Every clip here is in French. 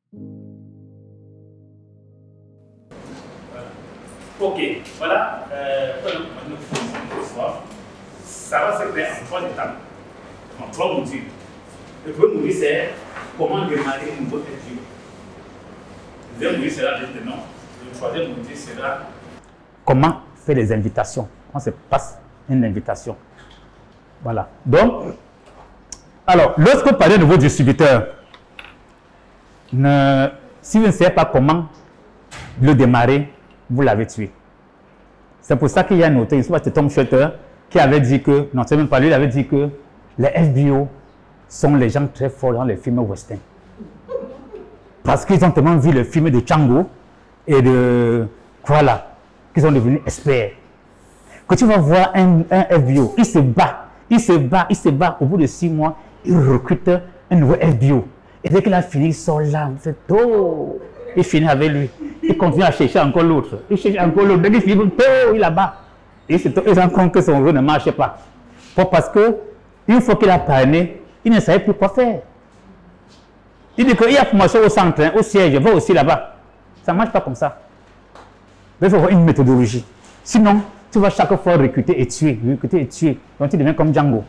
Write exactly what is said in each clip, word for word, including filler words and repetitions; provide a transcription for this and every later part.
Ok, voilà. Euh, ça va se faire en trois étapes, en trois modules. Le premier module, c'est comment démarrer un nouveau F B O. Le deuxième module sera maintenant. Le troisième module sera comment faire les invitations. Comment se passe une invitation. Voilà. Donc, alors, lorsque vous parlez de vos distributeurs, ne, si vous ne savez pas comment le démarrer, vous l'avez tué. C'est pour ça qu'il y a un auteur, c'est Tom Shutter, qui avait dit que, non, c'est même pas lui, il avait dit que les F B O sont les gens très forts dans les films western. Parce qu'ils ont tellement vu le film de Django et de voilà, qu'ils sont devenus experts. Quand tu vas voir un, un F B O, il se bat, il se bat, il se bat. Au bout de six mois, il recrute un nouveau F B O. Et dès qu'il a fini, il sort là, c'est oh, il finit avec lui. Il continue à chercher encore l'autre. Il cherche encore l'autre. Dès qu'il finit, oh, il là-bas. Et il se rend compte que son jeu ne marche pas. Parce que, une fois qu'il a parrainé, il ne savait plus quoi faire. Il dit qu'il y a formation au centre, hein, au siège, va aussi là-bas. Ça ne marche pas comme ça. Il faut avoir une méthodologie. Sinon, tu vas chaque fois recruter et tuer, recruter et tuer. Donc tu deviens comme Django.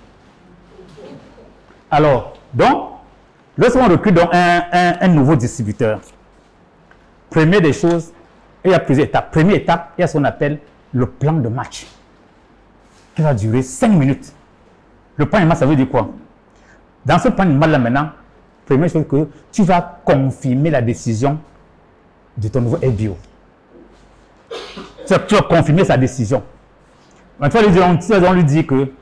Alors, donc, lorsqu'on recrute donc un, un, un nouveau distributeur, première des choses, il y a plusieurs étapes. Première étape, il y a ce qu'on appelle le plan de match, qui va durer cinq minutes. Le plan de match, ça veut dire quoi? Dans ce plan de match là maintenant, première chose que tu vas confirmer la décision de ton nouveau F B O. Tu vas confirmer sa décision. Maintenant, tu vas lui dire que,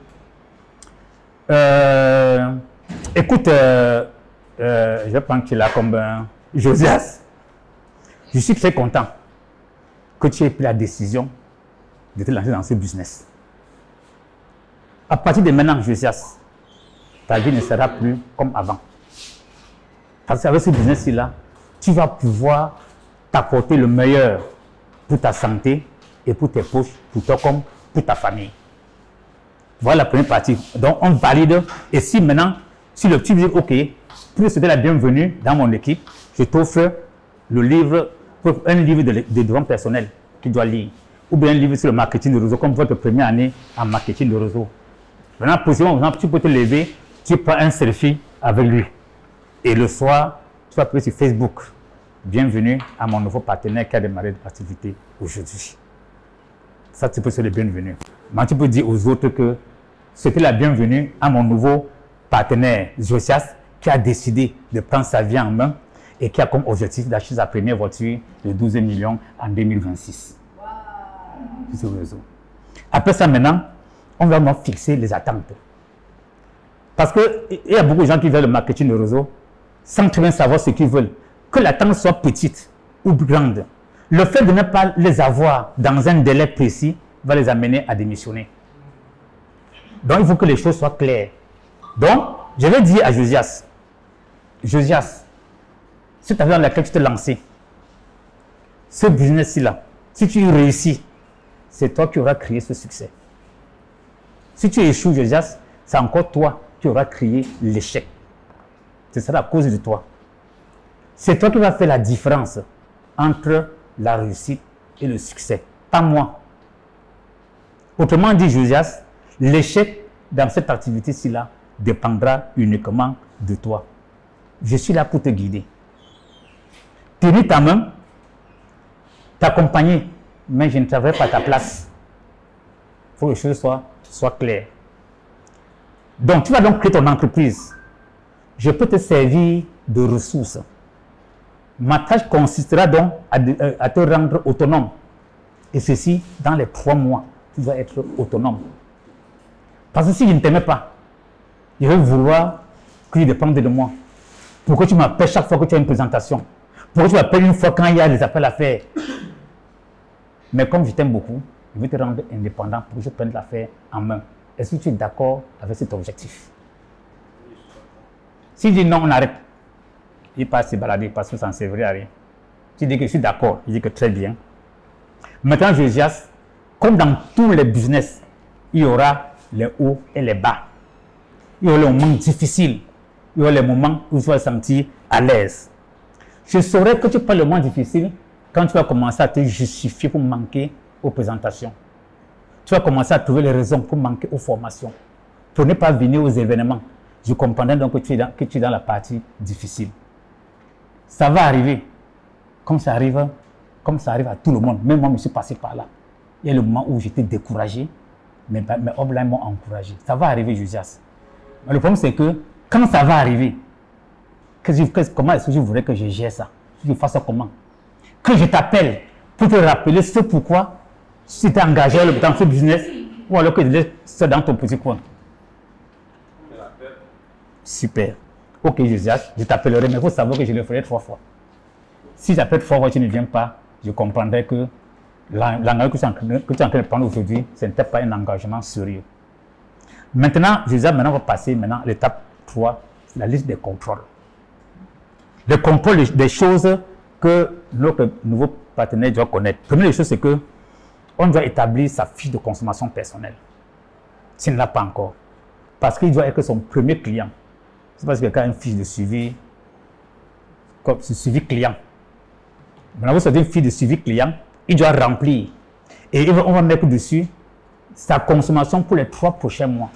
euh, écoute, euh, euh, je vais prendre qu'il a comme euh, Josias. Je suis très content que tu aies pris la décision de te lancer dans ce business. À partir de maintenant, Josias, ta vie ne sera plus comme avant. Parce qu'avec ce business-là, tu vas pouvoir t'apporter le meilleur pour ta santé et pour tes poches, pour toi comme pour ta famille. Voilà la première partie. Donc, on valide. Et si maintenant, si le petit dit, OK, pour te donner la bienvenue dans mon équipe, je t'offre le livre, un livre de, de développement personnel que tu dois lire. Ou bien un livre sur le marketing de réseau, comme votre première année en marketing de réseau. Maintenant, possiblement, tu peux te lever, tu prends un selfie avec lui. Et le soir, tu vas appeler sur Facebook. Bienvenue à mon nouveau partenaire qui a démarré l'activité aujourd'hui. Ça, tu peux se le bienvenu. Mais tu peux dire aux autres que c'était la bienvenue à mon nouveau partenaire, Josias, qui a décidé de prendre sa vie en main et qui a comme objectif d'acheter sa première voiture de douze millions en deux mille vingt-six. Wow. Sur le réseau. Après ça, maintenant, on va vraiment fixer les attentes. Parce qu'il y a beaucoup de gens qui veulent le marketing de réseau sans très bien savoir ce qu'ils veulent. Que l'attente soit petite ou grande. Le fait de ne pas les avoir dans un délai précis va les amener à démissionner. Donc, il faut que les choses soient claires. Donc, je vais dire à Josias, Josias, cette affaire dans laquelle tu t'es lancé, ce business-là, si tu réussis, c'est toi qui auras créé ce succès. Si tu échoues, Josias, c'est encore toi qui auras créé l'échec. Ce sera à cause de toi. C'est toi qui vas faire la différence entre la réussite et le succès, pas moi. Autrement dit, Josias, l'échec dans cette activité-ci là dépendra uniquement de toi. Je suis là pour te guider. Tenir ta main, t'accompagner, mais je ne travaillerai pas à ta place. Il faut que les choses soient, soient claires. Donc, tu vas donc créer ton entreprise. Je peux te servir de ressources. Ma tâche consistera donc à, de, à te rendre autonome. Et ceci, dans les trois mois, tu dois être autonome. Parce que si je ne t'aimais pas, je vais vouloir que tu dépendes de moi. Pourquoi tu m'appelles chaque fois que tu as une présentation? Pourquoi tu m'appelles une fois quand il y a des appels à faire? Mais comme je t'aime beaucoup, je vais te rendre indépendant pour que je prenne l'affaire en main. Est-ce que tu es d'accord avec cet objectif? S'il dit non, on arrête. Il passe se balader parce que ça ne servirait à rien. Tu dis que je suis d'accord. Il dit que très bien. Maintenant, Josias, comme dans tous les business, il y aura les hauts et les bas. Il y aura les moments difficiles. Il y aura les moments où tu vas te sentir à l'aise. Je saurais que tu parles le moins difficile quand tu vas commencer à te justifier pour manquer aux présentations. Tu vas commencer à trouver les raisons pour manquer aux formations, pour ne pas venir aux événements. Je comprendrais donc que tu es dans, que tu es dans la partie difficile. Ça va arriver, comme ça arrive, comme ça arrive à tout le monde. Même moi, je me suis passé par là. Il y a le moment où j'étais découragé, mais mes hommes-là m'ont encouragé. Ça va arriver, Josias. Mais le problème, c'est que quand ça va arriver, que je, que, comment est-ce que je voudrais que je gère ça? Je fasse ça comment? Que je t'appelle pour te rappeler ce pourquoi tu t'es engagé dans ce business, ou alors que tu es seul dans ton petit coin. Super. Ok, Josias, je t'appellerai, mais il faut savoir que je le ferai trois fois. Si j'appelle trois fois, tu ne viens pas, je comprendrai que l'engagement que tu es en train de prendre aujourd'hui, ce n'était pas un engagement sérieux. Maintenant, Josias, maintenant, on va passer maintenant à l'étape trois, la liste des contrôles. Le contrôle des choses que notre nouveau partenaire doit connaître. La première chose, c'est que on doit établir sa fiche de consommation personnelle. S'il ne l'a pas encore. Parce qu'il doit être son premier client. C'est parce que quelqu'un a une fiche de suivi, comme suivi client. Maintenant, vous avez une fiche de suivi client, il doit remplir. Et on va mettre dessus sa consommation pour les trois prochains mois.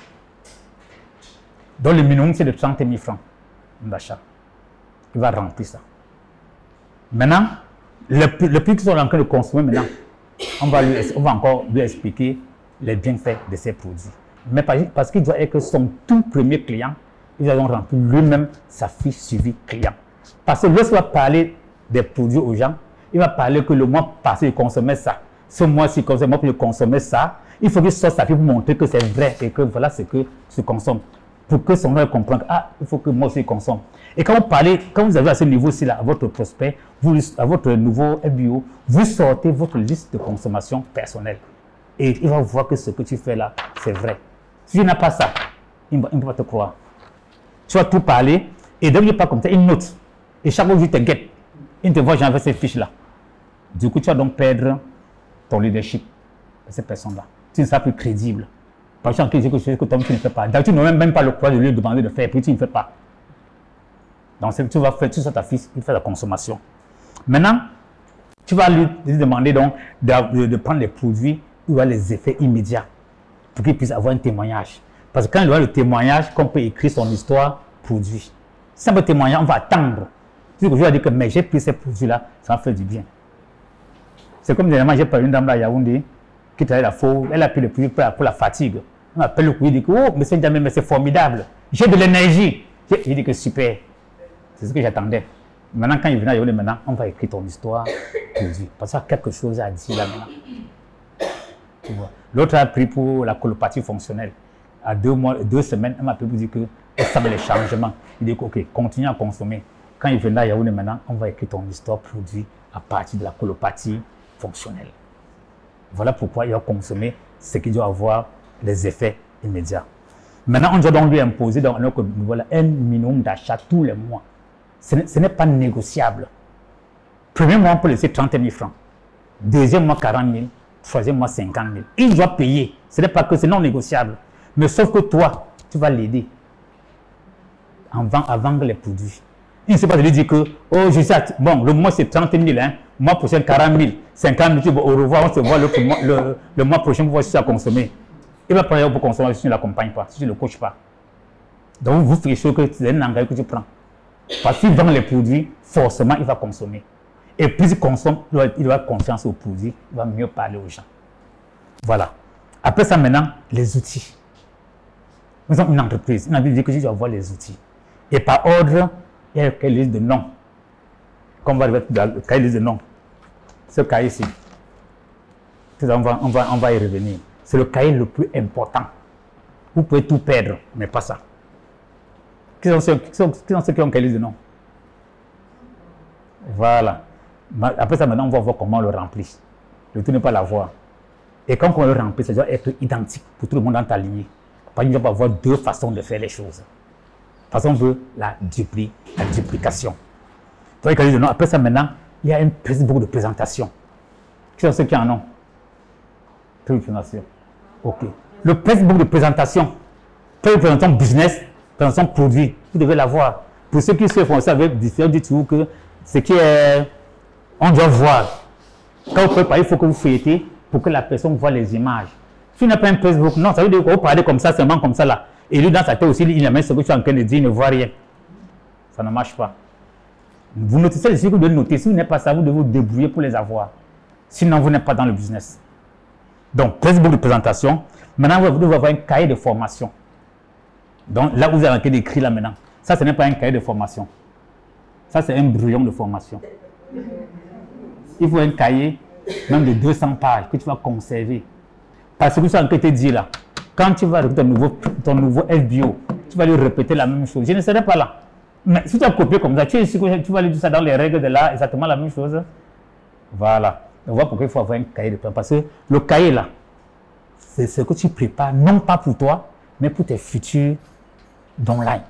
Donc le minimum, c'est de trente mille francs d'achat. Il va remplir ça. Maintenant, le, le prix qu'ils sont en train de consommer maintenant, on va, lui, on va encore lui expliquer les bienfaits de ces produits. Mais parce qu'il doit être son tout premier client, il va donc remplir lui-même sa fiche suivi client. Parce que lorsqu'il va parler des produits aux gens, il va parler que le mois passé, il consommait ça. Ce mois-ci, comme moi, il consommait ça. Il faut qu'il sorte sa fiche pour montrer que c'est vrai et que voilà ce que je consomme. Pour que son œil comprenne, ah, il faut que moi aussi je consomme. Et quand vous parlez, quand vous avez à ce niveau-ci là, à votre prospect, vous, à votre nouveau L B O, vous sortez votre liste de consommation personnelle. Et il va voir que ce que tu fais là, c'est vrai. Si tu n'as pas ça, il ne peut pas te croire. Tu vas tout parler, et dès que tu parles comme ça, il note. Et chaque fois que tu te guettes, il te voit, j'ai envoyé ces fiches-là. Du coup, tu vas donc perdre ton leadership de cette personne-là. Tu ne seras plus crédible. Parce que tu dis quelque chose que toi tu ne fais pas. Donc, tu n'as même pas le courage de lui demander de faire, puis tu ne fais pas. Donc, tu vas faire, tu sors ta fiche, il fait la consommation. Maintenant, tu vas lui demander donc de, de, de prendre les produits où il y a les effets immédiats pour qu'il puisse avoir un témoignage. Parce que quand il y a le témoignage, qu'on peut écrire son histoire produit. Si un peu témoignage, on va attendre. Si je vais dire que mais j'ai pris ces produits-là, ça va faire du bien. C'est comme dernièrement, j'ai parlé d'une dame là à Yaoundé qui travaille la faux, elle a pris le produit pour la, pour la fatigue. On appelle le produit, il dit que oh, monsieur Ndiamé, mais c'est formidable. J'ai de l'énergie. J'ai dit que super. C'est ce que j'attendais. Maintenant, quand il vient à Yaoundé, maintenant, on va écrire ton histoire produit. Parce qu'il y a quelque chose à dire là maintenant. L'autre a pris pour la colopathie fonctionnelle. À deux mois, deux semaines, elle m'a appelé pour dire que ça met les changements. Il dit que, ok, continue à consommer. Quand il vient à Yaoundé maintenant, on va écrire ton histoire produit à partir de la colopathie fonctionnelle. Voilà pourquoi il doit consommer ce qui doit avoir les effets immédiats. Maintenant, on doit donc lui imposer dans notre niveau un minimum d'achat tous les mois. Ce n'est pas négociable. Premier mois, on peut laisser trente mille francs. Deuxième mois, quarante mille. Troisième mois, cinquante mille. Il doit payer. Ce n'est pas que c'est non négociable. Mais sauf que toi, tu vas l'aider à vendre les produits. Il ne sait pas de lui dire que, oh, je sais, bon, le mois c'est trente mille, hein, le mois prochain quarante mille, cinquante mille, au revoir, on se voit le, le, le mois prochain pour voir si tu as consommé. Il va prendre pour consommer si tu ne l'accompagnes pas, si tu ne le coaches pas. Donc, vous faites sûr que c'est un engagement que tu prends. Parce qu'il vend les produits, forcément, il va consommer. Et plus il consomme, il va, il va avoir confiance aux produits, il va mieux parler aux gens. Voilà. Après ça, maintenant, les outils. Nous sommes une entreprise. Une entreprise dit que tu dois avoir les outils. Et par ordre, il y a une liste de noms. Comme on va arriver dans le cahier de noms. Ce cahier-ci. On va, on, va, on va y revenir. C'est le cahier le plus important. Vous pouvez tout perdre, mais pas ça. Qui sont ceux qui, sont, qui, sont ceux qui ont un cahier de noms? Voilà. Après ça, maintenant, on va voir comment on le remplit. Le tout n'est pas la voir. Et quand on le remplit, ça doit être identique pour tout le monde dans ta lignée. Parce qu'il ne doit pas avoir deux façons de faire les choses. Parce qu'on veut la, dupli, la duplication. Donc, après ça, maintenant, il y a un beaucoup de présentation. Qui sont ceux qui en ont? Présentation. OK. Le Facebook de présentation, présentation business, présentation produit, vous devez l'avoir. Pour ceux qui se font ça avec différents, dites-vous que ce qui est, on doit voir. Quand vous pouvez parler, il faut que vous feuilletez pour que la personne voit les images. Si vous n'avez pas un Facebook, non, ça veut dire que vous parlez comme ça, seulement comme ça là. Et lui, dans sa tête aussi, il a même ce que tu es en train de dire, il ne voit rien. Ça ne marche pas. Vous notez ça, c'est ce que vous devez noter. Si vous n'êtes pas ça, vous devez vous débrouiller pour les avoir. Sinon, vous n'êtes pas dans le business. Donc, Facebook de présentation. Maintenant, vous devez avoir un cahier de formation. Donc, là, vous avez en train d'écrire là maintenant. Ça, ce n'est pas un cahier de formation. Ça, c'est un brouillon de formation. Il faut un cahier, même de deux cents pages, que tu vas conserver. Parce que tu as en train de te dire là, quand tu vas recruter ton nouveau, ton nouveau F B O, tu vas lui répéter la même chose. Je ne serai pas là. Mais si tu as copié comme ça, tu, es, tu vas lui dire ça dans les règles de l'art, exactement la même chose. Voilà. On voit pourquoi il faut avoir un cahier de préparation. Parce que le cahier là, c'est ce que tu prépares, non pas pour toi, mais pour tes futurs d'online.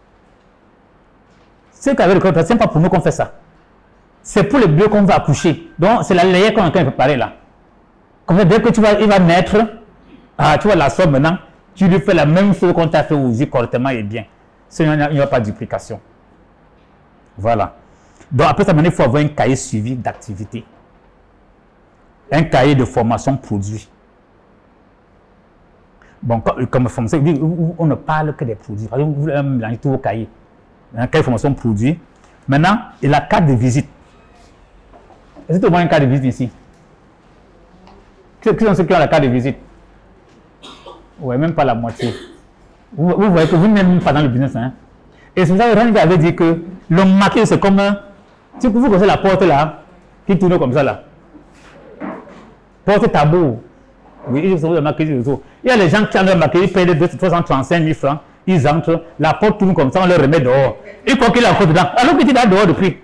C'est qu'avec le code, ce n'est pas pour nous qu'on fait ça. C'est pour les bleus qu'on va accoucher. Donc, c'est la layer qu'on est en train de préparer là. Comme ça, dès que tu vas, il va naître, ah, tu vois la somme maintenant, tu lui fais la même chose qu'on t'a fait aussi correctement et bien. Sinon, il n'y a pas de duplication. Voilà. Donc, après ça, il faut avoir un cahier suivi d'activité. Un cahier de formation produit. Bon, comme formation, on ne parle que des produits. Par exemple, vous voulez mélanger tout vos cahiers. Un cahier de formation produit. Maintenant, il y a la carte de visite. Est-ce que tu vois une carte de visite ici? Qui sont ceux qui ont la carte de visite? Oui, même pas la moitié. Vous, vous voyez que vous n'êtes même pas dans le business. Hein? Et c'est pour ça que Randy avait dit que le marketing, c'est comme un... Si vous connaissez la porte là, qui tourne comme ça là. Porte tabou. Oui, ils sont le marketing. Il y a les gens qui ont le marketing, ils payent trois cent trente-cinq mille francs. Ils entrent, la porte tourne comme ça, on le remet dehors. Et quoi qu'il a encore dedans, alors qu'il est là dehors depuis.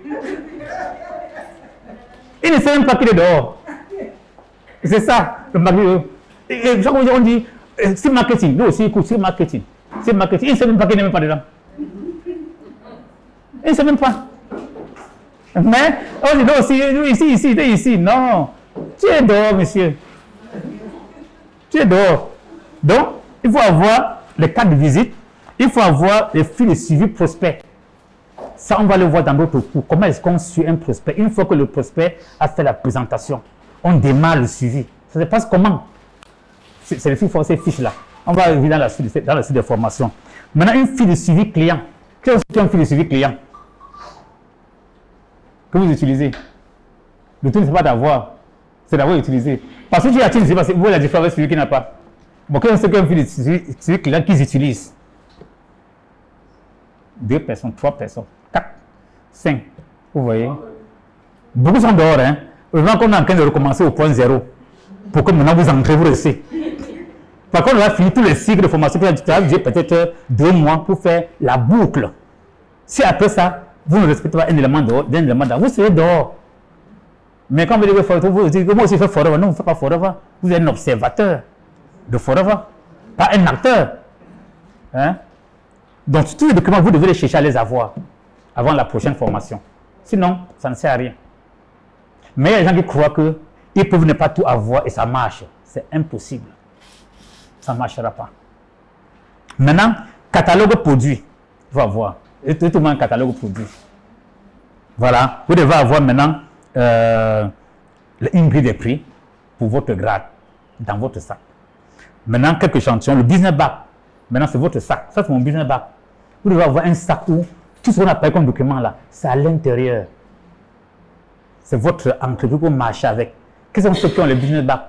Il ne sait même pas qu'il est dehors. C'est ça, le marketing. Et chaque fois, on dit, c'est marketing. Nous aussi, écoute, c'est marketing. C'est marketing. Il ne sait même pas qu'il n'est même pas dedans. Il ne sait même pas. Mais, on dit, non, aussi, ici, ici, ici, ici. Non. Tu es dehors, monsieur. Tu es dehors. Donc, il faut avoir les cartes de visite. Il faut avoir les fils de suivi prospect. Ça, on va le voir dans d'autres cours. Comment est-ce qu'on suit un prospect? Une fois que le prospect a fait la présentation, on démarre le suivi. Ça se passe comment? C'est les fiches, ces fiches-là. On va arriver dans la suite, dans la suite de formation. Maintenant, une file de suivi client. Qu'est-ce que c'est un fil de suivi client que vous utilisez? Le tout, ce n'est pas d'avoir, c'est d'avoir utilisé. Parce que tu as utilisé, parce que vous voyez la différence avec celui qui n'a pas. Bon, qu'est-ce que c'est qu'un fil de suivi, suivi client qu'ils utilisent? Deux personnes, trois personnes, quatre, cinq. Vous voyez? Beaucoup sont dehors, hein. Maintenant qu'on est en train de recommencer au point zéro. Pour que maintenant vous entrez, vous restez. Par contre, on va finir tous les cycles de formation. J'ai peut-être deux mois pour faire la boucle. Si après ça, vous ne respectez pas un élément dehors, d'un élément dehors, vous serez dehors. Mais quand vous dites que vous dites que moi aussi je fais forever, non, vous ne faites pas forever. Vous êtes un observateur de forever, pas un acteur. Hein? Donc, tous les documents, vous devez les chercher à les avoir avant la prochaine formation. Sinon, ça ne sert à rien. Mais il y a des gens qui croient qu'ils peuvent ne pas tout avoir et ça marche. C'est impossible. Ça ne marchera pas. Maintenant, catalogue produit. Il faut avoir. Et tout le monde un catalogue produit. Voilà. Vous devez avoir maintenant euh, une grille des prix pour votre grade dans votre sac. Maintenant, quelques échantillons. Le business bag. Maintenant, c'est votre sac. Ça, c'est mon business bag. Vous devez avoir un sac où tout ce qu'on appelle comme document là, c'est à l'intérieur. C'est votre entreprise pour marcher avec. Quels sont ceux qui ont le business bag?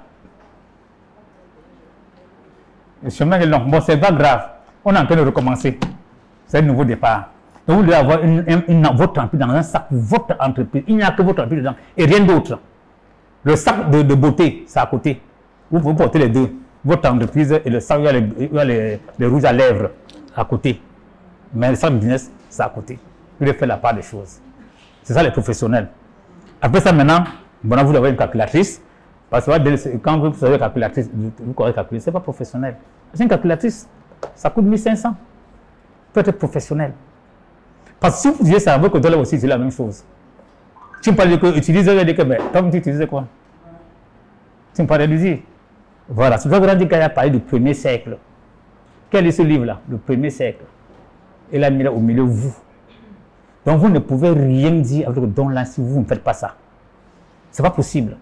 Le chemin est long. Bon, c'est pas grave. On est en train de recommencer. C'est un nouveau départ. Donc, vous devez avoir une, une, une, votre entreprise dans un sac pour votre entreprise. Il n'y a que votre entreprise dedans et rien d'autre. Le sac de, de beauté, c'est à côté. Vous pouvez porter les deux. Votre entreprise et le sac, il y a les, il y a les, les rouges à lèvres à côté. Mais le sac business, c'est à côté. Vous devez faire la part des choses. C'est ça les professionnels. Après ça, maintenant, bon, vous avez une calculatrice. Parce que quand vous avez une calculatrice, vous pourrez calculer, ce n'est pas professionnel. C'est une calculatrice, ça coûte mille cinq cents. Peut être professionnel. Parce que si vous disiez ça, votre contrôleur aussi, c'est la même chose. Tu me parles de utiliser, vous dire que, mais comme tu utilises quoi? Tu me parles de dire. Voilà, c'est pour ça que Randy Kaya a parlé du premier siècle. Quel est ce livre-là? Le premier siècle. Et là, il a au milieu, vous. Donc vous ne pouvez rien dire avec le don là si vous ne faites pas ça. Ce n'est pas possible.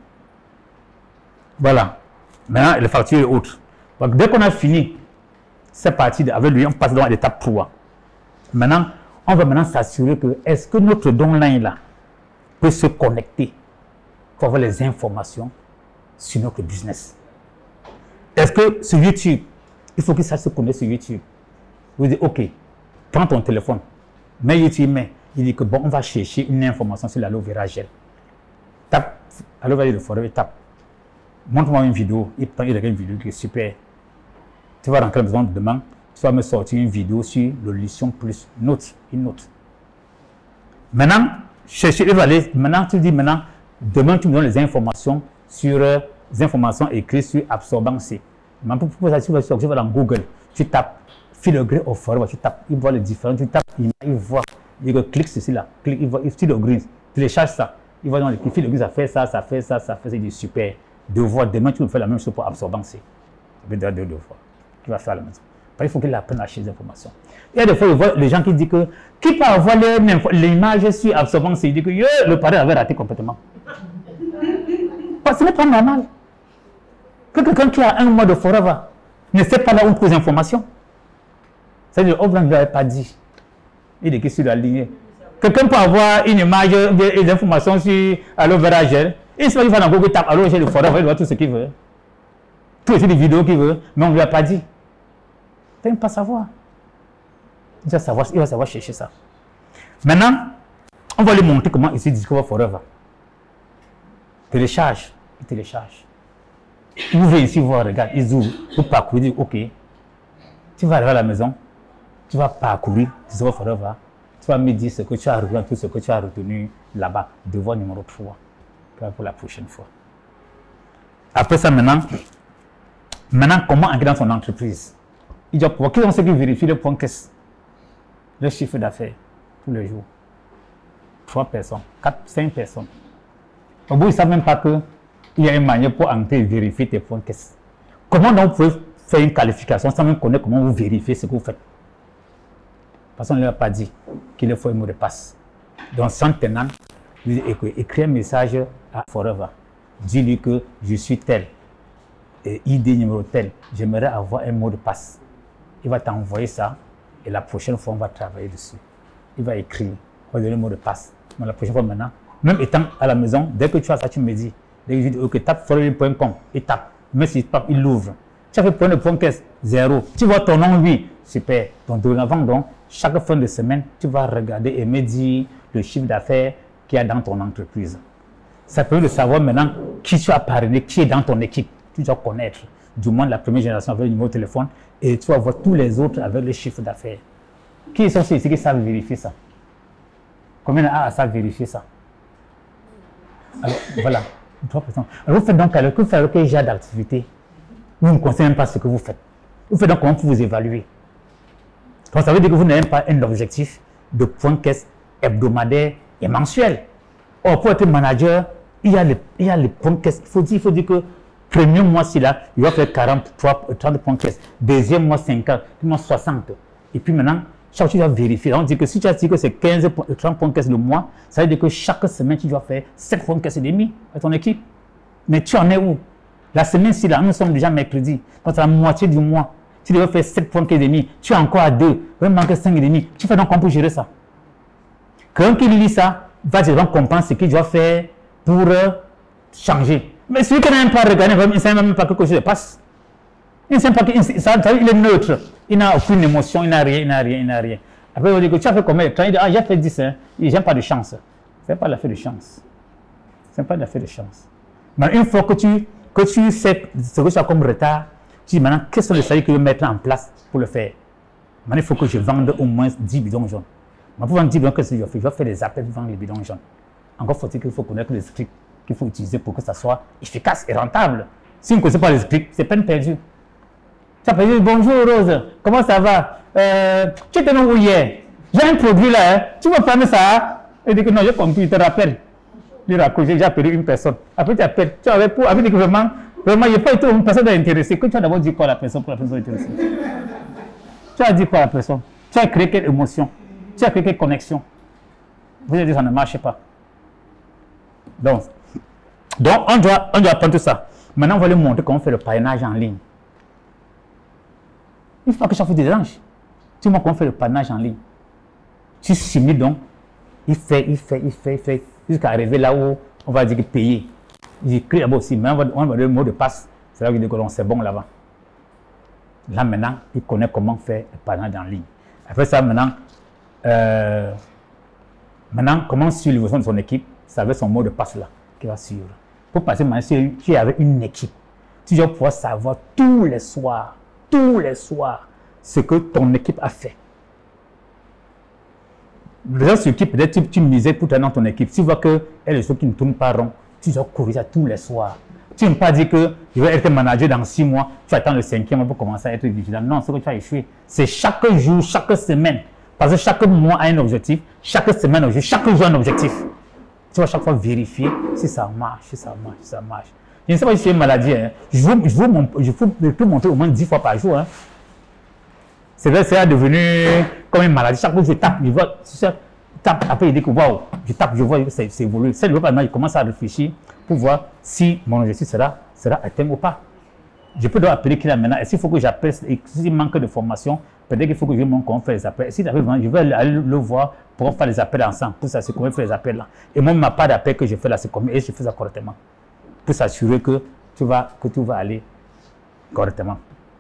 Voilà. Maintenant, les factures et autres. Donc, dès qu'on a fini cette partie avec lui, on passe dans l'étape trois. Maintenant, on va maintenant s'assurer que est-ce que notre downline là peut se connecter pour avoir les informations sur notre business. Est-ce que sur YouTube, il faut qu'il sache se connecter sur YouTube. Vous dites, OK, prends ton téléphone, mets YouTube, mets. Il dit que bon, on va chercher une information sur l'aloe vera gel. Tape, aloe vera de forêt, tape. Montre-moi une vidéo, il prend il regarde une vidéo qui est super. Tu vas rentrer à la maison demain, tu vas me sortir une vidéo sur le Lithium Plus, note, une note. Maintenant, chercher, il va aller, maintenant tu dis maintenant, demain tu me donnes les informations sur, euh, les informations écrites sur Absorbance C. Maintenant, pour ça, tu vas, tu vas dans Google, tu tapes Filigree of Forever, tu tapes, il voit les différents, tu tapes, il, il voit, il dit clique ceci là, clique, il voit, Filigree, tu télécharges ça, il voit dans les Filigree, ça fait ça, ça fait ça, ça fait ça, il dit super. Devoir, demain tu me fais la même chose pour Absorbance C. Ça veut dire deux devoirs. Tu vas faire à la maison. Il faut qu'il apprenne à chercher des informations. Il y a des fois, il voit les gens qui disent que qui peut avoir l'image sur Absorbance C, il dit que yo, le pari avait raté complètement. Ce n'est pas normal. Que quelqu'un qui a un mois de forever ne sait pas là où on trouve les informations. C'est-à-dire, on ne l'avait pas dit. Il est sur la ligne. Quelqu'un peut avoir une image, des informations sur aloe vera gel. Il se fait qu'il va dans Google, tape aloe gel de forever, il voit tout ce qu'il veut. Tout les vidéos qu'il veut, mais on ne lui a pas dit. Il ne peut pas savoir. Il va savoir. Il va savoir chercher ça. Maintenant, on va lui montrer comment ici Discover Forever. Télécharge. Il télécharge. Il ouvre ici, voir, regarde, il ouvre. Vous parcourez, il dit OK. Tu vas arriver à la maison, tu vas parcourir Discover Forever. Tu vas me dire ce que tu as retenu, tout ce que tu as retenu là-bas. Devoir numéro trois. Pour la prochaine fois. Après ça, maintenant, maintenant comment entrer dans son entreprise? Il doit pouvoir, qui sont ceux qui vérifient le point caisse, le chiffre d'affaires tous les jours? Trois personnes, quatre, cinq personnes. Au bout, ils ne savent même pas qu'il y a une manière pour entrer et vérifier tes points caisse. Comment donc vous pouvez faire une qualification sans même connaître comment vous vérifiez ce que vous faites? Parce qu'on ne lui a pas dit qu'il faut un mot de passe. Donc, sans tenant, écris un message à Forever. Dis-lui que je suis tel, et I D numéro tel. J'aimerais avoir un mot de passe. Il va t'envoyer ça et la prochaine fois, on va travailler dessus. Il va écrire, on va donner le mot de passe. Mais la prochaine fois maintenant, même étant à la maison, dès que tu as ça, tu me dis. Dès que je dis, OK, tape forever point com, il tape. Mais s'il tape, il l'ouvre. Tu as fait point de point caisse, zéro. Tu vois ton nom, oui, super. Donc, dorénavant, donc, chaque fin de semaine, tu vas regarder et me dire le chiffre d'affaires qu'il y a dans ton entreprise. Ça permet de savoir maintenant qui tu as parrainé, qui est dans ton équipe. Tu dois connaître, du moins la première génération avec le numéro de téléphone, et tu vas voir tous les autres avec le chiffre d'affaires. Qui sont ceux qui savent vérifier ça? Combien de savent vérifier ça? Alors, voilà. Alors, vous faites donc, alors que vous faites avec quel genre d'activité? Vous ne connaissez même pas ce que vous faites. Vous faites donc comment vous vous évaluer? Donc, ça veut dire que vous n'avez pas un objectif de point caisse hebdomadaire et mensuel. Or, pour être manager, il y a les, il y a les points caisse. Il faut dire, il faut dire que premier mois-ci là, il va faire quarante-trois, trente points caisse. Deuxième mois, cinquante, puis mois, soixante. Et puis maintenant, chaque fois, tu dois vérifier. On dit que si tu as dit que c'est quinze, trente points caisse le mois, ça veut dire que chaque semaine, tu dois faire sept points caisse et demi avec ton équipe. Mais tu en es où? La semaine-ci là, nous sommes déjà mercredi. Donc, c'est la moitié du mois. Tu dois faire sept points caisse et demi. Tu es encore à deux. Il va manquer cinq et demi. Tu fais donc comment pour gérer ça? Quelqu'un qui lit ça, va te comprendre ce qu'il doit faire pour euh, changer. Mais celui qui n'a même pas regardé, il ne sait même pas que quelque chose se passe. Il ne sait pas qu'il est neutre. Il n'a aucune émotion, il n'a rien, il n'a rien, il n'a rien. Après, on dit que tu as fait combien de temps? Il dit, ah, j'ai fait dix, hein. Il dit, j'ai pas de chance. Ce n'est pas l'affaire de chance. Ce n'est pas l'affaire de chance. Mais une fois que tu, que tu sais ce que tu as comme retard, tu dis maintenant, quels sont les salaires que je vais mettre en place pour le faire? Maintenant, il faut que je vende au moins dix bidons jaunes. Mais pour vendre dix bidons, qu'est-ce que je fais? Je vais faire des appels pour vendre les bidons jaunes. Encore faut-il qu'il faut connaître les scripts qu'il faut utiliser pour que ça soit efficace et rentable. Si vous ne connaissez pas les scripts, c'est peine perdue. Tu as dit, bonjour Rose, comment ça va? euh, Tu étais où hier? J'ai un produit là, hein? Tu vas prendre ça? Il dit que non, j'ai compris, il te rappelle. Il raccroche, j'ai appelé une personne. Après tu appelles, tu avais pour, après dit que vraiment, vraiment, il n'y a pas été une personne intéressée. Que tu as d'abord dit quoi à la personne pour la personne intéressée? Tu as dit quoi à la personne? Tu as créé quelle émotion? Tu as créé quelle connexion? Vous avez dit que ça ne marche pas. Donc, donc on, doit, on doit apprendre tout ça. Maintenant, on va lui montrer comment faire le parrainage en ligne. Il ne faut pas que ça fasse des anges. Tu montres comment faire le parrainage en ligne. Tu simules donc. Il fait, il fait, il fait, il fait. Jusqu'à arriver là où on va dire qu'il payer. Il écrit là-bas aussi. Mais on va, on va donner le mot de passe. C'est là où il dit que c'est bon là-bas. Là maintenant, il connaît comment faire le parrainage en ligne. Après ça, maintenant, euh, maintenant comment suivre l'évolution de son équipe? Ça avec son mot de passe là qu'il va suivre. Pour passer maintenant, si tu es avec une équipe, tu dois pouvoir savoir tous les soirs, tous les soirs, ce que ton équipe a fait. Les autres équipes, peut-être tu, tu misais tout dans ton équipe. Tu vois que elle est ceux qui ne tournent pas rond, tu dois courir ça tous les soirs. Tu ne peux pas dire que je vais être manager dans six mois, tu attends le cinquième mois pour commencer à être vigilant. Non, c'est que tu vas échouer. C'est chaque jour, chaque semaine. Parce que chaque mois a un objectif, chaque semaine, chaque jour un objectif. Tu vas chaque fois vérifier si ça marche, si ça marche, si ça marche. Je ne sais pas si c'est une maladie. Hein. Je veux, je veux, je veux, peux montrer au moins dix fois par jour. Hein. C'est vrai, c'est devenu comme une maladie. Chaque fois que je tape, je vois, je tape, après il dit que waouh, je tape, je vois, c'est évolué. C'est le moment, il commence à réfléchir pour voir si mon objectif sera, sera atteint ou pas. Je peux donc appeler qui là maintenant. Est-ce qu'il faut que j'appelle, s'il manque de formation, peut-être qu'il faut que je montre comment faire les appels. Si j'arrive, je vais aller le voir pour faire les appels ensemble. Pour ça, c'est comment faire les appels là. Et moi, ma part d'appel que je fais là, c'est comment et je fais ça correctement. Pour s'assurer que tu vas, que tout va aller correctement.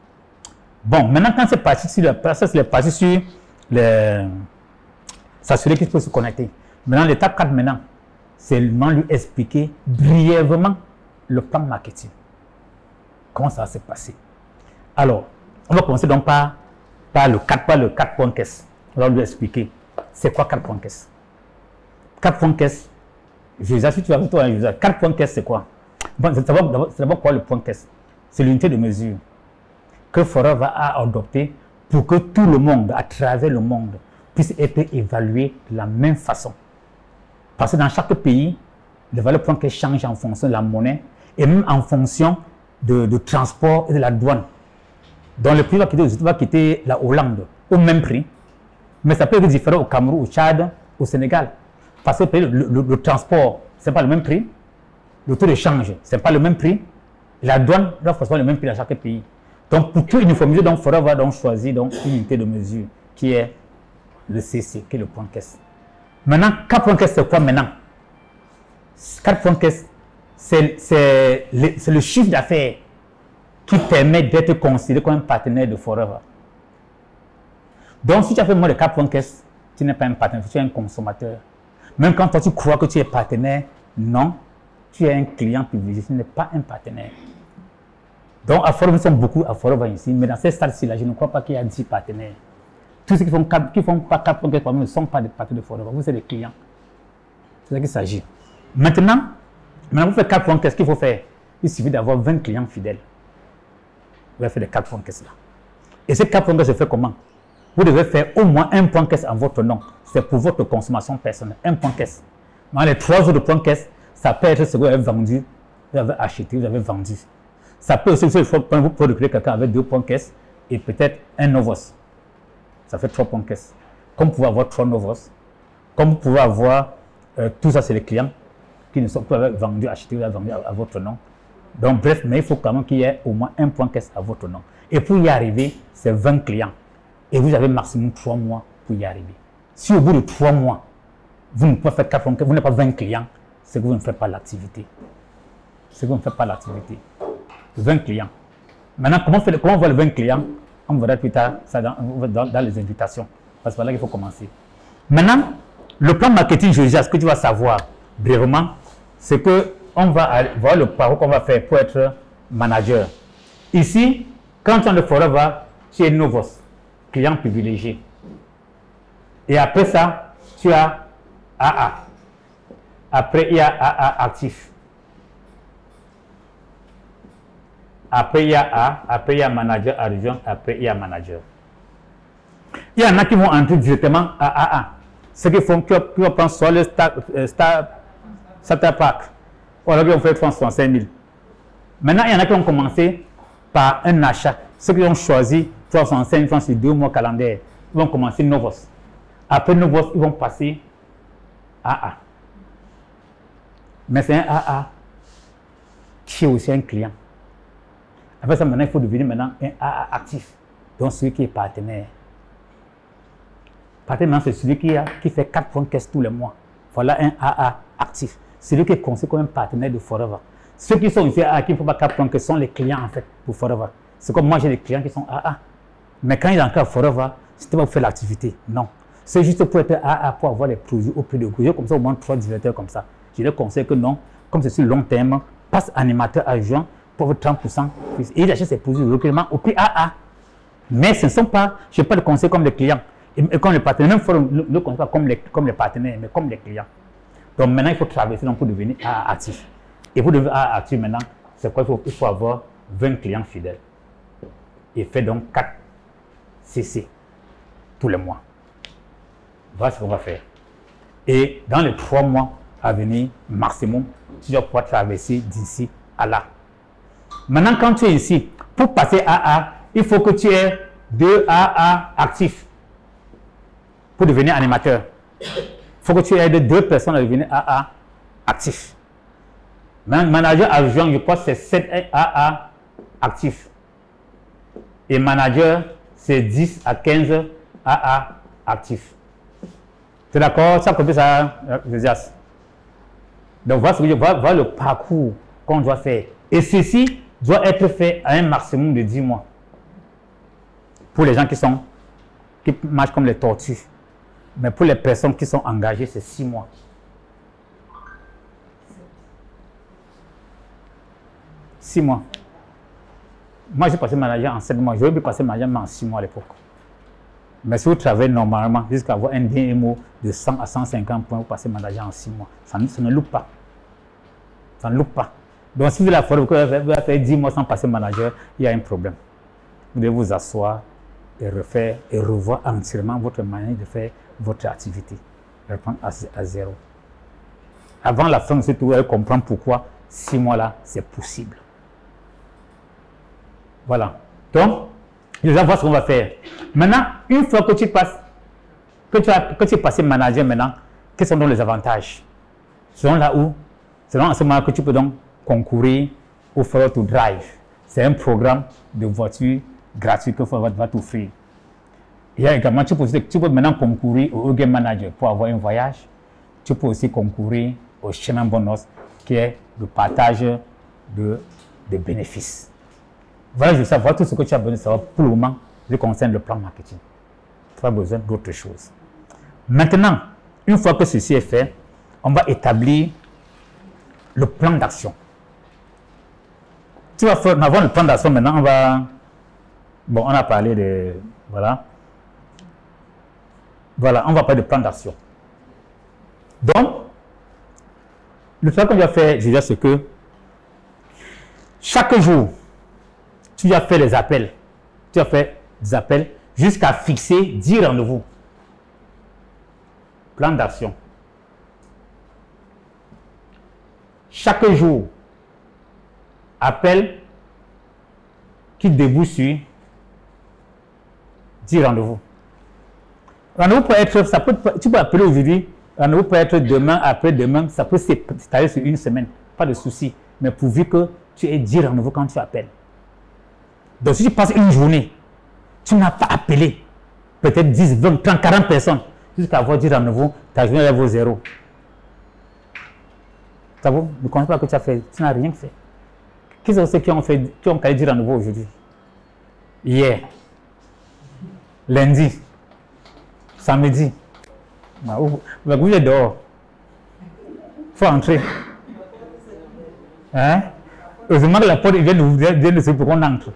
Bon, maintenant, quand c'est parti sur le ça, c'est parti sur le s'assurer qu'il peut se connecter. Maintenant, l'étape quatre, maintenant, c'est seulement lui expliquer brièvement le plan marketing. Comment ça va se passer? Alors, on va commencer donc par, par le quatre, par le quatre points caisse. On va lui expliquer c'est quoi quatre points caisse. quatre points caisse, je vous assure, tu vas voir toi, quatre points caisse, c'est quoi? Bon, c'est d'abord quoi le point caisse? C'est l'unité de mesure que Forever va adopter pour que tout le monde, à travers le monde, puisse être évalué de la même façon. Parce que dans chaque pays, le valeur point caisse change en fonction de la monnaie et même en fonction de, de transport et de la douane. Donc le prix va quitter, va quitter la Hollande au même prix, mais ça peut être différent au Cameroun, au Tchad, au Sénégal. Parce que le, le, le transport, ce n'est pas le même prix, le taux de change, ce n'est pas le même prix, la douane doit forcément le même prix dans chaque pays. Donc pour tout uniformiser, donc Forever va donc choisir donc, une unité de mesure qui est le C C, qui est le point caisse. Maintenant, quatre points caisse, c'est quoi maintenant? quatre points caisse, c'est le, le chiffre d'affaires qui permet d'être considéré comme un partenaire de Forever. Donc, si tu as fait moins de quatre points caisse, tu n'es pas un partenaire, tu es un consommateur. Même quand toi tu crois que tu es partenaire, non, tu es un client privilégié, tu n'es pas un partenaire. Donc, à Forever, nous sommes beaucoup à Forever ici, mais dans cette stade-ci, je ne crois pas qu'il y a dix partenaires. Tous ceux qui font, qui font pas quatre points caisse ne sont pas des partenaires de Forever, vous êtes des clients. C'est ça qu'il s'agit. Maintenant, maintenant, vous faites quatre points caisse, qu'est-ce qu'il faut faire? Il suffit d'avoir vingt clients fidèles. Vous allez faire les quatre points caisse là. Et ces quatre points caisse se fait comment? Vous devez faire au moins un point caisse en votre nom. C'est pour votre consommation personnelle. Un point caisse. Dans les trois autres points caisse, ça peut être ce que vous avez vendu, vous avez acheté, vous avez vendu. Ça peut aussi, il faut vous pouvez recréer quelqu'un avec deux points caisse et peut-être un Novos. Ça fait trois points caisse. Comme vous pouvez avoir trois Novos, comme vous pouvez avoir, euh, tout ça c'est les clients qui ne sont pas vendus, achetés, vous avez vendu à, à votre nom. Donc bref, mais il faut quand même qu'il y ait au moins un point caisse à votre nom. Et pour y arriver, c'est vingt clients. Et vous avez maximum trois mois pour y arriver. Si au bout de trois mois, vous ne pouvez faire quatre points caisse, vous n'avez pas vingt clients, c'est que vous ne faites pas l'activité. C'est que vous ne faites pas l'activité. vingt clients. Maintenant, comment, faire, comment voir les vingt clients? On verra plus tard ça dans, dans, dans les invitations. Parce que c'est là qu'il faut commencer. Maintenant, le plan marketing, je dis, ce que tu vas savoir brièvement, c'est que on va voir le parcours qu'on va faire pour être manager. Ici, quand tu es de Forever, tu es Novos, client privilégié. Et après ça, tu as A A. Après, il y a A A actif. Après, il y a A. Après, il y a manager adjoint. Après, il y a manager. Il y en a qui vont entrer directement à A A. Ceux qui font, qui vont prendre soit le Star, euh, Star, Starter Pack. Ou alors, ils vont faire trois cent soixante-cinq mille. Maintenant, il y en a qui vont commencer par un achat. Ceux qui ont choisi trois cent soixante-cinq mille sur deux mois calendaires, ils vont commencer Novos. Après Novos, ils vont passer A A. Mais c'est un A A qui est aussi un client. Après ça, maintenant, il faut devenir maintenant un A A actif. Donc, celui qui est partenaire. Partenaire, c'est celui qui, a, qui fait quatre points de caisse tous les mois. Voilà un A A actif. Celui qui est considéré comme un partenaire de Forever. Ceux qui sont ici A A qui ne font pas quatre points de caisse sont les clients en fait pour Forever. C'est comme moi, j'ai des clients qui sont A A. Mais quand il est encore Forever, c'était pas pour faire l'activité. Non. C'est juste pour être A A, pour avoir les produits au prix de gros. J'ai comme ça au moins trois directeurs comme ça. Je leur conseille que non, comme c'est sur le long terme, passe animateur adjoint pour votre trente pour cent. Et il achète ses produits localement au prix A A. Mais ce ne sont pas, je n'ai pas de conseil comme les clients. Et, et comme les partenaires, même ne le conseille pas comme les, comme les partenaires, mais comme les clients. Donc maintenant, il faut traverser donc, pour devenir A A actif. Et pour devenir A A actif maintenant, c'est quoi? Il faut, il faut avoir vingt clients fidèles. Et faire donc quatre C C tous les mois. Voilà ce qu'on va faire. Et dans les trois mois à venir, maximum, tu dois pouvoir traverser d'ici à là. Maintenant, quand tu es ici, pour passer A A, il faut que tu aies deux A A actifs pour devenir animateur. Il faut que tu aides deux personnes à devenir A A actifs. Manager adjoint, je crois que c'est sept A A actifs. Et manager, c'est dix à quinze A A actifs. Tu es d'accord? Ça compte ça, Josias? Donc voilà, ce que je vois, voilà le parcours qu'on doit faire. Et ceci doit être fait à un maximum de dix mois. Pour les gens qui sont qui marchent comme les tortues. Mais pour les personnes qui sont engagées, c'est six mois. Six mois. Moi, j'ai passé manager en sept mois. J'aurais pu passer manager en six mois à l'époque. Mais si vous travaillez normalement, jusqu'à avoir un D M O de cent à cent cinquante points, vous passez manager en six mois. Ça, ça ne loupe pas. Ça ne loupe pas. Donc, si vous avez fait, fait dix mois sans passer manager, il y a un problème. Vous devez vous asseoir et refaire et revoir entièrement votre manière de faire votre activité. Reprendre à, à zéro. Avant la fin de ce tour, vous allez comprendre pourquoi six mois là, c'est possible. Voilà. Donc, déjà, voilà ce qu'on va faire. Maintenant, une fois que tu passes, que tu as, que tu es passé manager maintenant, quels sont donc les avantages? Selon là où, selon à ce moment que tu peux donc concourir au Follow to Drive. C'est un programme de voiture gratuit que Follow va t'offrir. Il y a également, tu peux, tu peux maintenant concourir au Game Manager pour avoir un voyage. Tu peux aussi concourir au chemin bonus qui est le partage de, de bénéfices. Voilà, je veux savoir tout ce que tu as besoin de savoir pour le moment, ce qui concerne le plan marketing. Tu as besoin d'autres choses. Maintenant, une fois que ceci est fait, on va établir le plan d'action. Tu vas faire, avant le plan d'action, maintenant, on va... Bon, on a parlé de... Voilà. Voilà, on va parler de plan d'action. Donc, le travail qu'on va faire, je dirais, c'est que chaque jour, tu vas faire des appels. Tu vas faire des appels jusqu'à fixer dix rendez-vous. Plan d'action. Chaque jour, appel qui débouche sur dix rendez-vous. Rendez-vous peut être, ça peut, tu peux appeler aujourd'hui, rendez-vous peut être demain, après-demain, ça peut s'étaler sur une semaine, pas de souci. Mais pourvu que tu aies dix rendez-vous quand tu appelles. Donc si tu passes une journée, tu n'as pas appelé peut-être dix, vingt, trente, quarante personnes, jusqu'à avoir dix rendez-vous, ta journée elle vaut zéro. Ça vaut, ne compte pas que tu as fait, tu n'as rien fait. Qui sont ceux qui ont fait, qui ont calé dix rendez-vous aujourd'hui? Hier, lundi, samedi. Vous êtes dehors. Il faut entrer. Hein? Heureusement que la porte vient de ouvrir, vient de se pour qu'on entre.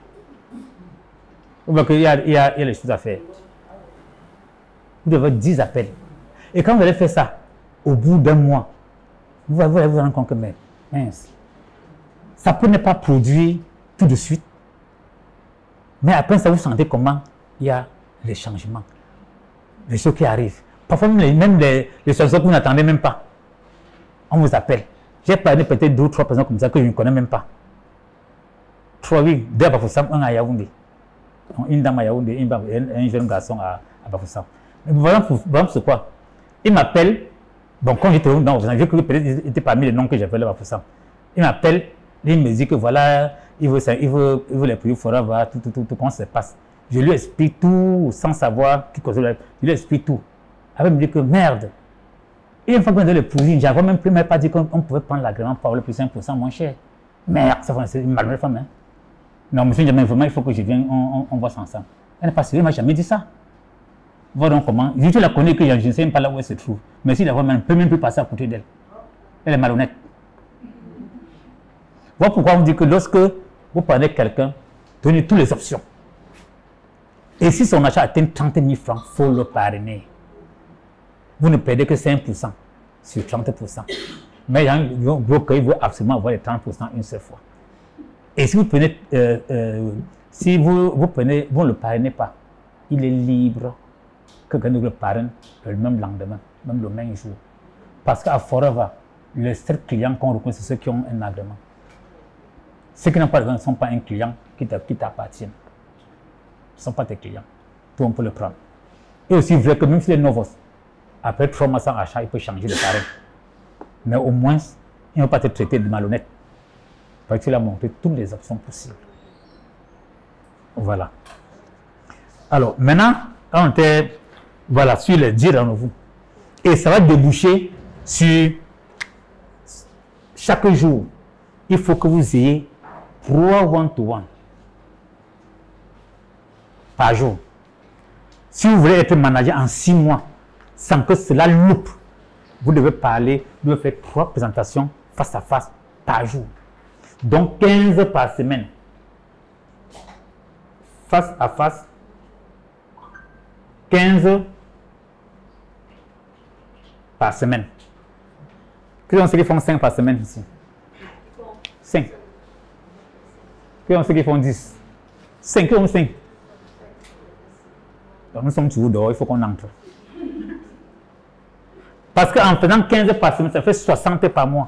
Il y, a, il, y a, il y a les choses à faire. Vous devez avoir dix appels. Et quand vous allez faire ça, au bout d'un mois, vous allez vous rendre compte que, mais, mince, ça peut ne pas produire tout de suite. Mais après, ça vous sentez comment il y a les changements, les choses qui arrivent. Parfois, même les, même les, les choses que vous n'attendez même pas. On vous appelle. J'ai parlé peut-être deux ou trois personnes comme ça que je ne connais même pas. Trois, oui, deux à Bafoussam, un à Yaoundé. Une dame à Yaoundé, un jeune garçon à, à Bafoussam. Mais voilà, c'est quoi? Il m'appelle Bon, quand j'étais dans vos j'ai cru que peut-être il était parmi les noms que j'avais là pour ça. Il m'appelle, il me dit que voilà, il veut, il veut, il veut les produits Forever, voir tout, tout, tout, tout, comment ça se passe. Je lui explique tout sans savoir qui cause. Je lui explique tout. Après, il me dit que merde. Et une fois qu'on a les produits, j'avais même plus même pas dit qu'on pouvait prendre l'agrément pour le plus cinq pour cent moins cher. Merde, ça c'est une malheureuse femme. Hein. Non, monsieur, jamais vraiment, il faut que je vienne, on, on, on voit ça ensemble. Elle n'est pas sérieuse, elle ne m'a jamais dit ça. Voilà donc comment. Je la connais que je ne sais même pas là où elle se trouve. Mais si la voix ne peut même plus passer à côté d'elle. Elle est malhonnête. Voilà pourquoi on dit que lorsque vous parlez de quelqu'un, donnez toutes les options. Et si son achat atteint trente mille francs, il faut le parrainer. Vous ne perdez que cinq pour cent sur trente pour cent. Mais il veut absolument avoir les trente pour cent une seule fois. Et si vous prenez, euh, euh, si vous, vous prenez, vous ne le parrainez pas, il est libre que quelqu'un le parraine le même lendemain, même le même jour. Parce qu'à Forever, les seuls clients qu'on reconnaît, c'est ceux qui ont un agrément. Ceux qui n'ont pas d'agrément ne sont pas un client qui t'appartient. Ce ne sont pas tes clients. Tout le monde peut le prendre. Et aussi vrai que même si les novos, après trois mois sans achat, il peut changer de parrain. Mais au moins, il ne va pas te traiter de malhonnête. Parce que tu lui as montré toutes les options possibles. Voilà. Alors, maintenant, on était voilà, sur les dix rendez-vous. Et ça va déboucher sur chaque jour. Il faut que vous ayez trois one-to-one par jour. Si vous voulez être manager en six mois, sans que cela loupe, vous devez parler, vous devez faire trois présentations face à face par jour. Donc quinze par semaine. Face à face, quinze par semaine. Qui sont ceux qui font cinq par semaine ici? cinq. Qui sont ceux qui font dix? cinq, qui ont cinq? Donc nous sommes toujours dehors, il faut qu'on entre. Parce qu'en faisant quinze par semaine, ça fait soixante par mois.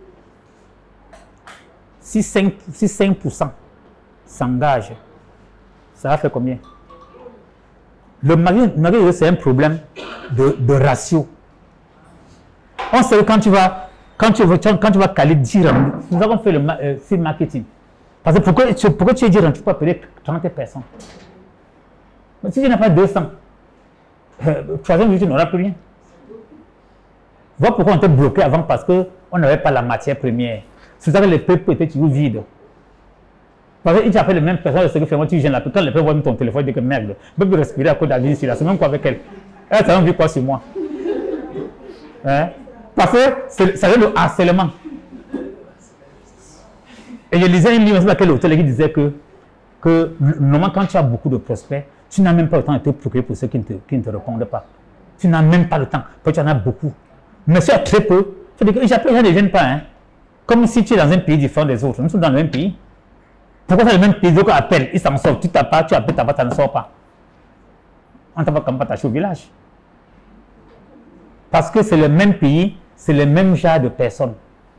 Si cinq pour cent s'engage, ça va faire combien? Le marché, c'est un problème de, de ratio. On sait que quand tu vas, quand tu vas, quand tu vas caler dix rangs, nous avons fait le euh, marketing. Parce que pourquoi, pourquoi tu es dix rangs, tu peux appeler trente personnes. Mais si tu n'as pas deux cents, euh, troisième jour, tu n'auras plus rien. Voilà pourquoi on était bloqué avant, parce qu'on n'avait pas la matière première. C'est ça que les peuples étaient toujours vides. Parce que tu appelles les mêmes personnes, ce que fait moi, tu viens là, quand les peuples voient ton téléphone, ils disent que merde, je peux respirer à cause de la vie ici, là, c'est même quoi avec elle. Elle, ça va vivre quoi sur moi? Hein? Parce que ça veut le harcèlement. Et je lisais un livre sur lequel l'auteur qui disait que, que normalement, quand tu as beaucoup de prospects, tu n'as même pas le temps de te procurer pour ceux qui ne te, qui ne te répondent pas. Tu n'as même pas le temps, parce que tu en as beaucoup. Mais si tu as très peu, tu dis que j'appelle, les gens ne viennent pas. Hein? Comme si tu es dans un pays différent des autres. Nous sommes dans le même pays. Pourquoi c'est le même pays qu'on appelle? Ils s'en sortent. Tu t'appelles, tu appelles ta part, tu ne sors pas. On ne t'a pas comme attaché au village. Parce que c'est le même pays, c'est le même genre de personnes.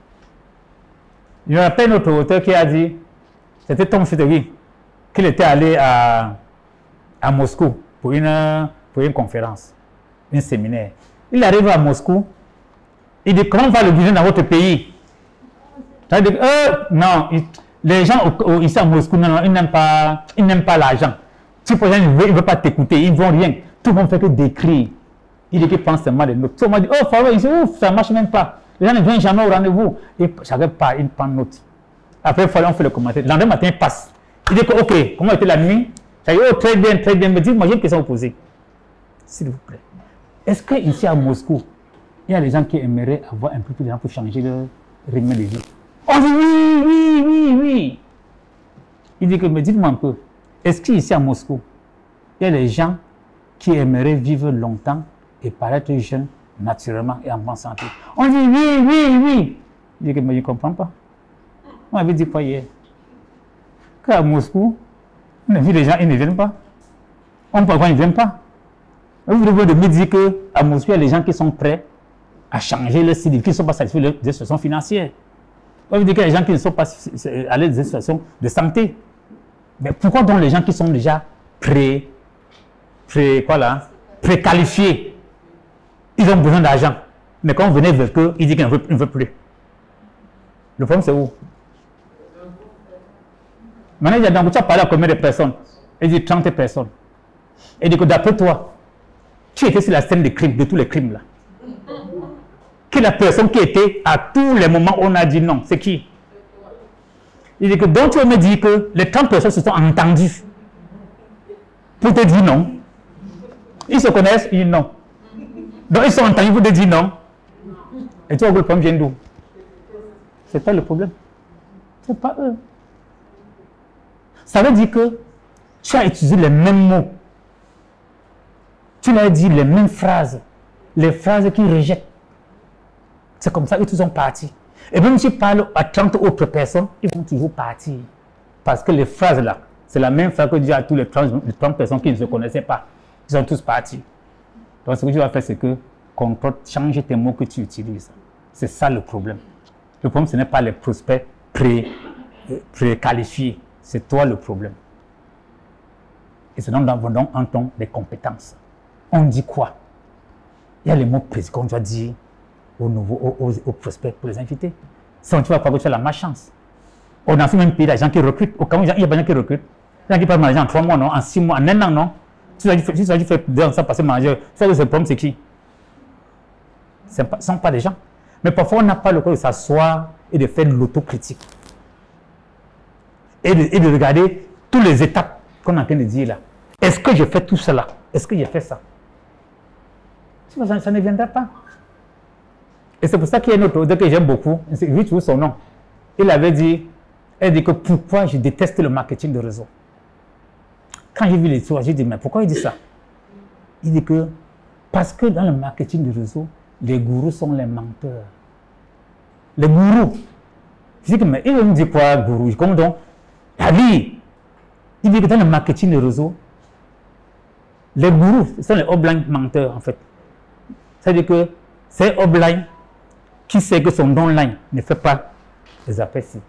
Il y a un autre auteur qui a dit, c'était Tom Sittegui, qu'il était allé à, à Moscou pour une, pour une conférence, un séminaire. Il arrive à Moscou, il dit, comment va le business dans votre pays? Il dit, euh, non, il, les gens au, au, ici à Moscou, non, non, ils n'aiment pas, ils n'aiment pas l'argent. Si pour exemple, ils ne veulent, veulent pas t'écouter, ils ne vont rien. Tout le monde fait que d'écrire. Il dit qu'il pense seulement des notes. Tout le monde dit, oh, Faro, ici, ouf, ça ne marche même pas. Les gens ne viennent jamais au rendez-vous. Et chacun part, il prend note. Après, il fallait on fait le commentaire. Le lendemain matin, il passe. Il dit que, ok, comment était la nuit? Ça dit, oh, très bien, très bien. Mais dites-moi, j'ai une question à vous poser. S'il vous plaît. Est-ce qu'ici à Moscou, il y a des gens qui aimeraient avoir un peu plus d'argent pour changer leur rythme de vie? On dit oui, oui, oui, oui. Il dit que, mais dites-moi un peu, est-ce qu'ici à Moscou, il y a des gens qui aimeraient vivre longtemps et paraître jeunes naturellement et en bonne santé? On dit oui, oui, oui. Il dit que, mais je ne comprends pas. On avait dit quoi hier? Qu'à Moscou, on a vu les gens, ils ne viennent pas. On ne peut pas, ils ne viennent pas. Vous devez me dire qu'à Moscou, il y a des gens qui sont prêts à changer leur style, qui ne sont pas satisfaits de leur situation financière. On veut dire qu'il y a des gens qui ne sont pas à l'aise des situations de santé. Mais pourquoi donc les gens qui sont déjà pré, pré, quoi là, préqualifiés, ils ont besoin d'argent? Mais quand on venait vers eux, il dit qu'il ne veut, veut plus. Le problème, c'est où? Maintenant, il y a dans tu as parlé à combien de personnes? Il dit trente personnes. Il dit que d'après toi, qui était sur la scène des crimes, de tous les crimes là? Qui est la personne qui était à tous les moments où on a dit non? C'est qui? Il dit que donc tu veux me dire que les trente personnes se sont entendues pour te dire non. Ils se connaissent, ils disent non. Donc ils sont entendus pour te dire non. Et tu vois que le problème vient d'où? C'est pas le problème. C'est pas eux. Ça veut dire que tu as utilisé les mêmes mots. Tu leur as dit les mêmes phrases. Les phrases qu'ils rejettent. C'est comme ça qu'ils sont partis. Et même si tu parles à trente autres personnes, ils vont toujours partir. Parce que les phrases là, c'est la même phrase que Dieu a à tous les trente, les trente personnes qui ne se connaissaient pas. Ils sont tous partis. Donc ce que tu vas faire, c'est que contrôle, change tes mots que tu utilises. C'est ça le problème. Le problème, ce n'est pas les prospects pré-qualifiés. Pré c'est toi le problème. Et c'est donc dans un ton des compétences. On dit quoi? Il y a les mots précis qu'on doit dire aux, nouveaux, aux, aux, aux prospects pour les inviter. Sinon, tu vas pas que tu as la malchance. On a fait même pays, il y a des gens qui recrutent. Au Cameroun, il y a des gens qui recrutent. Il y a des gens qui peuvent manager en trois mois, non, en six mois, en un an, non. Si tu as dit faire deux ans, ça passer manager, ça que ce problème, c'est qui? Ce ne sont pas des gens. Mais parfois, on n'a pas le temps de s'asseoir et de faire de l'autocritique. Et de, et de regarder toutes les étapes qu'on est en train de dire là. Est-ce que j'ai fait tout cela? Est-ce que j'ai fait ça? Ça, ça ne viendra pas. Et c'est pour ça qu'il y a une autre auteur que j'aime beaucoup, vu toujours son nom. Il avait dit, elle dit que pourquoi je déteste le marketing de réseau. Quand j'ai vu l'histoire, j'ai dit, mais pourquoi il dit ça? Il dit que, parce que dans le marketing de réseau, les gourous sont les menteurs. Les gourous. Je dis que, mais il me dit quoi, gourou? Comme donc, la vie. Il dit que dans le marketing de réseau, les gourous sont les offline menteurs, en fait. C'est-à-dire que c'est offline qui sait que son online ne fait pas les appels-ci.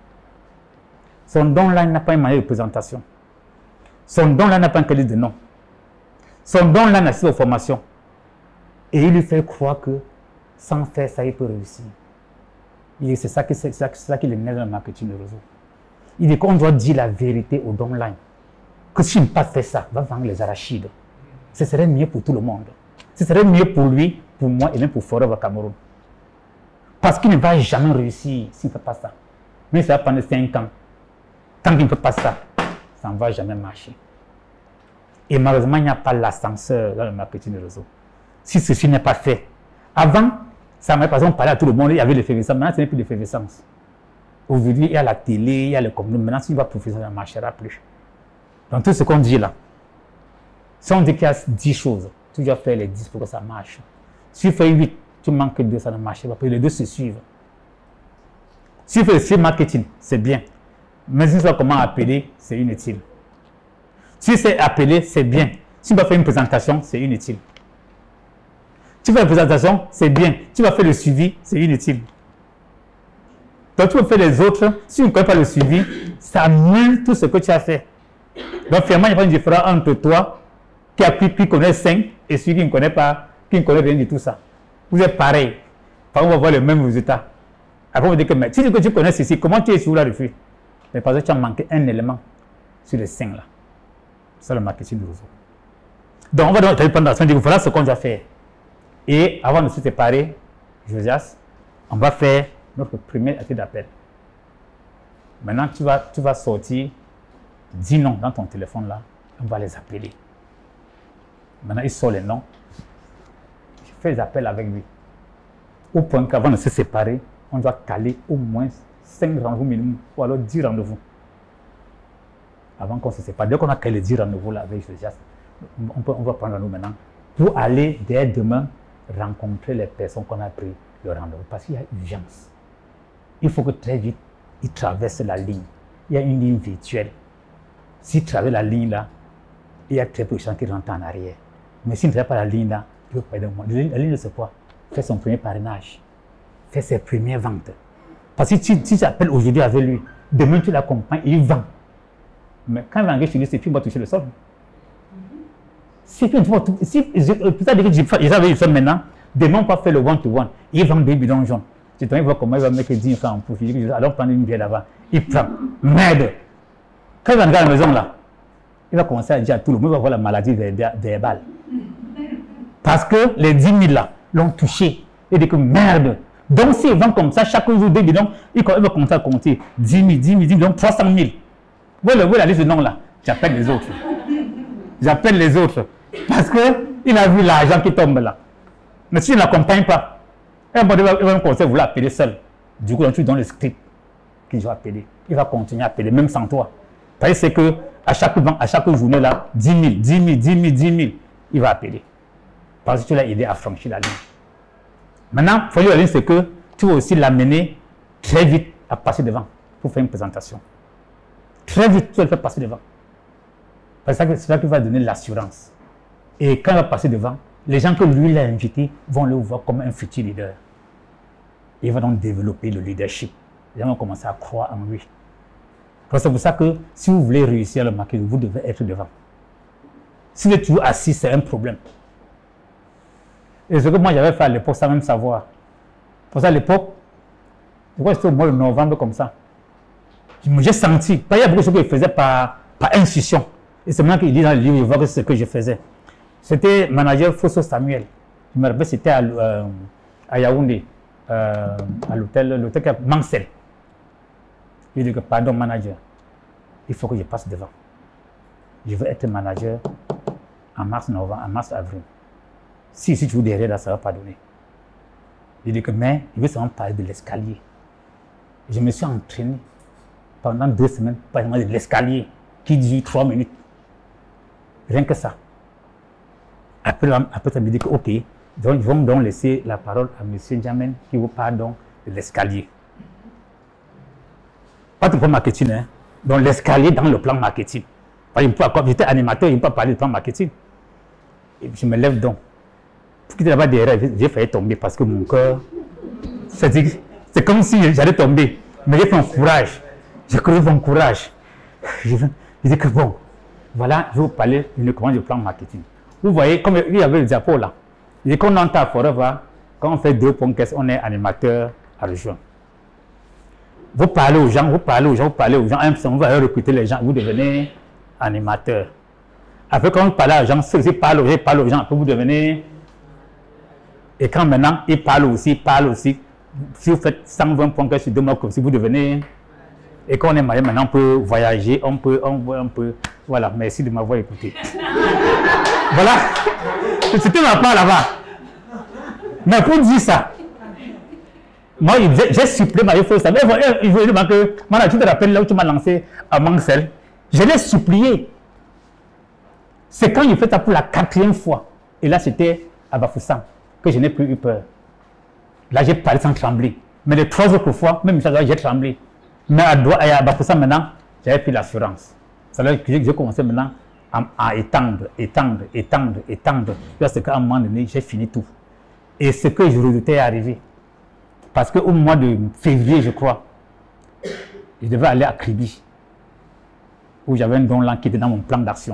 Son online n'a pas une manière de présentation. Son online n'a pas un qualité de nom. Son online n'a pas de formation. Et il lui fait croire que sans faire ça, il peut réussir. C'est ça qui c'est ça, ça qui l'énerve dans le marketing de réseau. Il dit qu'on doit dire la vérité au downline. Que si je n'ai pas fait ça, va vendre les arachides. Ce serait mieux pour tout le monde. Ce serait mieux pour lui, pour moi et même pour Forever Cameroun. Parce qu'il ne va jamais réussir s'il ne fait pas ça. Mais ça va prendre cinq ans. Tant qu'il ne fait pas ça, ça ne va jamais marcher. Et malheureusement, il n'y a pas l'ascenseur dans le marketing de réseau. Si ceci n'est pas fait, avant, ça m'a par exemple parlé à tout le monde, il y avait l'effervescence. Maintenant, ce n'est plus l'effervescence. Aujourd'hui, il y a la télé, il y a le commun. Maintenant, s'il va professionnel, ça ne marchera plus. Donc, tout ce qu'on dit là, si on dit qu'il y a dix choses, tu dois faire les dix pour que ça marche. Si tu fais huit, tu manques deux, ça ne marche pas. Parce que les deux se suivent. Si tu fais le marketing, c'est bien. Mais si tu sais comment appeler, c'est inutile. Si c'est appeler, c'est bien. Si tu vas faire une présentation, c'est inutile. Tu fais une présentation, c'est bien. Tu vas faire le suivi, c'est inutile. Donc tu vas faire les autres, si tu ne connais pas le suivi, ça annule tout ce que tu as fait. Donc finalement, il n'y a pas une différence entre toi, qui a pris, qui connaît cinq, et celui qui ne connaît pas, qui ne connaît rien de tout ça. Vous êtes pareil. Enfin, on va voir le même résultat. Après, on va dire que, mais si tu connais ceci, comment tu es sur la refus? Mais parce que tu as manqué un élément sur les cinq là. C'est le marketing de réseau. Donc, on va donc te prendre la dire voilà ce qu'on doit faire. Et avant de se séparer, Josias, on va faire notre premier acte d'appel. Maintenant, tu vas, tu vas sortir dix noms dans ton téléphone là, on va les appeler. Maintenant, il sort les noms. Je fais les appels avec lui. Au point qu'avant de se séparer, on doit caler au moins cinq rendez-vous minimum, ou alors dix rendez-vous. Avant qu'on se sépare. Dès qu'on a calé dix rendez-vous là avec Josias, on, peut, on va prendre rendez-vous maintenant pour aller dès demain rencontrer les personnes qu'on a pris le rendez-vous. Parce qu'il y a urgence. Il faut que très vite, ils traversent la ligne. Il y a une ligne virtuelle. S'ils traversent la ligne là, il y a très peu de gens qui rentrent en arrière. Mais s'ils ne traversent pas la ligne là, il peut perdre moins. La ligne, c'est quoi? Faire son premier parrainage. Faire ses premières ventes. Parce que si, si tu appelles aujourd'hui avec lui, demain tu l'accompagnes et il vend. Mais quand il va engager chez lui, c'est plus, il va toucher le sol. Si plus, si, peut-être que je savais le sol maintenant, Demain, on va faire le one-to-one. Il vend des bidons jaunes. Tu te vois comment il va mettre dix mille francs en profit. Il dit, alors prendre une bière là-bas. Il prend. Merde. Quand il va rentrer à la maison là, il va commencer à dire à tout le monde, il va avoir la maladie verbale. Parce que les dix mille là l'ont touché. Il dit que merde. Donc s'il vend comme ça, chaque jour des bidons, il va commencer à compter dix mille, dix mille, dix mille, donc trois cent mille. Vous voyez la liste de noms là? J'appelle les autres. J'appelle les autres. Parce qu'il a vu l'argent qui tombe là. Mais si je ne l'accompagne pas, il va me conseiller de vouloir appeler seul. Du coup, tu donnes le script qu'il doit appeler. Il va continuer à appeler, même sans toi. Parce que c'est que à chaque, à chaque journée là, dix mille, dix mille, dix mille, dix mille, il va appeler. Parce que tu l'as aidé à franchir la ligne. Maintenant, franchir la ligne, c'est que tu vas aussi l'amener très vite à passer devant pour faire une présentation. Très vite, tu vas le faire passer devant. C'est ça qui va donner l'assurance. Et quand il va passer devant, les gens que lui l'a invité vont le voir comme un futur leader. Il va donc développer le leadership. Les gens vont commencer à croire en lui. C'est pour ça que si vous voulez réussir le marketing, vous devez être devant. Si vous êtes toujours assis, c'est un problème. Et ce que moi j'avais fait à l'époque, sans même savoir. Pour ça, à l'époque, je crois que c'était au mois de novembre comme ça. J'ai senti, il y a beaucoup de choses que je faisais par, par intuition. Et c'est maintenant qu'il dit dans le livre, je vois que c'est ce que je faisais. C'était manager Fosso Samuel. Je me rappelle, c'était à, euh, à Yaoundé, euh, à l'hôtel, l'hôtel Mansell. Il dit que, pardon, manager, il faut que je passe devant. Je veux être manager en mars, novembre, en mars, avril. Si, si tu veux derrière, là, ça ne va pas donner. Il dit que, mais, il veut seulement parler de l'escalier. Je me suis entraîné pendant deux semaines, par exemple, de l'escalier, qui dure trois minutes. Rien que ça. Après, après ça me dit que, ok, donc ils vont donc laisser la parole à M. Jamen qui vous parle donc de l'escalier. Pas de plan marketing, hein. Donc l'escalier dans le plan marketing. Comme j'étais animateur, il ne peut pas parler de plan marketing. Et je me lève donc. Pour quitter là-bas derrière, j'ai failli tomber parce que mon cœur, c'est comme si j'allais tomber. Mais j'ai fait un courage. J'ai crevé mon courage. Je, je dis que bon, voilà, je vais vous parler uniquement du plan marketing. Vous voyez, comme il y avait le diapo là, il dit qu'on entend à Forever, quand on fait deux points, on est animateur à rejoindre. Vous parlez aux gens, vous parlez aux gens, vous parlez aux gens, on va recruter les gens, vous devenez animateur. Après, quand vous parlez aux gens, ceux qui parlent aux gens, parlent aux gens, après vous devenez. Et quand maintenant, ils parlent aussi, ils parlent aussi. Si vous faites cent vingt points sur deux mois, comme si vous devenez. Et quand on est marié, maintenant on peut voyager, on peut, on peut, on peut. Voilà, merci de m'avoir écouté. Voilà, c'était ma part là-bas. Mais pour dire ça, moi, j'ai supplié ma fille, il veut dire que, moi, tu te rappelles là où tu m'as lancé à Mansell, je l'ai supplié. C'est quand il fait ça pour la quatrième fois, et là c'était à Bafoussam, que je n'ai plus eu peur. Là, j'ai parlé sans trembler. Mais les trois autres fois, même ça, j'ai tremblé. Mais à, à Bafoussam maintenant, j'avais pris l'assurance. Ça veut dire que j'ai commencé maintenant à, à étendre, étendre, étendre, étendre. Parce qu'à un moment donné, j'ai fini tout. Et ce que je redoutais est arrivé. Parce qu'au mois de février, je crois, je devais aller à Kribi, où j'avais un don là qui était dans mon plan d'action.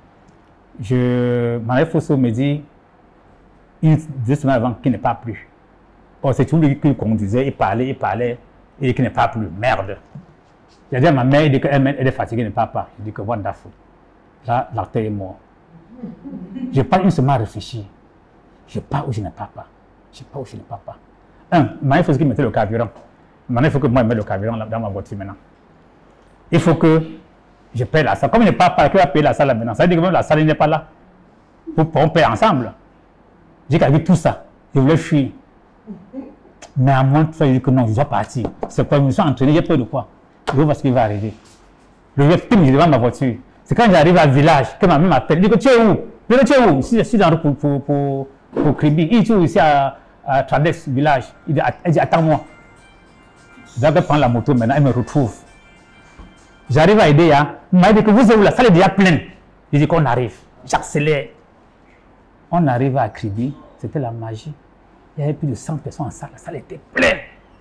Je, Marie Fosso me dit, une, deux semaines avant, qu'il n'est pas plus. Or, c'est tout lui qui conduisait, il parlait, il parlait, et qu'il n'est pas plus. Merde. J'ai dit à ma mère, il dit qu'elle est fatiguée, elle ne parle pas. Je dis que wonderful. Là, l'acteur est mort. Je parle une semaine à réfléchir. Je pars où je ne pars pas. Je pars où je ne pars pas. Un, il faut qu'il mette le carburant. Maintenant, il faut que moi je mette le carburant dans ma voiture maintenant. Il faut que je paye la salle. Comme il n'est pas là, qui va payer la salle là maintenant? Ça veut dire que même la salle n'est pas là. Pour qu'on paye ensemble. J'ai qu'avec tout ça, je voulais fuir. Mais à moi, je dis que non, je dois partir. C'est quoi, je me suis entraîné, j'ai peur de quoi? Je veux voir ce qui va arriver. Je vais tout devant ma voiture. C'est quand j'arrive à village que ma mère m'appelle. Je dis que tu es où? Je dis, tu es où? Je suis dans le pour, pour, pour, pour Kribi. Il est où ici à, à Tradex village? Il dit, elle dit attends-moi. Je dois prendre la moto maintenant, elle me retrouve. J'arrive à aider, hein. Il m'a dit que vous êtes où? La salle est déjà pleine. Je dis qu'on arrive. J'accélère. On arrive à Kribi, c'était la magie. Il y avait plus de cent personnes en salle, la salle était pleine.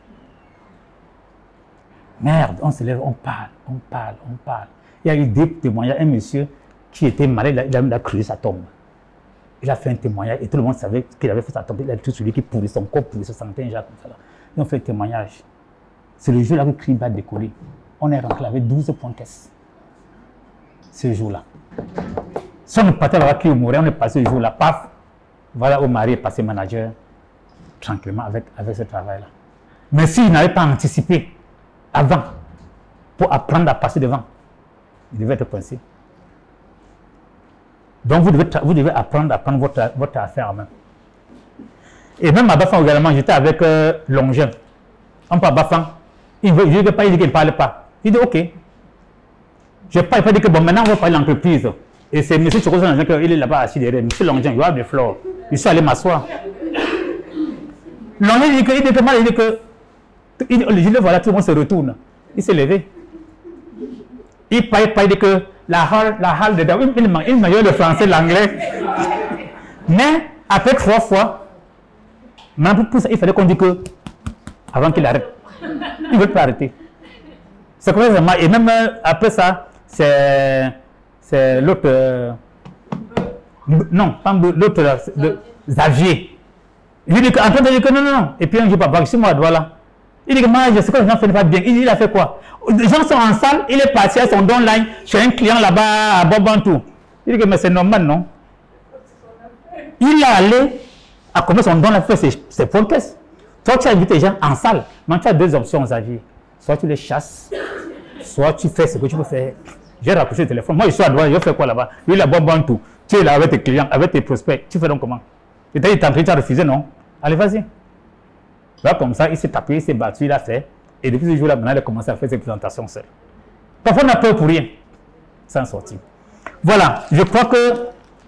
Merde, on se lève, on parle, on parle, on parle. Il y a eu des témoignages, un monsieur qui était malade, il a, il a creusé sa tombe. Il a fait un témoignage et tout le monde savait qu'il avait fait sa tombe. Il a tout celui qui pourrit son corps, pourrit se sentait un genre comme ça. Là. Ils ont fait un témoignage. C'est le jour-là que le crime va décoller. On est rentré avec douze points caisse. Ce jour-là. Si on ne partait pas qui mourait, on est passé ce jour-là, paf, voilà où Marie est passé manager, tranquillement avec, avec ce travail-là. Mais s'il n'avait pas anticipé avant, pour apprendre à passer devant, il devait être coincé. Donc vous devez, vous devez apprendre à prendre votre, votre affaire en main. Et même à Bafang également, j'étais avec euh, Longin. On parle à Bafang, il ne veut pas, il dit qu'il ne parle pas. Il dit ok. Je n'ai pas, pas dit que bon, maintenant on va parler de l'entreprise. Et c'est M. Chokoso, il est là-bas assis derrière. M. Longin, il y a des fleurs. Je suis allé m'asseoir. Longin, il dit que, il dit que, il dit que, il dit, je le vois là, tout le monde se retourne. Il s'est levé. Il parle, il dit que la halle, la halle de il, il, il meilleur le français, l'anglais. Mais après trois fois, maintenant pour ça, il fallait qu'on dise que, avant qu'il arrête, il ne veut pas arrêter. C'est comme ça, et même après ça, c'est l'autre, euh, non, pas l'autre, Xavier. Il dit qu'en train de dire que non, non, non, et puis un jour, papa, c'est moi, voilà. Il dit que moi, je sais que les gens ne font pas bien. Il, il a fait quoi? Les gens sont en salle, il est parti à son don line chez un client là-bas à Bobantou. Il dit que mais c'est normal, non? Il est allé à commencer son don là, faire ses, ses points de caisse. Toi, tu as invité les gens en salle. Mais tu as deux options, Xavier. Soit tu les chasses, soit tu fais ce que tu peux faire. J'ai rapproché le téléphone. Moi, je suis à droite, je fais quoi là-bas? Lui, il a Bobantou. Tu es là avec tes clients, avec tes prospects. Tu fais donc comment? Et tu as dit, tu as refusé, non? Allez, vas-y. Là, comme ça, il s'est tapé, il s'est battu, il a fait. Et depuis ce jour-là, maintenant, il a commencé à faire ses présentations seul. Parfois, on a peur pour rien. Sans sortir. Voilà, je crois que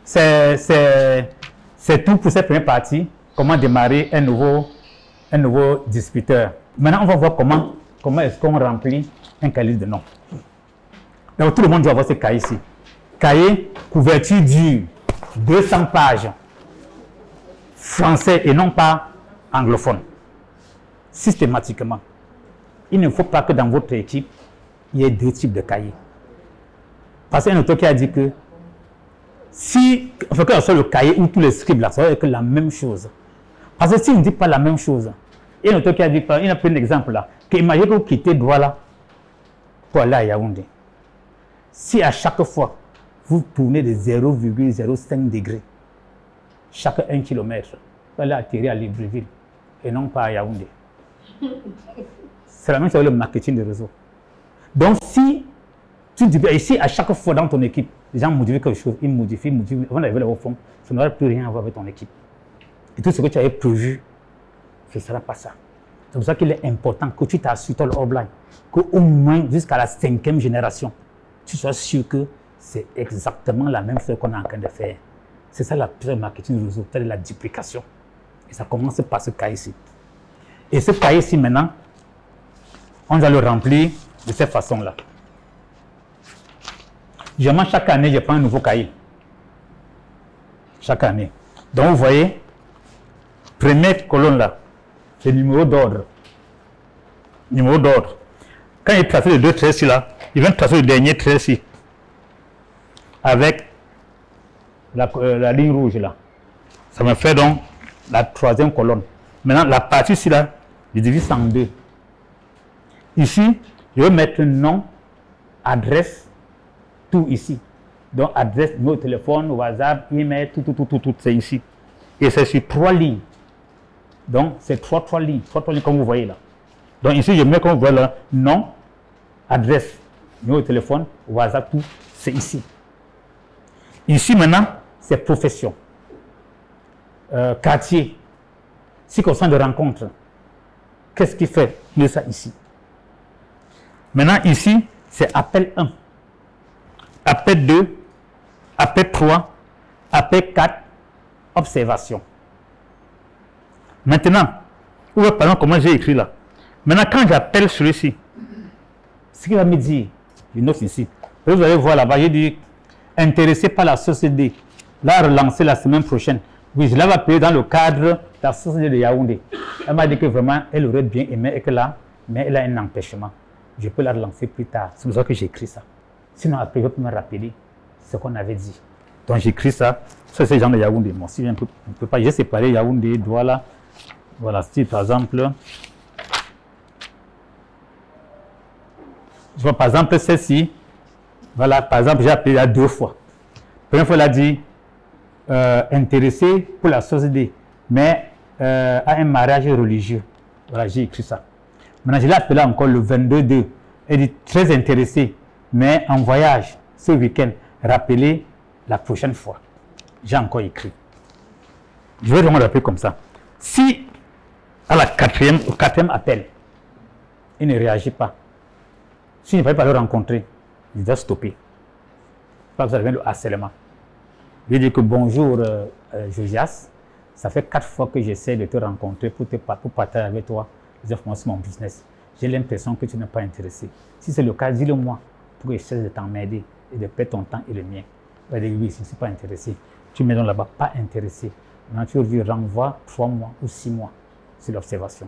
c'est tout pour cette première partie. Comment démarrer un nouveau, un nouveau disputeur. Maintenant, on va voir comment, comment est-ce qu'on remplit un cahier de noms. Donc, tout le monde doit avoir ce cahier ici. Cahier, couverture dure, deux cents pages. Français et non pas anglophone. Systématiquement. Il ne faut pas que dans votre équipe, il y ait deux types de cahiers. Parce qu'il y a un auteur qui a dit que si, il faut que ce soit le cahier ou tous les scribes là, ça va être la même chose. Parce que si vous ne dites pas la même chose, il y a un auteur qui a dit, il a pris un exemple là, qu'imaginez que vous quittez Douala pour aller à Yaoundé. Si à chaque fois, vous tournez de zéro virgule zéro cinq degrés, chaque un kilomètre, vous allez atterrir à Libreville et non pas à Yaoundé. C'est la même chose avec le marketing de réseau. Donc, si tu dis, ici, à chaque fois dans ton équipe, les gens modifient quelque chose, ils modifient, ils modifient, avant d'arriver là au fond, ça n'aura plus rien à voir avec ton équipe. Et tout ce que tu avais prévu, ce ne sera pas ça. C'est pour ça qu'il est important que tu t'assures ton offline, qu'au moins jusqu'à la cinquième génération, tu sois sûr que c'est exactement la même chose qu'on est en train de faire. C'est ça la pire marketing de réseau, c'est la duplication. Et ça commence par ce cas ici. Et ce cahier ici, maintenant, on va le remplir de cette façon-là. Généralement, chaque année, je prends un nouveau cahier. Chaque année. Donc, vous voyez, première colonne là, c'est le numéro d'ordre. Numéro d'ordre. Quand il trace les deux traits ici, là, il vient tracer le dernier trait ici. Avec la, euh, la ligne rouge là. Ça me fait donc la troisième colonne. Maintenant, la partie ici, là, je divise en deux. Ici, je vais mettre nom, adresse, tout ici. Donc, adresse, numéro de téléphone, WhatsApp, email, tout, tout, tout, tout, tout, c'est ici. Et c'est sur trois lignes. Donc, c'est trois, trois lignes, trois, trois lignes, comme vous voyez là. Donc, ici, je mets, comme vous voyez là, nom, adresse, numéro de téléphone, WhatsApp, tout, c'est ici. Ici, maintenant, c'est profession. Euh, quartier, circonstance de rencontre. Qu'est-ce qui fait de ça ici? Maintenant, ici, c'est appel un, appel deux, appel trois, appel quatre, observation. Maintenant, vous voyez par exemple comment j'ai écrit là. Maintenant, quand j'appelle celui-ci, ce qu'il va me dire, je note ici. Vous allez voir là-bas, j'ai dit, intéressé par la société, là, relancer la semaine prochaine. Oui, je l'avais appelé dans le cadre de la société de Yaoundé. Elle m'a dit que vraiment, elle aurait bien aimé et que là, mais elle a un empêchement. Je peux la relancer plus tard. C'est pour ça que j'ai écrit ça. Sinon, après, je peux me rappeler ce qu'on avait dit. Donc j'écris ça. Ça, c'est les gens de Yaoundé. Bon, si je ne peux, peux pas, j'ai séparé Yaoundé, Douala. Voilà, si par exemple, je vois par exemple celle-ci. Voilà, par exemple, j'ai appelé là deux fois. La première fois, elle a dit euh, intéressé pour la société, mais euh, à un mariage religieux. Voilà, j'ai écrit ça. Maintenant, je l'ai appelé encore le vingt-deux deux. Elle dit très intéressé, mais en voyage ce week-end. Rappelez la prochaine fois. J'ai encore écrit. Je vais vraiment l'appeler comme ça. Si à la quatrième, au quatrième appel, il ne réagit pas, s'il ne peut pas le rencontrer, il doit stopper. Pas que ça devient le harcèlement. Je dis que bonjour euh, euh, Josias, ça fait quatre fois que j'essaie de te rencontrer pour, te, pour partager avec toi les informations sur mon business. J'ai l'impression que tu n'es pas intéressé. Si c'est le cas, dis-le moi pour que je cesse de t'emmerder et de perdre ton temps et le mien. Je vais dire oui, je ne suis pas intéressé. Tu mets donc là-bas, pas intéressé. Maintenant, tu lui renvoies trois mois ou six mois sur l'observation.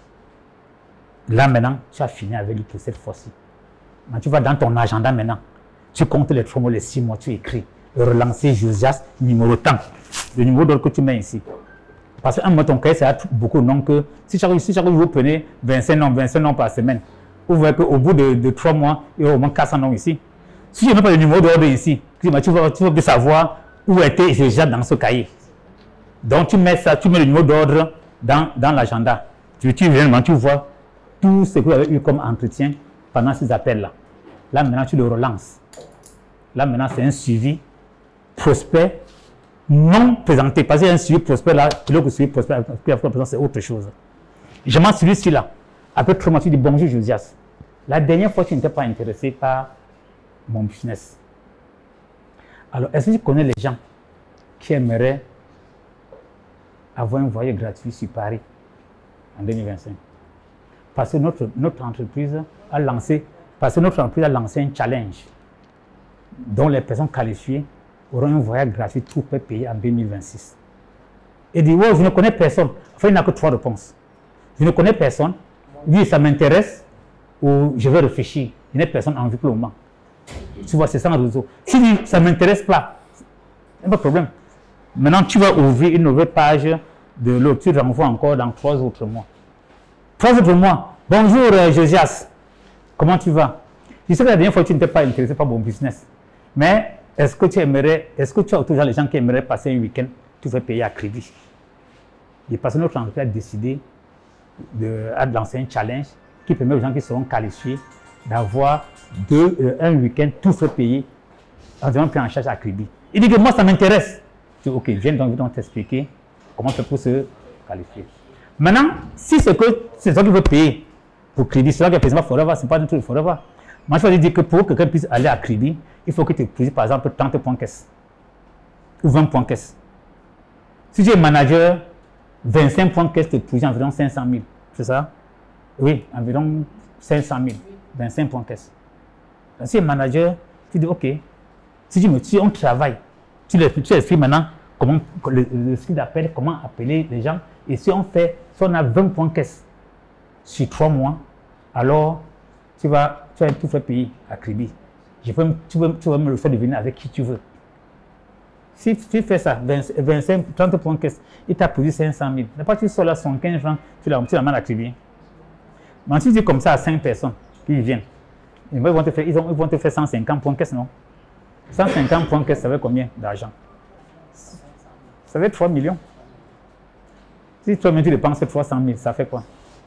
Là maintenant, tu as fini avec lui pour cette fois-ci. Tu vas dans ton agenda maintenant. Tu comptes les trois mois, les six mois, tu écris. Relancer Josias, numéro temps. Le numéro d'ordre que tu mets ici. Parce qu'un mois, ton cahier, ça a beaucoup de noms que si chaque, si chaque jour vous prenez vingt-cinq noms, vingt-cinq noms par semaine, vous voyez qu'au bout de, de trois mois, il y aura au moins quatre cents noms ici. Si je n'ai pas le numéro d'ordre ici, tu vas, tu vas savoir où était Josias dans ce cahier. Donc tu mets ça, tu mets le numéro d'ordre dans, dans l'agenda. Tu, tu viens, tu vois tout ce que vous avez eu comme entretien pendant ces appels-là. Là maintenant, tu le relances. Là maintenant, c'est un suivi prospect non présenté. Parce qu'il y a un suivi prospect là, l'autre suivi prospect, c'est autre chose. Je m'en suis celui là. Après trois mois, tu dis bonjour Josias. La dernière fois, tu n'étais pas intéressé par mon business. Alors, est-ce que tu connais les gens qui aimeraient avoir un voyage gratuit sur Paris en deux mille vingt-cinq? Parce que notre, notre entreprise a lancé, parce que notre entreprise a lancé un challenge dont les personnes qualifiées auront un voyage gratuit tout peut payer en deux mille vingt-six. Il dit, oh, je ne connais personne. Enfin, il n'a que trois réponses. Je ne connais personne. Oui, ça m'intéresse ou je vais réfléchir. Il n'y a personne en vue pour le moment. Tu vois, c'est ça un réseau. Si dit, ça ne m'intéresse pas, il n'y a pas de problème. Maintenant, tu vas ouvrir une nouvelle page de l'autre. Tu renvoies encore dans trois autres mois. Trois autres mois. Bonjour, euh, Josias. Comment tu vas? Je sais que la dernière fois, tu n'étais pas intéressé par mon business. Mais est-ce que tu aimerais, est-ce que tu as toujours les gens qui aimeraient passer un week-end, tu veux payer à crédit? Et parce que notre entreprise a décidé de, de lancer un challenge qui permet aux gens qui seront qualifiés d'avoir deux, euh, un week-end, tout fait payer, environ pris en charge à crédit. Il dit que moi, ça m'intéresse. Je dis, ok, viens donc, donc t'expliquer comment faire pour se qualifier. Maintenant, si c'est que c'est toi qui veux payer pour crédit, c'est là que c'est forever, c'est pas du tout forever. Moi, je vais dire que pour que quelqu'un puisse aller à crédit, il faut que tu produises par exemple trente points caisse ou vingt points caisse. Si tu es manager, vingt-cinq points caisse te produisent environ cinq cent mille. C'est ça? Oui, environ cinq cent mille. vingt-cinq points caisse. Si tu es manager, tu dis ok. Si, tu me, si on travaille, tu expliques maintenant comment le, le skill d'appel, comment appeler les gens. Et si on fait, si on a vingt points caisse sur trois mois, alors tu vas, tu vas tout faire payer à crédit. Je peux, tu, peux, tu vas me le faire devenir avec qui tu veux. Si tu fais ça, vingt-cinq, trente points caisse, il t'a produit cinq cent mille. N'a pas tu sors là soixante-quinze francs, tu l'amènes à crédit. Mais tu dis comme ça à cinq personnes qui viennent. Ils vont te faire, ils, ont, ils vont te faire cent cinquante points caisse, non? cent cinquante points caisse, ça fait combien d'argent? Ça fait trois millions. Si toi-même tu dépenses trois cent mille, ça fait quoi?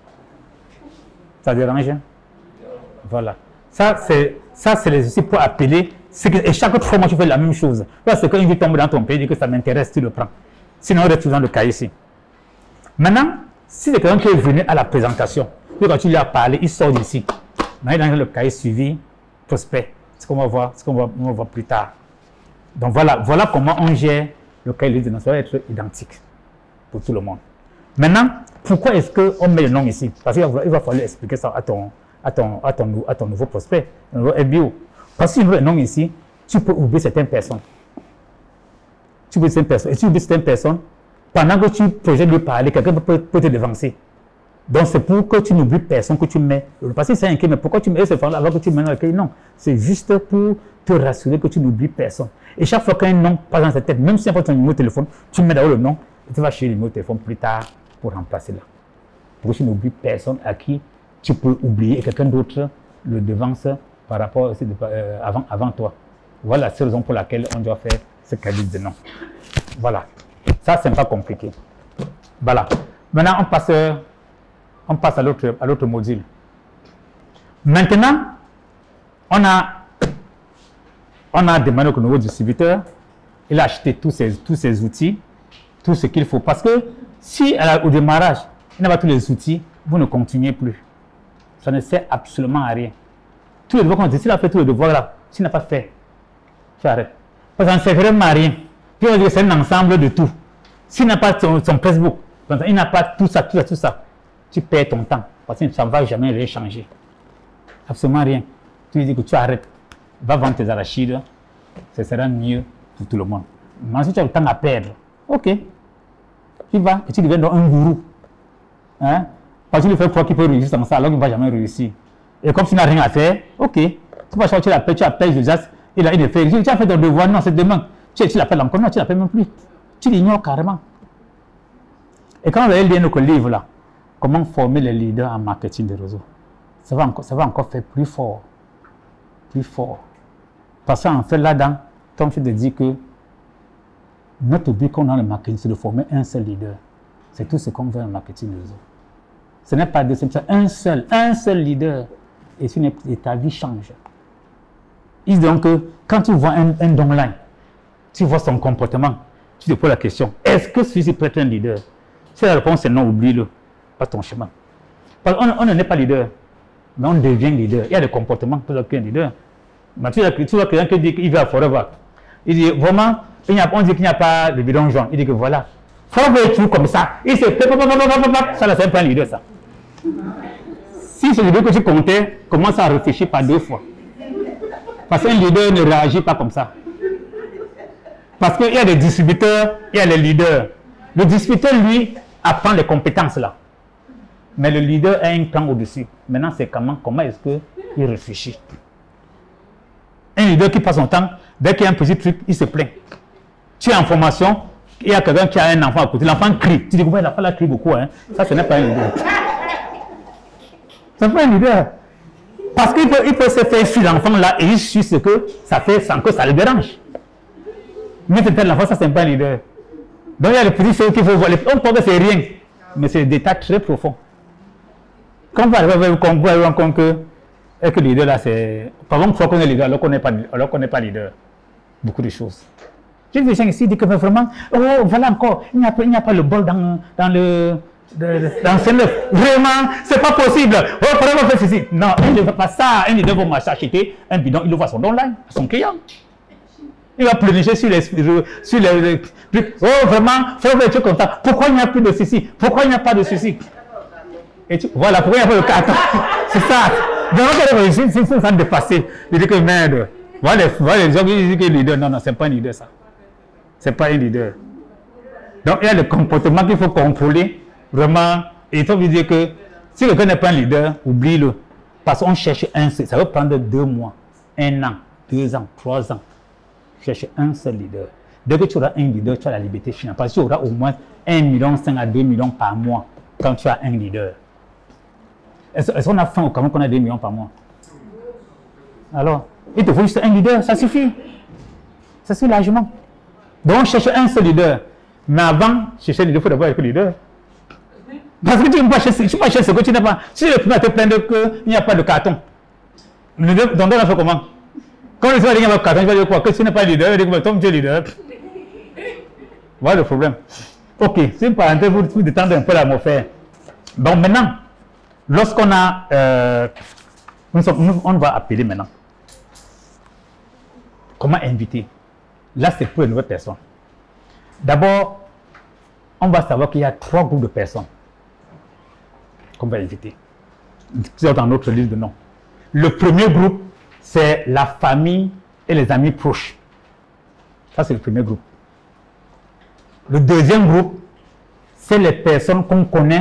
Ça dérange? Voilà. Ça, c'est ça, c'est les outils pour appeler. Que, et chaque fois, moi, tu fais la même chose. Là, c'est quand il tombe dans ton pays, dit que ça m'intéresse, tu le prends. Sinon, on reste dans le cahier ici. Maintenant, si c'est quelqu'un qui est venu à la présentation, quand tu lui as parlé, il sort d'ici. Maintenant, il est dans le cahier suivi, prospect. C'est ce qu'on va voir, ce qu'on va, on va voir plus tard. Donc voilà, voilà comment on gère le cahier de ça va être identique pour tout le monde. Maintenant, pourquoi est-ce qu'on met le nom ici? Parce qu'il va, va falloir expliquer ça à ton, à ton, à ton, à ton nouveau prospect, ton nouveau F B O. Parce que si tu mets le nom ici, tu peux oublier certaines personnes. Tu peux oublier certaines personnes. Et si tu oublies certaines personnes, pendant que tu projettes de lui parler, quelqu'un peut, peut te devancer. Donc, c'est pour que tu n'oublies personne que tu mets. Parce que c'est inquiet, mais pourquoi tu mets ce format alors que tu mets dans le recueil? Non, c'est juste pour te rassurer que tu n'oublies personne. Et chaque fois qu'un nom passe dans ta tête, même si c'est ton numéro de téléphone, tu mets d'abord le nom et tu vas chercher le numéro de téléphone plus tard pour remplacer là. Pour que tu n'oublies personne à qui tu peux oublier et quelqu'un d'autre le devance par rapport euh, avant, avant toi. Voilà la seule raison pour laquelle on doit faire ce calibre de nom. Voilà. Ça, c'est pas compliqué. Voilà. Maintenant, on passe, on passe à l'autre à l'autre module. Maintenant, on a, on a demandé au nouveau distributeur, il a acheté tous ces, tous ces outils, tout ce qu'il faut. Parce que si au démarrage, il n'a pas tous les outils, vous ne continuez plus. Ça ne sert absolument à rien. Tous les devoirs qu'on dit, s'il a fait tous les devoirs là, s'il n'a pas fait, tu arrêtes. Parce que ça ne sert vraiment à rien. Puis on dit que c'est un ensemble de tout. S'il n'a pas son, son Facebook, il n'a pas tout ça, tout ça, tout ça, tu perds ton temps. Parce que ça ne va jamais rien changer. Absolument rien. Tu lui dis que tu arrêtes. Va vendre tes arachides. Ce sera mieux pour tout le monde. Mais si tu as le temps à perdre, ok. Tu vas et tu deviens donc un gourou. Hein? Parce que tu lui fais croire qu'il peut réussir dans ça alors qu'il ne va jamais réussir. Et comme tu n'as rien à faire, ok. Tu vas chercher, tu l'appelles, tu appelles Josas, il a une fait. Tu as fait ton devoir, non, c'est demain. Tu, tu l'appelles encore, non, tu ne l'appelles même plus. Tu l'ignores carrément. Et quand vous allez lire notre livre là, comment former les leaders en marketing de réseau, ça va encore, ça va encore faire plus fort. Plus fort. Parce qu'en fait, là-dedans, comme je te dis que notre but qu'on a dans le marketing, c'est de former un seul leader. C'est tout ce qu'on veut en marketing de réseau. Ce n'est pas deux, c'est un seul, un seul leader. Et, et ta vie change. Il dit donc que quand tu vois un, un online, tu vois son comportement, tu te poses la question, est-ce que celui-ci peut être un leader? Si la réponse est non, oublie-le. Pas ton chemin. Parce qu'on n'est pas leader, mais on devient leader. Il y a des comportements pour lequel un leader. Mais tu vois quelqu'un qui dit qu'il va à Forever. Il dit vraiment, il a, on dit qu'il n'y a pas de bidon jaune. Il dit que voilà. Forever est tout comme ça. Il se fait, ça là, c'est pas un leader ça. Si c'est le leader que tu comptais, commence à réfléchir par deux fois. Parce qu'un leader ne réagit pas comme ça. Parce qu'il y a des distributeurs, il y a les leaders. Le distributeur, lui, apprend les compétences là. Mais le leader a un plan au-dessus. Maintenant, c'est comment, comment est-ce qu'il réfléchit. Un leader qui passe son temps, dès qu'il y a un petit truc, il se plaint. Tu es en formation, il y a quelqu'un qui a un enfant à côté, l'enfant crie. Tu dis, ouais, l'enfant crie beaucoup. Hein. Ça, ce n'est pas un leader. Ce n'est pas un leader. Parce qu'il peut, il peut se faire suivre l'enfant là et il suit ce que ça fait sans que ça le dérange. Mais c'est l'enfant, ça, c'est pas un leader. Donc, il y a les petites choses qu'il faut voir. On pense que c'est rien, mais c'est des détails très profonds. Quand vous arrivez à vous rendre compte que, et que le leader là, c'est. Par exemple, fois qu'on est leader, alors qu'on n'est pas, pas leader. Beaucoup de choses. J'ai vu des gens ici qui disent que vraiment, oh, voilà encore, il n'y a, a pas le bol dans, dans le. Dans ce neuf. Vraiment, c'est pas possible. Oh, vraiment, faire ceci. Non, il ne veut pas ça. Un leader va marcher acheter un bidon, il le voit son online, à son client. Il va plénicher sur les, sur les, oh vraiment, il faut faire des trucs comme ça. Pourquoi il n'y a plus de ceci? Pourquoi il n'y a pas de ceci? Et tu, voilà, pourquoi il n'y a pas de carton? C'est ça. Vraiment, c'est ça de passer. Il dit que merde. Voilà, voilà les gens qui disent que leader. Non, non, c'est pas un leader ça. C'est pas un leader. Donc il y a le comportement qu'il faut contrôler. Vraiment, et il faut vous dire que si quelqu'un n'est pas un leader, oublie-le. Parce qu'on cherche un seul. Ça va prendre deux mois, un an, deux ans, trois ans. Cherche un seul leader. Dès que tu auras un leader, tu as la liberté financière. Parce que tu auras au moins un million cinq à deux millions par mois quand tu as un leader. Est-ce qu'on a faim au Cameroun qu'on a deux millions par mois? Alors, il te faut juste un leader, ça suffit. Ça suffit largement. Donc, on cherche un seul leader. Mais avant, chercher un leader, il faut d'abord être leader. Parce que tu ne peux pas chercher ce que tu n'as pas. Si le premier te plaindre qu'il n'y a pas de carton, le leader, donc on a fait comment? Quand le soir, il n'y a pas de carton, il va dire quoi? Que tu n'es pas leader, il va dire que tu es leader. Voilà le problème. Ok, c'est une parenthèse pour vous détendre un peu l'atmosphère. Donc maintenant, lorsqu'on a. Euh, nous sommes, nous, on va appeler maintenant. Comment inviter? Là, c'est pour les nouvelles personnes. D'abord, on va savoir qu'il y a trois groupes de personnes qu'on va inviter. C'est dans notre liste de noms. Le premier groupe, c'est la famille et les amis proches. Ça, c'est le premier groupe. Le deuxième groupe, c'est les personnes qu'on connaît,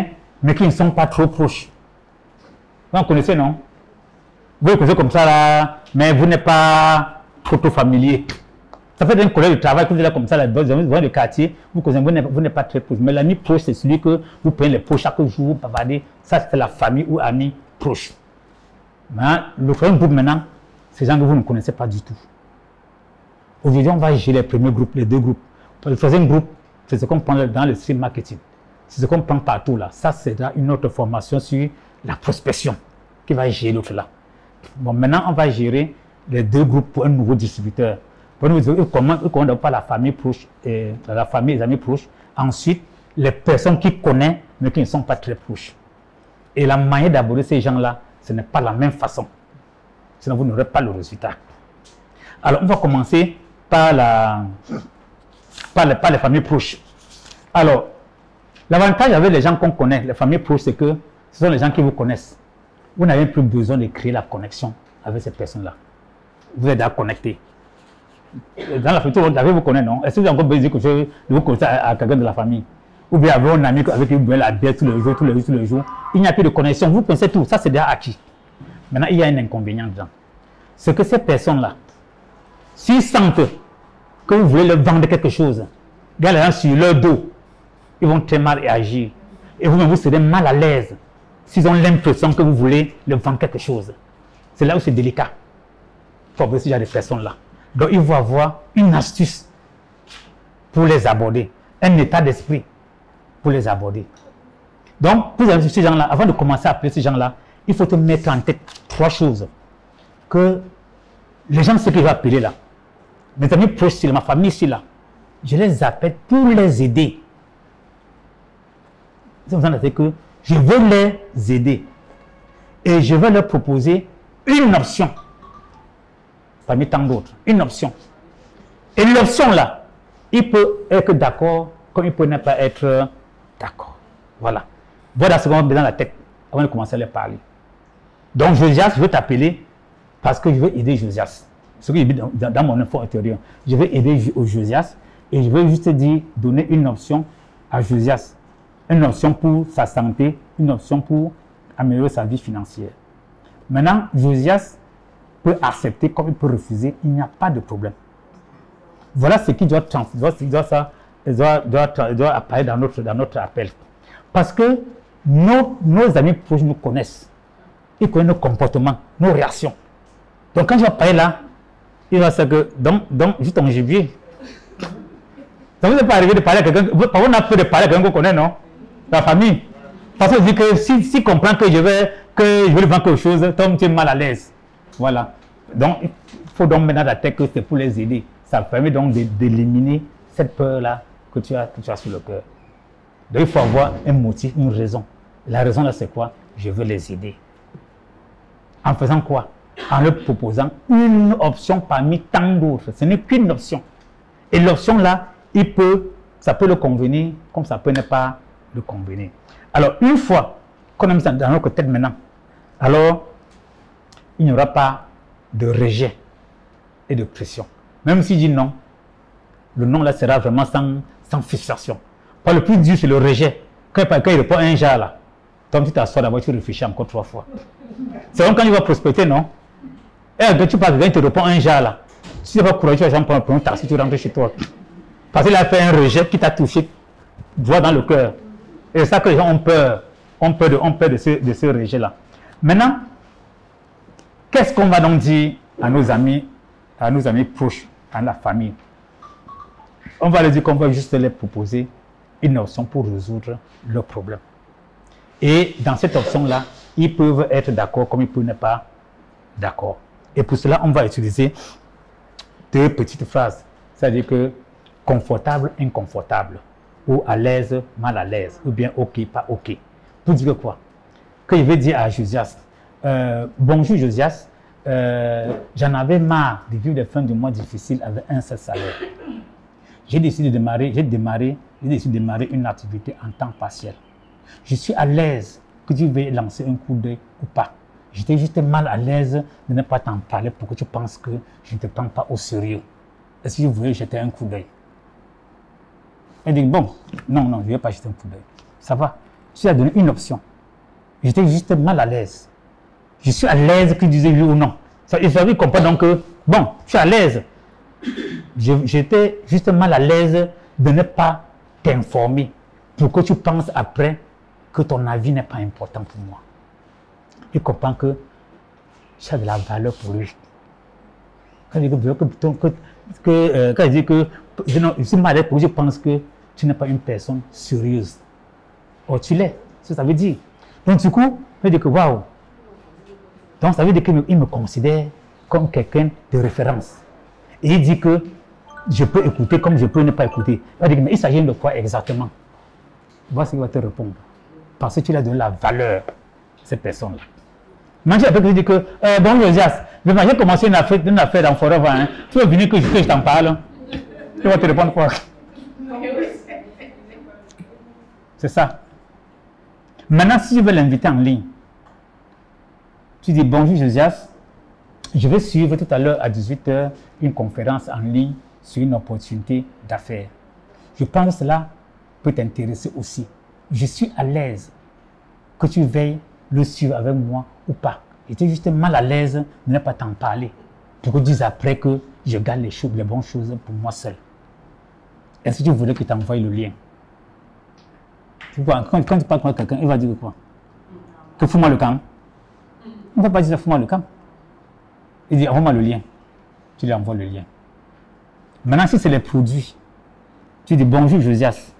mais qui ne sont pas trop proches. Vous connaissez, non? Vous les connaissez comme ça, là, mais vous n'êtes pas trop familier. Ça peut être un collègue de travail que vous êtes là comme ça, là, vous avez le quartier, vous connaissez, vous n'êtes pas très proche. Mais l'ami proche, c'est celui que vous prenez les pots chaque jour, vous bavardez. Ça, c'est la famille ou ami proche. Maintenant, le troisième groupe, maintenant, c'est des gens que vous ne connaissez pas du tout. Aujourd'hui, on va gérer les premiers groupes, les deux groupes. Le troisième groupe, c'est ce qu'on prend dans le stream marketing. C'est ce qu'on prend partout là. Ça, c'est une autre formation sur la prospection qui va gérer l'autre là. Bon, maintenant, on va gérer les deux groupes pour un nouveau distributeur. Pour nous dire comment on n'a pas la famille proche, et la famille et les amis proches. Ensuite, les personnes qui connaissent, mais qui ne sont pas très proches. Et la manière d'aborder ces gens-là, ce n'est pas la même façon. Sinon, vous n'aurez pas le résultat. Alors, on va commencer par, la, par, les, par les familles proches. Alors, l'avantage avec les gens qu'on connaît, les familles proches, c'est que ce sont les gens qui vous connaissent. Vous n'avez plus besoin de créer la connexion avec ces personnes-là. Vous êtes déjà connecté. Dans la future, vous connaissez, non? Est-ce que vous avez encore besoin de vous connecter à, à quelqu'un de la famille? Ou bien avez un ami avec qui vous buvez la bière tous les jours, tous les jours, tous les jours. Il n'y a plus de connexion. Vous pensez tout. Ça, c'est déjà acquis. Maintenant, il y a un inconvénient dedans. C'est que ces personnes-là, s'ils sentent que vous voulez leur vendre quelque chose, regardez les gens sur leur dos, ils vont très mal réagir. Et vous-même, vous serez mal à l'aise s'ils ont l'impression que vous voulez leur vendre quelque chose. C'est là où c'est délicat. Il faut aborder ce genre de personnes-là. Donc, il faut avoir une astuce pour les aborder, un état d'esprit pour les aborder. Donc, pour ces gens-là, avant de commencer à appeler ces gens-là, il faut te mettre en tête trois choses. Que les gens, ceux que je vais appeler là, mes amis proches, ma famille ici là, je les appelle pour les aider. C'est que je veux les aider. Et je vais leur proposer une option. Parmi tant d'autres, une option. Et l'option là, il peut être d'accord comme il peut ne pas être d'accord. Voilà. Voilà ce qu'on a dans la tête avant de commencer à leur parler. Donc Josias, je vais t'appeler parce que je veux aider Josias. Ce que j'ai dit dans, dans mon info intérieur. Je vais aider Josias et je veux juste dire, donner une option à Josias. Une option pour sa santé, une option pour améliorer sa vie financière. Maintenant, Josias peut accepter comme il peut refuser, il n'y a pas de problème. Voilà ce qui doit, doit, doit, doit, doit, doit apparaître dans notre, dans notre appel. Parce que nos, nos amis proches nous connaissent. Ils connaissent nos comportements, nos réactions. Donc quand je vais parler là, il va se que, donc, donc, juste ton gibier. Ça vous est pas arrivé de parler à quelqu'un, parfois on a peur de parler à quelqu'un qu'on connaît, non? La famille. Parce qu'on dit que si, si comprend que je vais, que je vais lui vendre quelque chose, Tom, tu es mal à l'aise. Voilà. Donc, il faut donc mettre dans la tête que c'est pour les aider. Ça permet donc d'éliminer cette peur-là que tu as, que tu as sur le cœur. Donc, il faut avoir un motif, une raison. La raison là, c'est quoi? Je veux les aider. En faisant quoi? En leur proposant une option parmi tant d'autres. Ce n'est qu'une option. Et l'option là, il peut, ça peut le convenir, comme ça peut ne pas le convenir. Alors, une fois qu'on a mis ça dans notre tête maintenant, alors, il n'y aura pas de rejet et de pression. Même s'il dit non, le non là sera vraiment sans, sans frustration. Pas le plus dur, c'est le rejet. Quand, quand il répond un genre là, toi tu t'assois d'abord, tu réfléchis encore trois fois. C'est comme quand il va prospecter, non? Et quand tu parles, quand il te répond un genre là, si tu n'as pas courageux, tu vas jamais prendre un taxi, tu rentres chez toi. Parce qu'il a fait un rejet qui t'a touché droit dans le cœur. Et c'est ça que les gens ont peur, ont peur de, ont peur de ce, de ce rejet-là. Maintenant, qu'est-ce qu'on va donc dire à nos amis, à nos amis proches, à la famille? On va leur dire qu'on va juste leur proposer une option pour résoudre leurs problèmes. Et dans cette option-là, ils peuvent être d'accord comme ils peuvent ne pas d'accord. Et pour cela, on va utiliser deux petites phrases. C'est-à-dire que confortable, inconfortable, ou à l'aise, mal à l'aise, ou bien ok, pas ok. Pour dire quoi? Que je vais dire à Josias, euh, bonjour Josias, euh, j'en avais marre de vivre des fins de mois difficiles avec un seul salaire. J'ai décidé de démarrer, j'ai démarré, j'ai décidé de démarrer une activité en temps partiel. Je suis à l'aise que tu veuilles lancer un coup d'œil ou pas. J'étais juste mal à l'aise de ne pas t'en parler pour que tu penses que je ne te prends pas au sérieux. Est-ce que vous voulez jeter un coup d'œil? Elle dit, bon, non, non, je ne vais pas jeter un coup d'œil. Ça va. tu as donné une option. J'étais juste mal à l'aise. Je suis à l'aise que tu disais oui ou non. Ça, et ça veut comprendre donc que, bon, je suis à l'aise. J'étais juste mal à l'aise de ne pas t'informer pour que tu penses après que ton avis n'est pas important pour moi. Il comprend que tu as de la valeur pour lui. Quand il dit que, que, que, euh, quand il dit que je, non, je suis mal à l'aise pour lui, je pense que tu n'es pas une personne sérieuse. Or, tu l'es. C'est ce que ça veut dire. Donc, du coup, il dit que waouh. Donc, ça veut dire qu'il me, me considère comme quelqu'un de référence. Et il dit que je peux écouter comme je peux ne pas écouter. Il va dire, mais il s'agit de quoi exactement? Voici ce qu'il va te répondre. Parce que tu lui as donné la valeur à cette personne-là. Maintenant, après, tu dis que, euh, bon, Josias, j'ai commencé une affaire, une affaire dans Forever. Hein. Tu veux venir que je, que je t'en parle? Il va te répondre quoi? C'est ça. Maintenant, si je veux l'inviter en ligne, tu dis, bonjour Josias, je vais suivre tout à l'heure à dix-huit heures une conférence en ligne sur une opportunité d'affaires. Je pense que cela peut t'intéresser aussi. Je suis à l'aise que tu veilles le suivre avec moi ou pas. J'étais juste mal à l'aise de ne pas t'en parler. Pour que tu dises après que je garde les choses, les bonnes choses pour moi seul. Est-ce que tu voudrais que tu t'envoie le lien? Tu vois, quand, quand tu parles avec quelqu'un, il va dire quoi? Que fous-moi le camp. On ne va pas dire fous-moi le camp. Il dit envoie-moi le lien. Tu lui envoies le lien. Maintenant, si c'est les produits, tu dis bonjour Josias.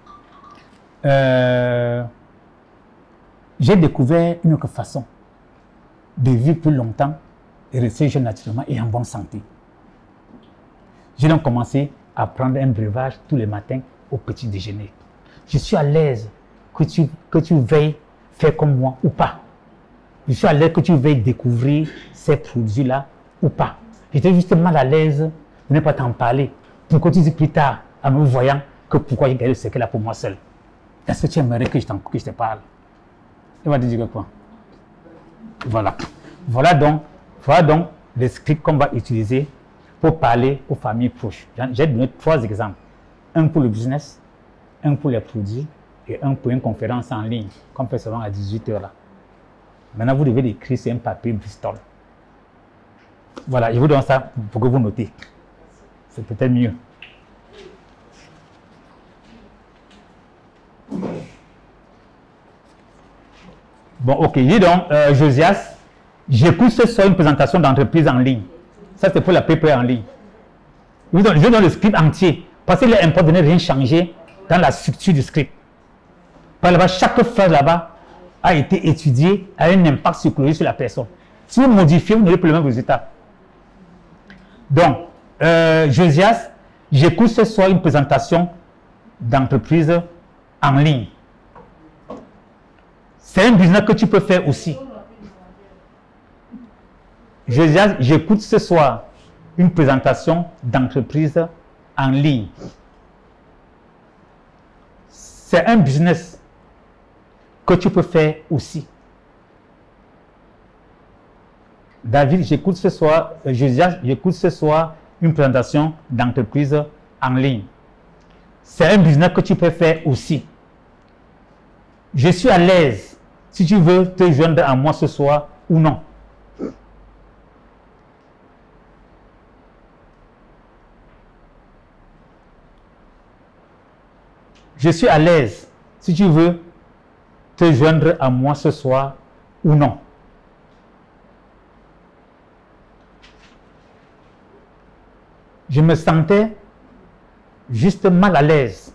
Euh, J'ai découvert une autre façon de vivre plus longtemps et rester jeune naturellement et en bonne santé. J'ai donc commencé à prendre un breuvage tous les matins au petit déjeuner. Je suis à l'aise que tu, que tu veilles faire comme moi ou pas. Je suis à l'aise que tu veilles découvrir ces produits-là ou pas. J'étais juste mal à l'aise de ne pas t'en parler pour que tu dises plus tard, en me voyant, que pourquoi j'ai gardé ce secret-là pour moi seul. Est-ce que tu aimerais que je, que je te parle? Il va te dire quoi? Voilà. Voilà donc, voilà donc les scripts qu'on va utiliser pour parler aux familles proches. J'ai donné trois exemples. Un pour le business, un pour les produits et un pour une conférence en ligne, qu'on fait souvent à dix-huit heures là. Maintenant, vous devez l'écrire sur un papier Bristol. Voilà, je vous donne ça pour que vous notez. C'est peut-être mieux. Bon, ok. Dis donc, euh, Josias, j'écoute ce soir une présentation d'entreprise en ligne. Ça, c'est pour la P P en ligne. Je vous donne, je donne le script entier. Parce qu'il est important de ne rien changer dans la structure du script. Par là-bas, chaque phrase là-bas a été étudiée, a un impact psychologique sur la personne. Si vous modifiez, vous n'aurez plus le même résultat. Donc, euh, Josias, j'écoute ce soir une présentation d'entreprise en ligne. C'est un business que tu peux faire aussi. Josias, j'écoute ce soir une présentation d'entreprise en ligne. C'est un business que tu peux faire aussi. David, j'écoute ce soir, euh, Josias, j'écoute ce soir une présentation d'entreprise en ligne. C'est un business que tu peux faire aussi. Je suis à l'aise si tu veux te joindre à moi ce soir ou non. Je suis à l'aise si tu veux te joindre à moi ce soir ou non. Je me sentais juste mal à l'aise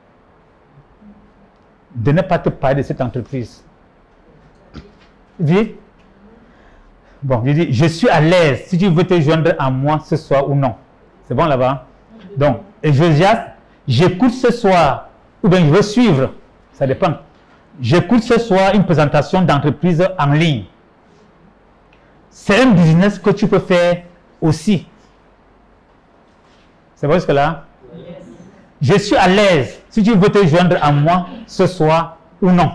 de ne pas te parler de cette entreprise. Vite. Bon, je dis, je suis à l'aise si tu veux te joindre à moi ce soir ou non. C'est bon là-bas? Donc, et Josias, j'écoute ce soir, ou bien je veux suivre, ça dépend. J'écoute ce soir une présentation d'entreprise en ligne. C'est un business que tu peux faire aussi. C'est bon jusque-là? Yes. Je suis à l'aise si tu veux te joindre à moi ce soir ou non.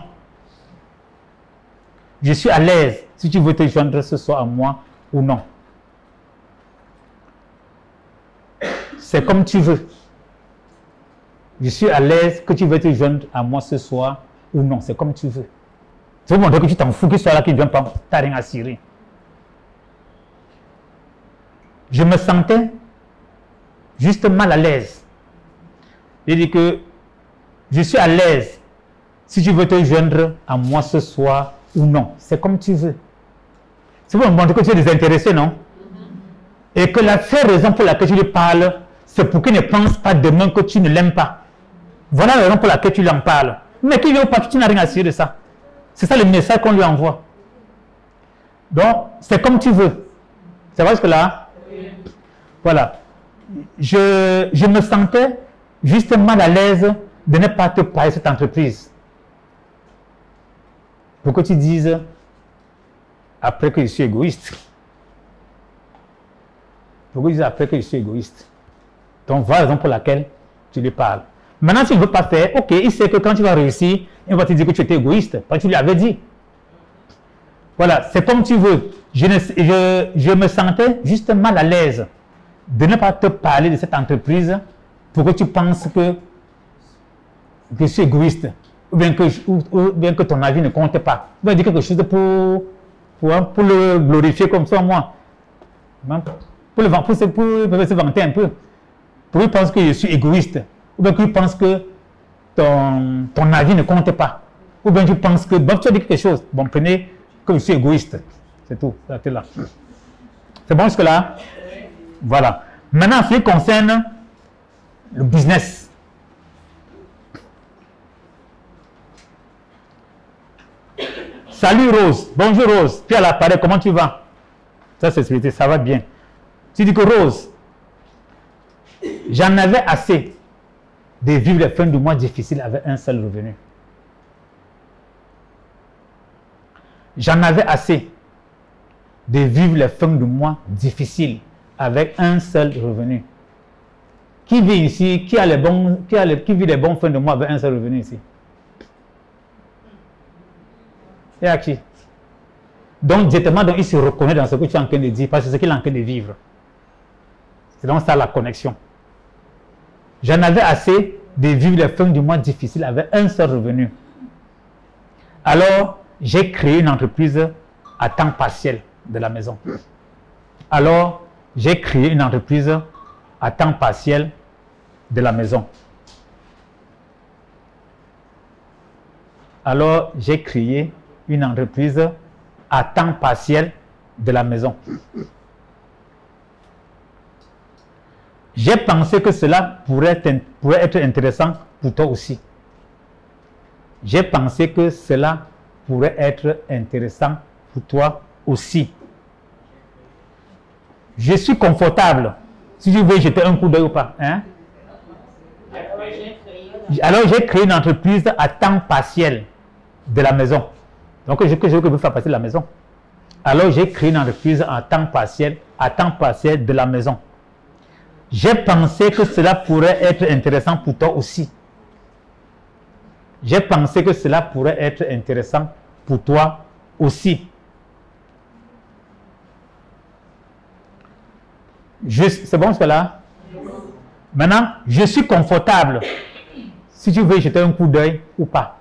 Je suis à l'aise si tu veux te joindre ce soir à moi ou non. C'est comme tu veux. Je suis à l'aise que tu veux te joindre à moi ce soir ou non. C'est comme tu veux. C'est pour montrer que tu t'en fous, qu'il soit là, qu'il ne vient pas, tu n'as rien à cirer. Je me sentais juste mal à l'aise. Il dit que je suis à l'aise si tu veux te joindre à moi ce soir ou non. C'est comme tu veux. C'est pour montrer que tu es désintéressé, non? Et que la seule raison pour laquelle tu lui parles, c'est pour qu'il ne pense pas demain que tu ne l'aimes pas. Voilà la raison pour laquelle tu lui en parles. Mais qu'il vient pas, tu n'as rien à cirer de ça. C'est ça le message qu'on lui envoie. Donc, c'est comme tu veux. C'est vrai ce que là? Oui. Voilà. Je, je me sentais juste mal à l'aise de ne pas te parler de cette entreprise. Pour que tu dises, après que je suis égoïste. Pour que tu dises après que je suis égoïste. Donc, voilà la raison pour laquelle tu lui parles. Maintenant, tu ne veux pas faire, ok, il sait que quand tu vas réussir, il va te dire que tu étais égoïste, parce que tu lui avais dit. Voilà, c'est comme tu veux. Je, ne, je, je me sentais juste mal à l'aise de ne pas te parler de cette entreprise pour que tu penses que, que je suis égoïste, ou bien que, ou, ou bien que ton avis ne compte pas. Tu vas dire quelque chose pour, pour, pour le glorifier comme ça, moi. Pour, le, pour, pour, pour, pour se vanter un peu. Pour qu'il pense que je suis égoïste. Ou bien que tu penses que ton, ton avis ne compte pas. Ou bien tu penses que, bon, tu as dit quelque chose. Bon, prenez que je suis égoïste. C'est tout. C'est là. C'est bon jusque-là? Voilà. Maintenant, ce qui concerne le business. Salut Rose. Bonjour Rose. Tu es à l'appareil. Comment tu vas? Ça, c'est ça va bien. Tu dis que Rose, j'en avais assez de vivre les fins du mois difficiles avec un seul revenu. J'en avais assez de vivre les fins du mois difficiles avec un seul revenu. Qui vit ici, qui, a les bons, qui, a les, qui vit les bons fins de mois avec un seul revenu ici? Et à qui? Donc, directement, donc, il se reconnaît dans ce que tu es en train de dire, parce que c'est ce qu'il est en train de vivre. C'est donc ça la connexion. J'en avais assez de vivre les fins du mois difficiles avec un seul revenu. Alors, j'ai créé une entreprise à temps partiel de la maison. Alors, j'ai créé une entreprise à temps partiel de la maison. Alors, j'ai créé une entreprise à temps partiel de la maison. J'ai pensé que cela pourrait être, pourrait être intéressant pour toi aussi. J'ai pensé que cela pourrait être intéressant pour toi aussi. Je suis confortable. Si tu veux jeter un coup d'œil ou pas. Hein? Alors j'ai créé une entreprise à temps partiel de la maison. Donc je, je veux que vous fassiez partie de la maison. Alors j'ai créé une entreprise à temps partiel, à temps partiel de la maison. J'ai pensé que cela pourrait être intéressant pour toi aussi. J'ai pensé que cela pourrait être intéressant pour toi aussi. C'est bon cela? Maintenant, je suis confortable. Si tu veux jeter un coup d'œil ou pas.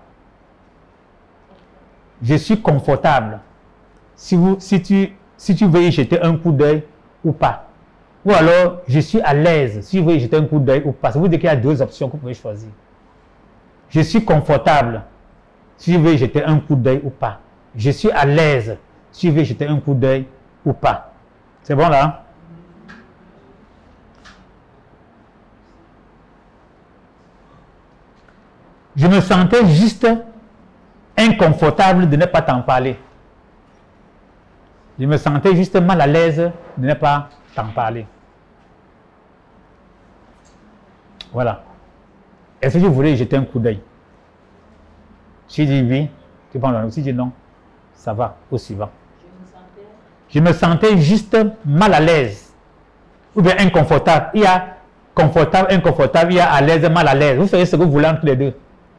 Je suis confortable. Si, vous, si, tu, si tu veux y jeter un coup d'œil ou pas. Ou alors, je suis à l'aise. Si vous voulez jeter un coup d'œil ou pas. Ça veut dire qu'il y a deux options que vous pouvez choisir. Je suis confortable. Si vous voulez jeter un coup d'œil ou pas. Je suis à l'aise. Si vous voulez jeter un coup d'œil ou pas. C'est bon là? Je me sentais juste inconfortable de ne pas t'en parler. Je me sentais juste mal à l'aise de ne pas t'en parler. Voilà. Est-ce que je voulais jeter un coup d'œil? Si je dis oui, tu prends le nom. Si je dis non, ça va au suivant. Je me sentais juste mal à l'aise. Ou bien inconfortable. Il y a confortable, inconfortable, il y a à l'aise, mal à l'aise. Vous savez ce que vous voulez entre les deux.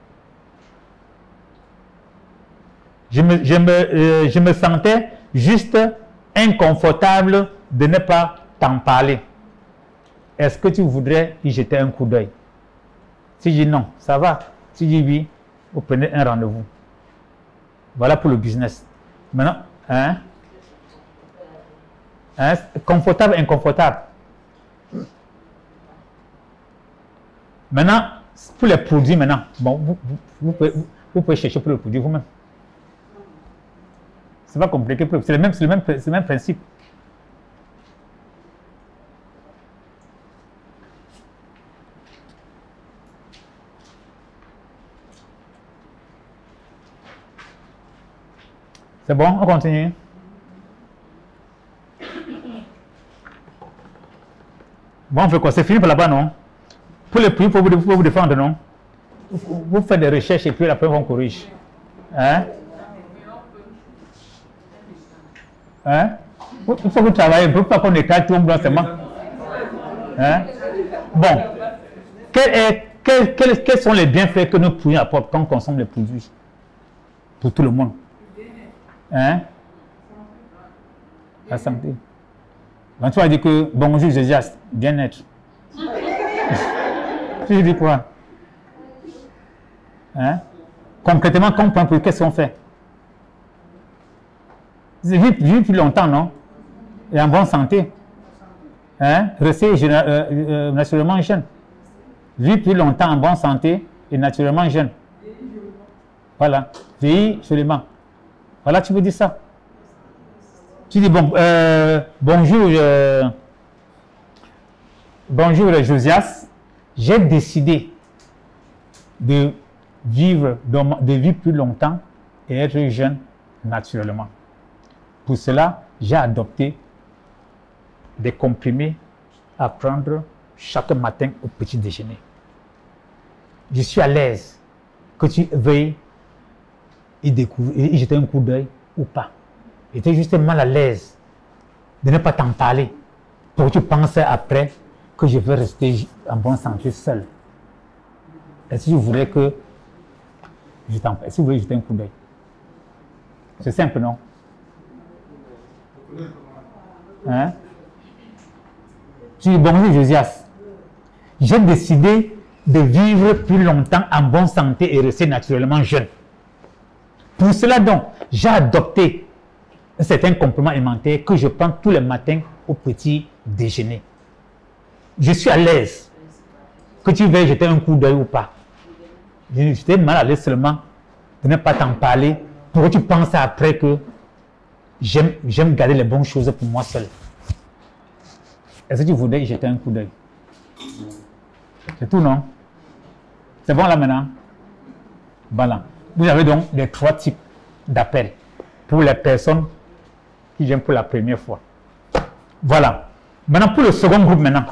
Je me, je, me, euh, je me sentais juste inconfortable de ne pas t'en parler. Est-ce que tu voudrais y jeter un coup d'œil? Si je dis non, ça va. Si je dis oui, vous prenez un rendez-vous. Voilà pour le business. Maintenant, hein? Hein? Confortable, inconfortable. Maintenant, pour les produits, maintenant, bon, vous, vous, vous, pouvez, vous, vous pouvez chercher pour le produit vous-même. C'est pas compliqué, c'est le même, c'est le même, c'est le même principe. C'est bon, on continue. Bon, on fait quoi? C'est fini pour là-bas, non? Pour les prix, pour vous, pour vous défendre, non? Vous, vous faites des recherches et puis après, on corrige. Hein? Hein? Il faut que vous travaillez, il ne faut pas qu'on éclate tout le monde seulement. Hein? Bon. Quel est, quel, quel, quels sont les bienfaits que nos produits apportent quand on consomme les produits? Pour tout le monde. Hein? La santé. Donc, tu vas dire que bonjour, Jésus, bien-être. Tu dis quoi? Hein? Concrètement, quand on prend pour qu'est-ce qu'on fait? Vivre vivre plus longtemps, non? Et en bonne santé. Hein? Rester euh, euh, naturellement jeune. Vivre plus longtemps en bonne santé et naturellement jeune. Voilà. Vieillir absolument. Voilà, tu veux dire ça. Tu dis, bon, euh, bonjour, euh, bonjour Josias, j'ai décidé de vivre, de vivre plus longtemps et être jeune naturellement. Pour cela, j'ai adopté des comprimés à prendre chaque matin au petit déjeuner. Je suis à l'aise que tu veuilles y découvrir, y jeter un coup d'œil ou pas. J'étais juste mal à l'aise de ne pas t'en parler pour que tu penses après que je vais rester en bonne santé seul. Est-ce que tu voudrais que je t'en parle? Est-ce que vous voulez jeter un coup d'œil? C'est simple, non? Hein? Tu dis, bonjour Josias, j'ai décidé de vivre plus longtemps en bonne santé et rester naturellement jeune. Pour cela donc, j'ai adopté un certain complément alimentaire que je prends tous les matins au petit déjeuner. Je suis à l'aise. Que tu veuilles jeter un coup d'œil ou pas. J'étais mal à l'aise seulement de ne pas t'en parler pour que tu penses après que j'aime garder les bonnes choses pour moi seul. Est-ce que tu voudrais jeter un coup d'œil? C'est tout, non? C'est bon là maintenant? Voilà. Vous avez donc les trois types d'appels pour les personnes qui viennent pour la première fois. Voilà. Maintenant, pour le second groupe, maintenant,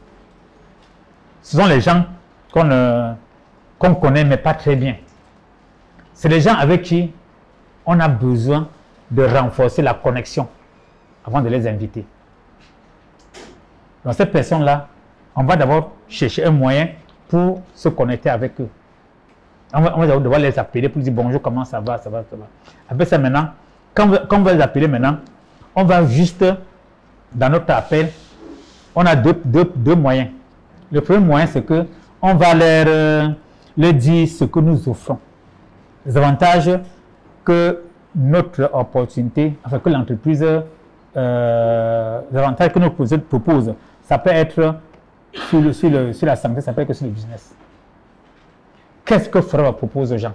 ce sont les gens qu'on euh, qu'on connaît, mais pas très bien. C'est les gens avec qui on a besoin de renforcer la connexion avant de les inviter. Donc, ces personnes-là, on va d'abord chercher un moyen pour se connecter avec eux. On va, on va devoir les appeler pour dire bonjour, comment ça va, ça va, ça va. Après ça, maintenant, quand, quand on va les appeler maintenant, on va juste, dans notre appel, on a deux, deux, deux moyens. Le premier moyen, c'est que on va leur, euh, leur dire ce que nous offrons. Les avantages que notre opportunité, enfin que l'entreprise, euh, les avantages que notre projet propose, ça peut être sur, le, sur, le, sur la santé, ça peut être que sur le business. Qu'est-ce que Frère propose aux gens?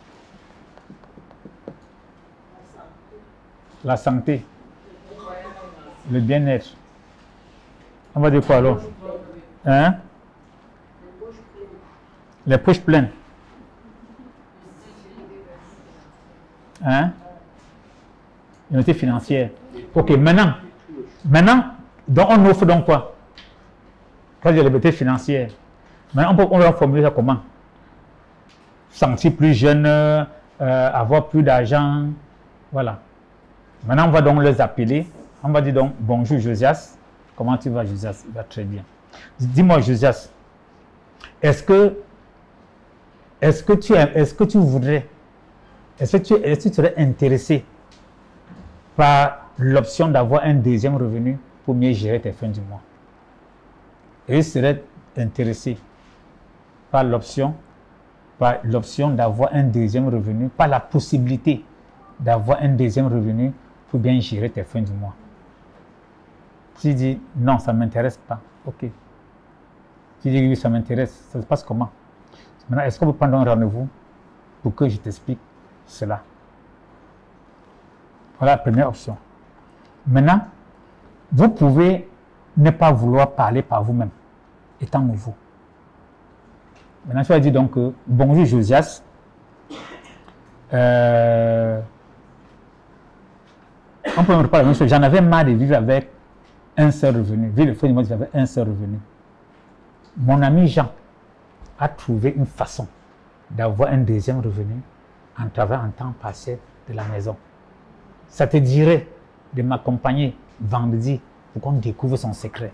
La santé, le bien-être. On va dire quoi alors? Hein? Les poches pleines. Hein? Unité financière. Ok, maintenant, maintenant, donc on offre donc quoi? Quand il y a la liberté financière. Maintenant, on, peut, on va formuler ça comment? Sentir plus jeune, euh, avoir plus d'argent, voilà. Maintenant, on va donc les appeler. On va dire donc, bonjour Josias. Comment tu vas, Josias? Il va très bien. Dis-moi, Josias, est-ce que, est-ce que tu, est-ce que tu voudrais, est-ce que tu, est-ce que tu serais intéressé par l'option d'avoir un deuxième revenu pour mieux gérer tes fins du mois? Et tu serais intéressé par l'option, par l'option d'avoir un deuxième revenu, par la possibilité d'avoir un deuxième revenu pour bien gérer tes fins du mois. Tu dis non, ça ne m'intéresse pas. Ok. Tu dis oui, ça m'intéresse. Ça se passe comment? Maintenant, est-ce qu'on peut prendre un rendez-vous pour que je t'explique cela? Voilà la première option. Maintenant, vous pouvez ne pas vouloir parler par vous-même, étant nouveau. Maintenant, tu vas dire donc euh, bonjour Josias. Euh, on peut me reparler la même chose. J'en avais marre de vivre avec un seul revenu. Vivre le fin du mois, j'avais un seul revenu. Mon ami Jean a trouvé une façon d'avoir un deuxième revenu en travaillant en temps partiel de la maison. Ça te dirait de m'accompagner vendredi pour qu'on découvre son secret.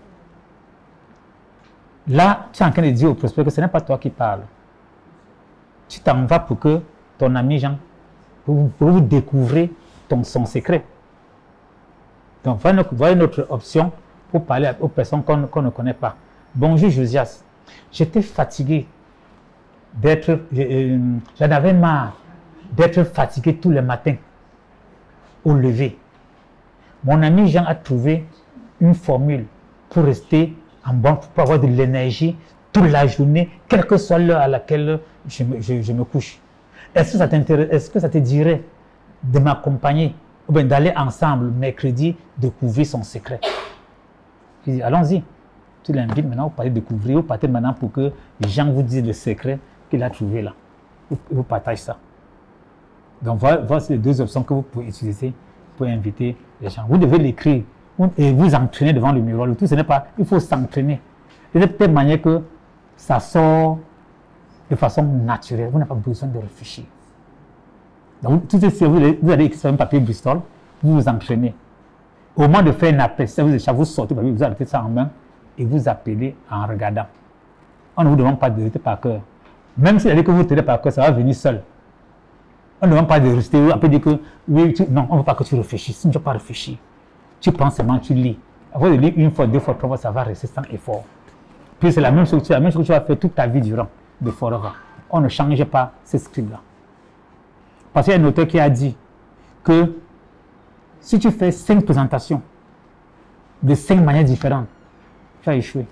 Là, tu es en train de dire au prospect que ce n'est pas toi qui parles. Tu t'en vas pour que ton ami Jean, pour, pour vous découvrir ton, son secret. Donc, voilà notre, voilà notre option pour parler aux personnes qu'on qu'on ne connaît pas. Bonjour Josias, j'étais fatigué d'être, euh, j'en avais marre d'être fatigué tous les matins au lever. Mon ami Jean a trouvé une formule pour rester en bonne, pour avoir de l'énergie toute la journée, quelle que soit l'heure à laquelle je me, je, je me couche. Est-ce que ça t'intéresse, est-ce que ça te dirait de m'accompagner ou bien d'aller ensemble mercredi découvrir son secret? Je dis, allons-y. Tu l'invites maintenant, vous partez découvrir, vous partez maintenant pour que Jean vous dise le secret qu'il a trouvé là. Vous, vous partagez ça. Donc voilà, voilà les deux options que vous pouvez utiliser pour inviter les gens. Vous devez l'écrire et vous entraîner devant le miroir. Le tout, ce n'est pas, il faut s'entraîner. Et de telle manière que ça sort de façon naturelle. Vous n'avez pas besoin de réfléchir. Donc, tout ce vous, vous allez écrire sur un papier Bristol, vous vous entraînez. Au moment de faire un appel, si vous, vous sortez, vous arrêtez ça en main et vous appelez en regardant. On ne vous demande pas de rester par cœur. Même si vous allez que vous tenez par cœur, ça va venir seul. On ne demande pas de rester, on peut dire que oui, tu, non, on ne veut pas que tu réfléchisses. Si tu ne veux pas réfléchir, tu penses seulement, tu lis. Avant de lire une fois, deux fois, trois fois, ça va rester sans effort. Puis c'est la même chose, la même chose que tu vas faire toute ta vie durant, de forever. On ne change pas ce script-là. Parce qu'il y a un auteur qui a dit que si tu fais cinq présentations de cinq manières différentes, tu as échoué.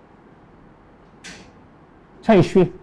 Tu as échoué.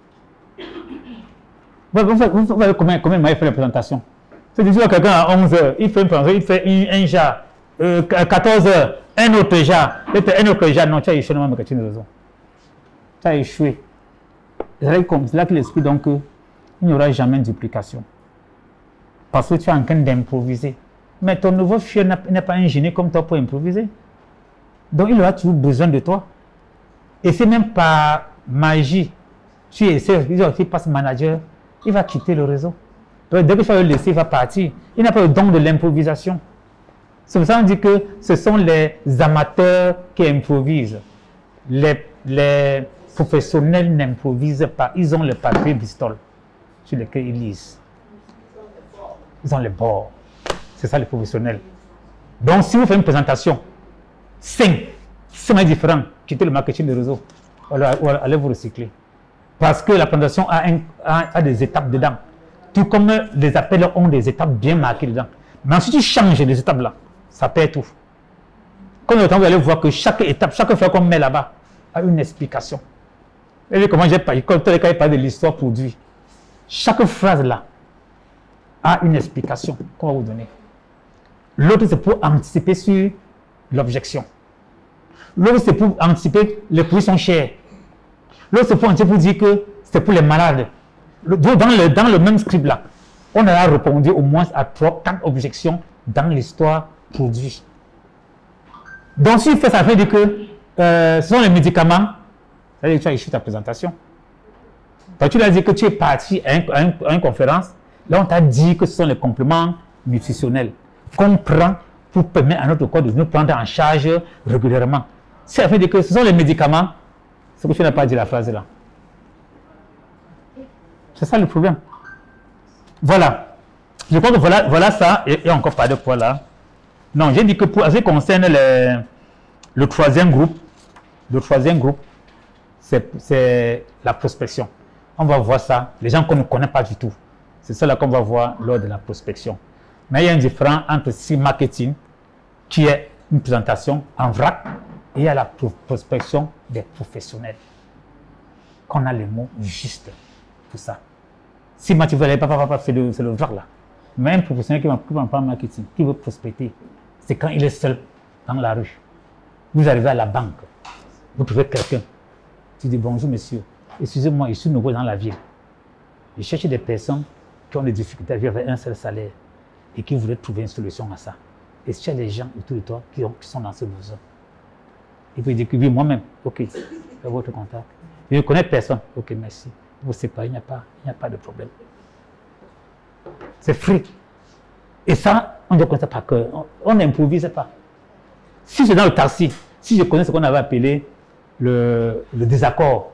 Vous voyez combien, combien de manières faire la présentation? C'est-à-dire que quelqu'un à onze heures, il fait une présentation, il fait un, un jar, euh, quatorze heures, un autre jar, un autre jar. Non, tu as échoué, non, mais tu as raison. Tu as échoué. C'est là qu'il explique donc qu'il n'y aura jamais de duplication. Parce que tu es en train d'improviser. Mais ton nouveau fier n'est pas un génie comme toi pour improviser. Donc il aura toujours besoin de toi. Et c'est même par magie. Tu essaies, il passe manager, il va quitter le réseau. Donc, dès que tu vas le laisser, il va partir. Il n'a pas le don de l'improvisation. C'est pour ça qu'on dit que ce sont les amateurs qui improvisent. Les, les professionnels n'improvisent pas. Ils ont le papier Bristol sur lequel ils lisent. Ils ont les bords. C'est ça les professionnels. Donc, si vous faites une présentation, cinq, cinq manières différentes, quittez le marketing de réseau. Alors, allez vous recycler. Parce que la présentation a, un, a, a des étapes dedans. Tout comme les appels ont des étapes bien marquées dedans. Mais si tu changes les étapes là, ça perd tout. Comme le temps, vous allez voir que chaque étape, chaque fois qu'on met là-bas, a une explication. Et comment j'ai parlé, quand il parle de l'histoire produit, chaque phrase là a une explication qu'on va vous donner. L'autre, c'est pour anticiper sur l'objection. L'autre, c'est pour anticiper les produits sont chers. L'autre, c'est pour anticiper pour dire que c'est pour les malades. Dans le, dans le même script là, on a répondu au moins à trois, quatre objections dans l'histoire produit. Donc, si tu fais ça, ça veut dire que euh, ce sont les médicaments, ça veut dire que tu as échoué ta présentation. Donc, tu l'as dit que tu es parti à, un, à, un, à une conférence, là, on t'a dit que ce sont les compléments nutritionnels qu'on prend pour permettre à notre corps de nous prendre en charge régulièrement. Ça veut dire que ce sont les médicaments, c'est que tu n'as pas dit la phrase là. C'est ça le problème. Voilà. Je crois que voilà, voilà ça, et, et encore pas de quoi là. Non, j'ai dit que pour ce qui concerne les, le troisième groupe, le troisième groupe, c'est la prospection. On va voir ça, les gens qu'on ne connaît pas du tout. C'est ça là qu'on va voir lors de la prospection. Mais il y a une différence entre si marketing, qui est une présentation en vrac, et il y a la prospection des professionnels. Qu'on a les mots justes pour ça. Si moi tu veux aller, c'est le, le vrac là. Mais un professionnel qui ne va pas en marketing, qui veut prospecter, c'est quand il est seul dans la rue. Vous arrivez à la banque, vous trouvez quelqu'un. Tu dis bonjour monsieur, excusez-moi, je suis nouveau dans la ville. Je cherche des personnes qui ont des difficultés à vivre avec un seul salaire et qui voudraient trouver une solution à ça. Et si tu as des gens autour de toi qui, ont, qui sont dans ce besoin, il peut dire que oui, moi-même, ok, c'est votre contact. Je ne connais personne, ok, merci. Vous séparez, il n'y a pas, il n'y a pas de problème. C'est free. Et ça, on ne connaît pas par cœur. On n'improvise pas. Si c'est dans le taxi, si je connais ce qu'on avait appelé le, le désaccord,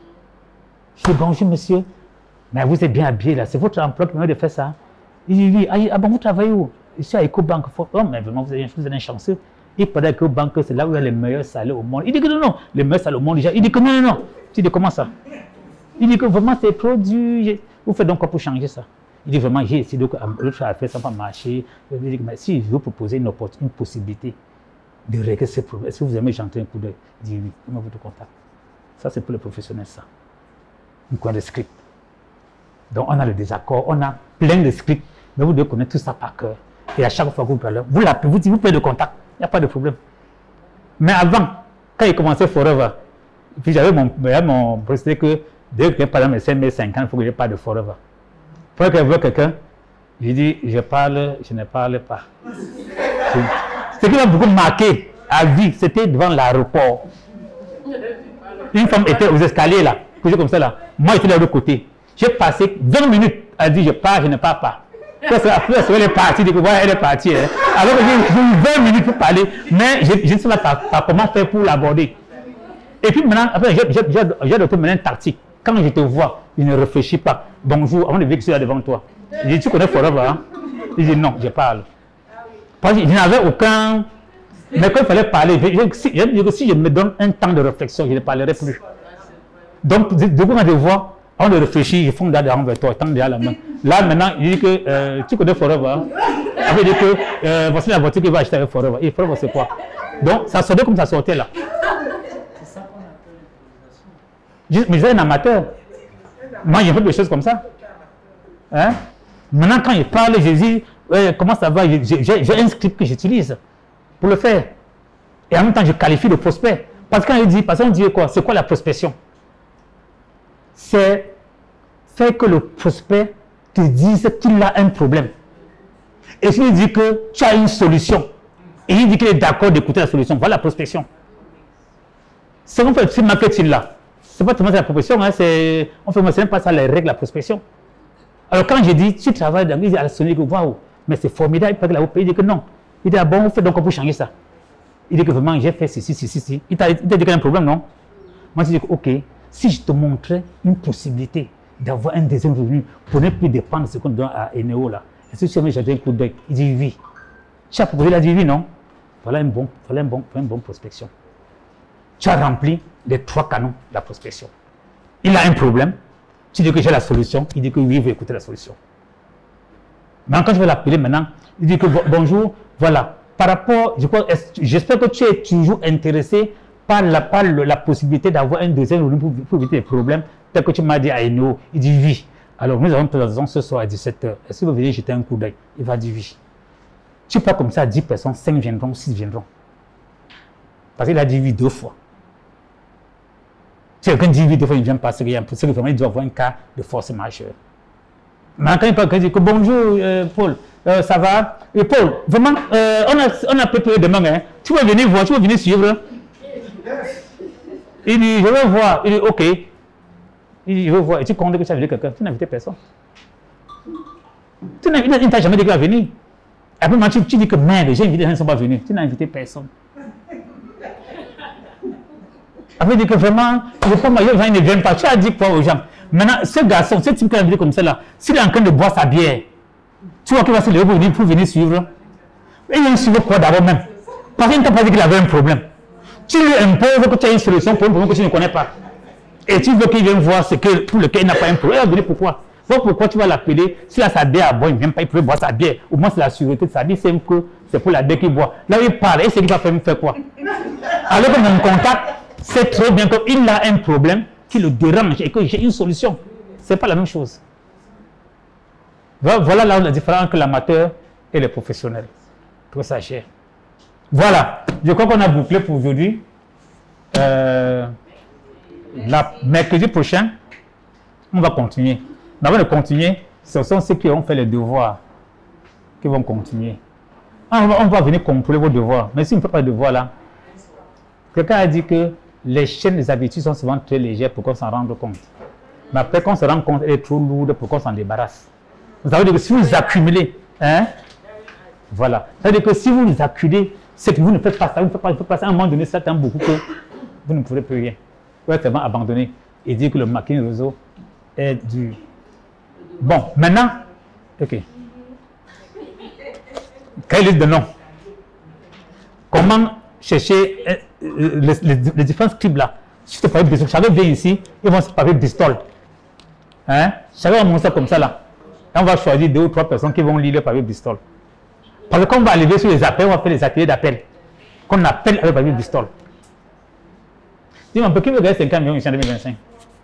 je dis bonjour monsieur, mais vous êtes bien habillé là, c'est votre emploi qui m'a de faire ça. Il dit oui, ah, ah bon, vous travaillez où? Ici à EcoBank. Oh, mais vraiment, vous êtes, vous êtes un chanceux. Et pendant que EcoBank, c'est là où il y a les meilleurs salaires au monde. Il dit que non, non, les meilleurs salaires au monde déjà. Il dit que non, non, non. Tu dis comment ça? Il dit que vraiment c'est trop dur. Vous faites donc quoi pour changer ça? Il dit vraiment, j'ai essayé de l'autre chose à faire, ça n'a pas marché. Il dit, mais si je veux proposer une, une possibilité de régler ces problèmes, est-ce que vous aimez chanter un coup d'œil? Il dit oui, comment vous te contactez? Ça, c'est pour les professionnels, ça. Un coin de script. Donc, on a le désaccord, on a plein de scripts, mais vous devez connaître tout ça par cœur. Et à chaque fois que vous parlez, vous l'appelez, vous dites, vous prenez de contact, il n'y a pas de problème. Mais avant, quand il commençait Forever, puis j'avais mon, mon procédé que dès que par exemple, mes cinq mille cinq ans, il faut que je parle de Forever. Pour que je vois quelqu'un, je dis, je parle, je ne parle pas. Ce qui m'a beaucoup marqué à vie, c'était devant l'aéroport. Une femme était aux escaliers là, couchée comme ça là. Moi, j'étais de l'autre côté. J'ai passé vingt minutes à dire, je pars, je ne pars pas. Après, elle est partie, elle est partie. Hein. Alors que j'ai eu vingt minutes pour parler, mais je, je ne sais pas, pas, pas comment faire pour l'aborder. Et puis maintenant, j'ai adopté maintenant une tactique. Quand je te vois, je ne réfléchis pas. Bonjour, avant de dire que je suis là devant toi. Je dis, tu connais Forever, hein? Il dit, non, je parle. Parce que je n'avais aucun... Mais quand il fallait parler, je, je, si, je, si je me donne un temps de réflexion, je ne parlerai plus. Donc, du coup, quand je vois, avant de réfléchir, je fonce derrière vers toi, tendre derrière la main. Là, maintenant, il dit que euh, tu connais Forever. Hein? Après, il dit que euh, voici la voiture qu'il va acheter avec Forever. Et Forever, c'est quoi? Donc, ça sortait comme ça sortait là. C'est ça qu'on appelle l'improvisation. Mais j'ai un amateur. Moi, j'ai fait des choses comme ça. Hein? Maintenant, quand il parle, je dis, ouais, comment ça va? J'ai un script que j'utilise pour le faire. Et en même temps, je qualifie le prospect. Parce que quand il dit, parce qu'on dit quoi? C'est quoi la prospection? C'est faire que le prospect te dise qu'il a un problème. Et s'il dit que tu as une solution, et il dit qu'il est d'accord d'écouter la solution, voilà la prospection. C'est qu'on fait ce marketing-là. Ce n'est pas tellement la prospection, hein, c'est, on fait même pas ça les règles de la prospection. Alors quand je dis, tu travailles dans il a sonné que waouh, mais c'est formidable, il dit que non. Il dit, ah bon, on fait donc on peut changer ça. Il dit que vraiment, j'ai fait ceci, ceci, ceci. Il t'a dit qu'il y a un problème, non? Moi, je dis que, ok, si je te montrais une possibilité d'avoir un deuxième revenu pour ne plus dépendre de ce qu'on donne à Eneo là, est-ce que tu aimerais jeter un coup d'œil? Il dit oui. Tu as proposé, il a dit oui, non? Voilà un bon, voilà un bon, un bon prospection. Tu as rempli les trois canons de la prospection. Il a un problème. Tu dis que j'ai la solution. Il dit que oui, il veut écouter la solution. Mais quand je vais l'appeler maintenant, il dit que bonjour, voilà. Par rapport, j'espère que tu es toujours intéressé par la, par le, la possibilité d'avoir un deuxième revenu pour, pour éviter les problèmes, tel que tu m'as dit à Eneo. Il dit oui. Alors, nous avons une présentation ce soir à dix-sept heures. Est-ce que vous venez jeter un coup d'œil? Il va dire oui. Tu parles comme ça à dix personnes, cinq viendront, six viendront. Parce qu'il a dit oui deux fois. Si quelqu'un dit oui deux fois, il ne vient pas, c'est que vraiment il doit avoir un cas de force majeure. Mais quand il parle, il dit que bonjour euh, Paul, euh, ça va? Et Paul, vraiment, euh, on, a, on a préparé demain, hein. Tu vas venir voir, tu vas venir suivre. Il dit, je vais voir. Il dit, ok. Il dit, je vais voir. Et tu comptes que tu as invité quelqu'un? Tu n'as invité personne. Tu ne t'as jamais dit qu'il va venir. Après, moi, tu, tu dis que merde, j'ai invité, ils ne sont pas venus. Tu n'as invité personne. Après, il dit que vraiment, je crois que les gens ne viennent pas. Tu as dit quoi aux gens? Maintenant, ce garçon, ce type qui a invité comme ça là, s'il est en train de boire sa bière, tu vois qu'il va se lever pour venir, pour venir suivre. Et il vient suivre quoi d'abord même? Parce qu'il ne t'a pas dit qu'il avait un problème. Tu lui imposes que tu as une solution pour un problème que tu ne connais pas. Et tu veux qu'il vienne voir ce que, pour lequel il n'a pas un problème. Il va venir pourquoi? Donc pourquoi tu vas l'appeler? Si là, sa bière boit, il ne vient pas, il peut boire sa bière. Au moins, c'est la sûreté de sa vie, c'est que c'est pour la bière qu'il boit. Là, il parle, et c'est qu'il va faire, faire quoi? Alors que mon contact sait très bien qu'il a un problème qui le dérange et que j'ai une solution. Ce n'est pas la même chose. Voilà là la différence entre l'amateur et le professionnel. Pour ça, cher. Voilà, je crois qu'on a bouclé pour aujourd'hui. Euh, la mercredi prochain, on va continuer. Mais avant de continuer, ce sont ceux qui ont fait les devoirs qui vont continuer. On va, on va venir contrôler vos devoirs. Mais si on ne fait pas de devoirs là, quelqu'un a dit que les chaînes des habitudes sont souvent très légères pour qu'on s'en rende compte. Mais après qu'on se rend compte, elle est trop lourde pour qu'on s'en débarrasse. Vous savez que si vous les accumulez, hein, voilà. Ça veut dire que si vous les accumulez, c'est que vous ne faites pas ça, vous ne faites pas, vous faites pas ça. À un moment donné, ça tient beaucoup que vous ne pourrez plus rien. Vous êtes tellement abandonné et dire que le marketing réseau est du... Bon, maintenant, ok. Quel est de nom? Comment chercher euh, les, les, les différents scripts là? Si tu parles de chacun vient ici, ils vont se parler de Bristol. Hein? Chacun va montrer ça comme ça là. Et on va choisir deux ou trois personnes qui vont lire le papier Bristol. Parce que quand on va arriver sur les appels, on va faire des ateliers d'appel. Qu'on appelle avec le papier Bristol. Dis-moi un peu, qui veut gagner cinquante millions ici en deux mille vingt-cinq?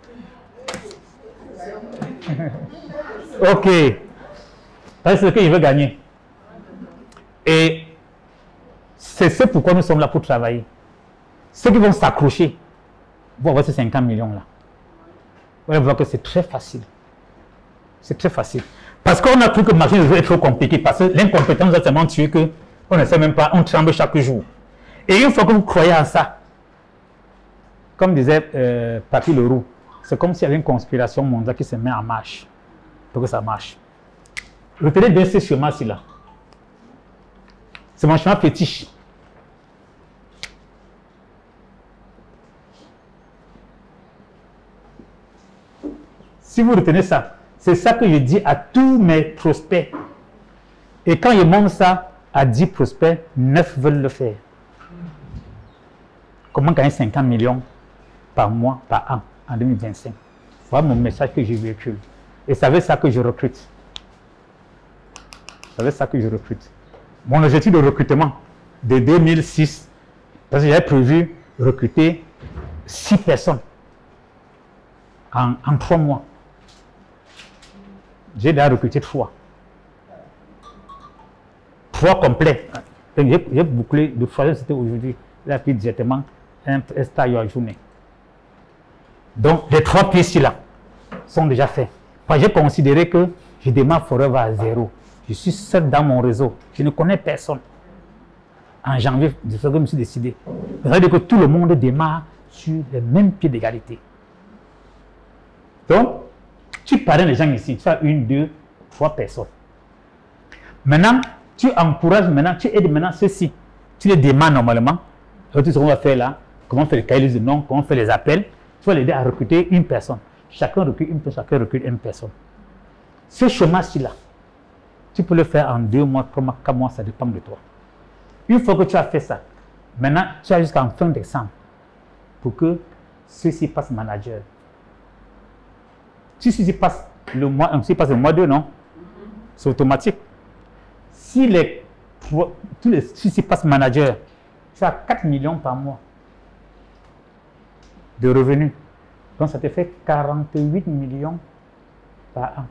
Ok. C'est ce qu'il veut gagner. Et c'est ce pourquoi nous sommes là pour travailler. Ceux qui vont s'accrocher vont avoir ces cinquante millions là. Vous allez voir que c'est très facile. C'est très facile. Parce qu'on a cru que le marché est trop compliqué. Parce que l'incompétence a tellement tué qu'on ne sait même pas, on tremble chaque jour. Et une fois que vous croyez à ça, comme disait euh, Papi Leroux, c'est comme s'il y avait une conspiration mondiale qui se met en marche pour que ça marche. Retenez bien ce chemin-ci là. C'est mon chemin fétiche. Si vous retenez ça, c'est ça que je dis à tous mes prospects. Et quand je montre ça à dix prospects, neuf veulent le faire. Comment gagner cinquante millions par mois, par an, en deux mille vingt-cinq? Voilà mon message que je véhicule. Et c'est avec ça que je recrute. C'est avec ça que je recrute. Mon objectif de recrutement de deux mille six, parce que j'avais prévu recruter six personnes en, en trois mois. J'ai déjà recruté trois. Trois complets. J'ai bouclé, le troisième c'était aujourd'hui. Il a pris directement un stage à la journée. Donc, les trois pistes là sont déjà faits. J'ai considéré que je démarre forever à zéro. Je suis seul dans mon réseau. Je ne connais personne. En janvier, je me suis décidé. Ça veut dire que tout le monde démarre sur le même pied d'égalité. Donc, tu parraines les gens ici. Tu as une, deux, trois personnes. Maintenant, tu encourages maintenant, tu aides maintenant ceux-ci. Tu les démarres normalement. Tu sais ce qu'on va faire là. Comment faire les cahiers de nom, comment faire les appels. Tu vas l'aider à recruter une personne. Chacun recrute une personne, chacun recrute une personne. Ce chemin-ci là, tu peux le faire en deux mois, trois mois, quatre mois, ça dépend de toi. Une fois que tu as fait ça, maintenant tu as jusqu'en fin décembre pour que ceux-ci passent manager. Si ceux-ci passent le mois, si passe le mois deux, non? C'est automatique. Si les tous les ceux-ci passent manager, tu as quatre millions par mois de revenus. Donc ça te fait quarante-huit millions par an.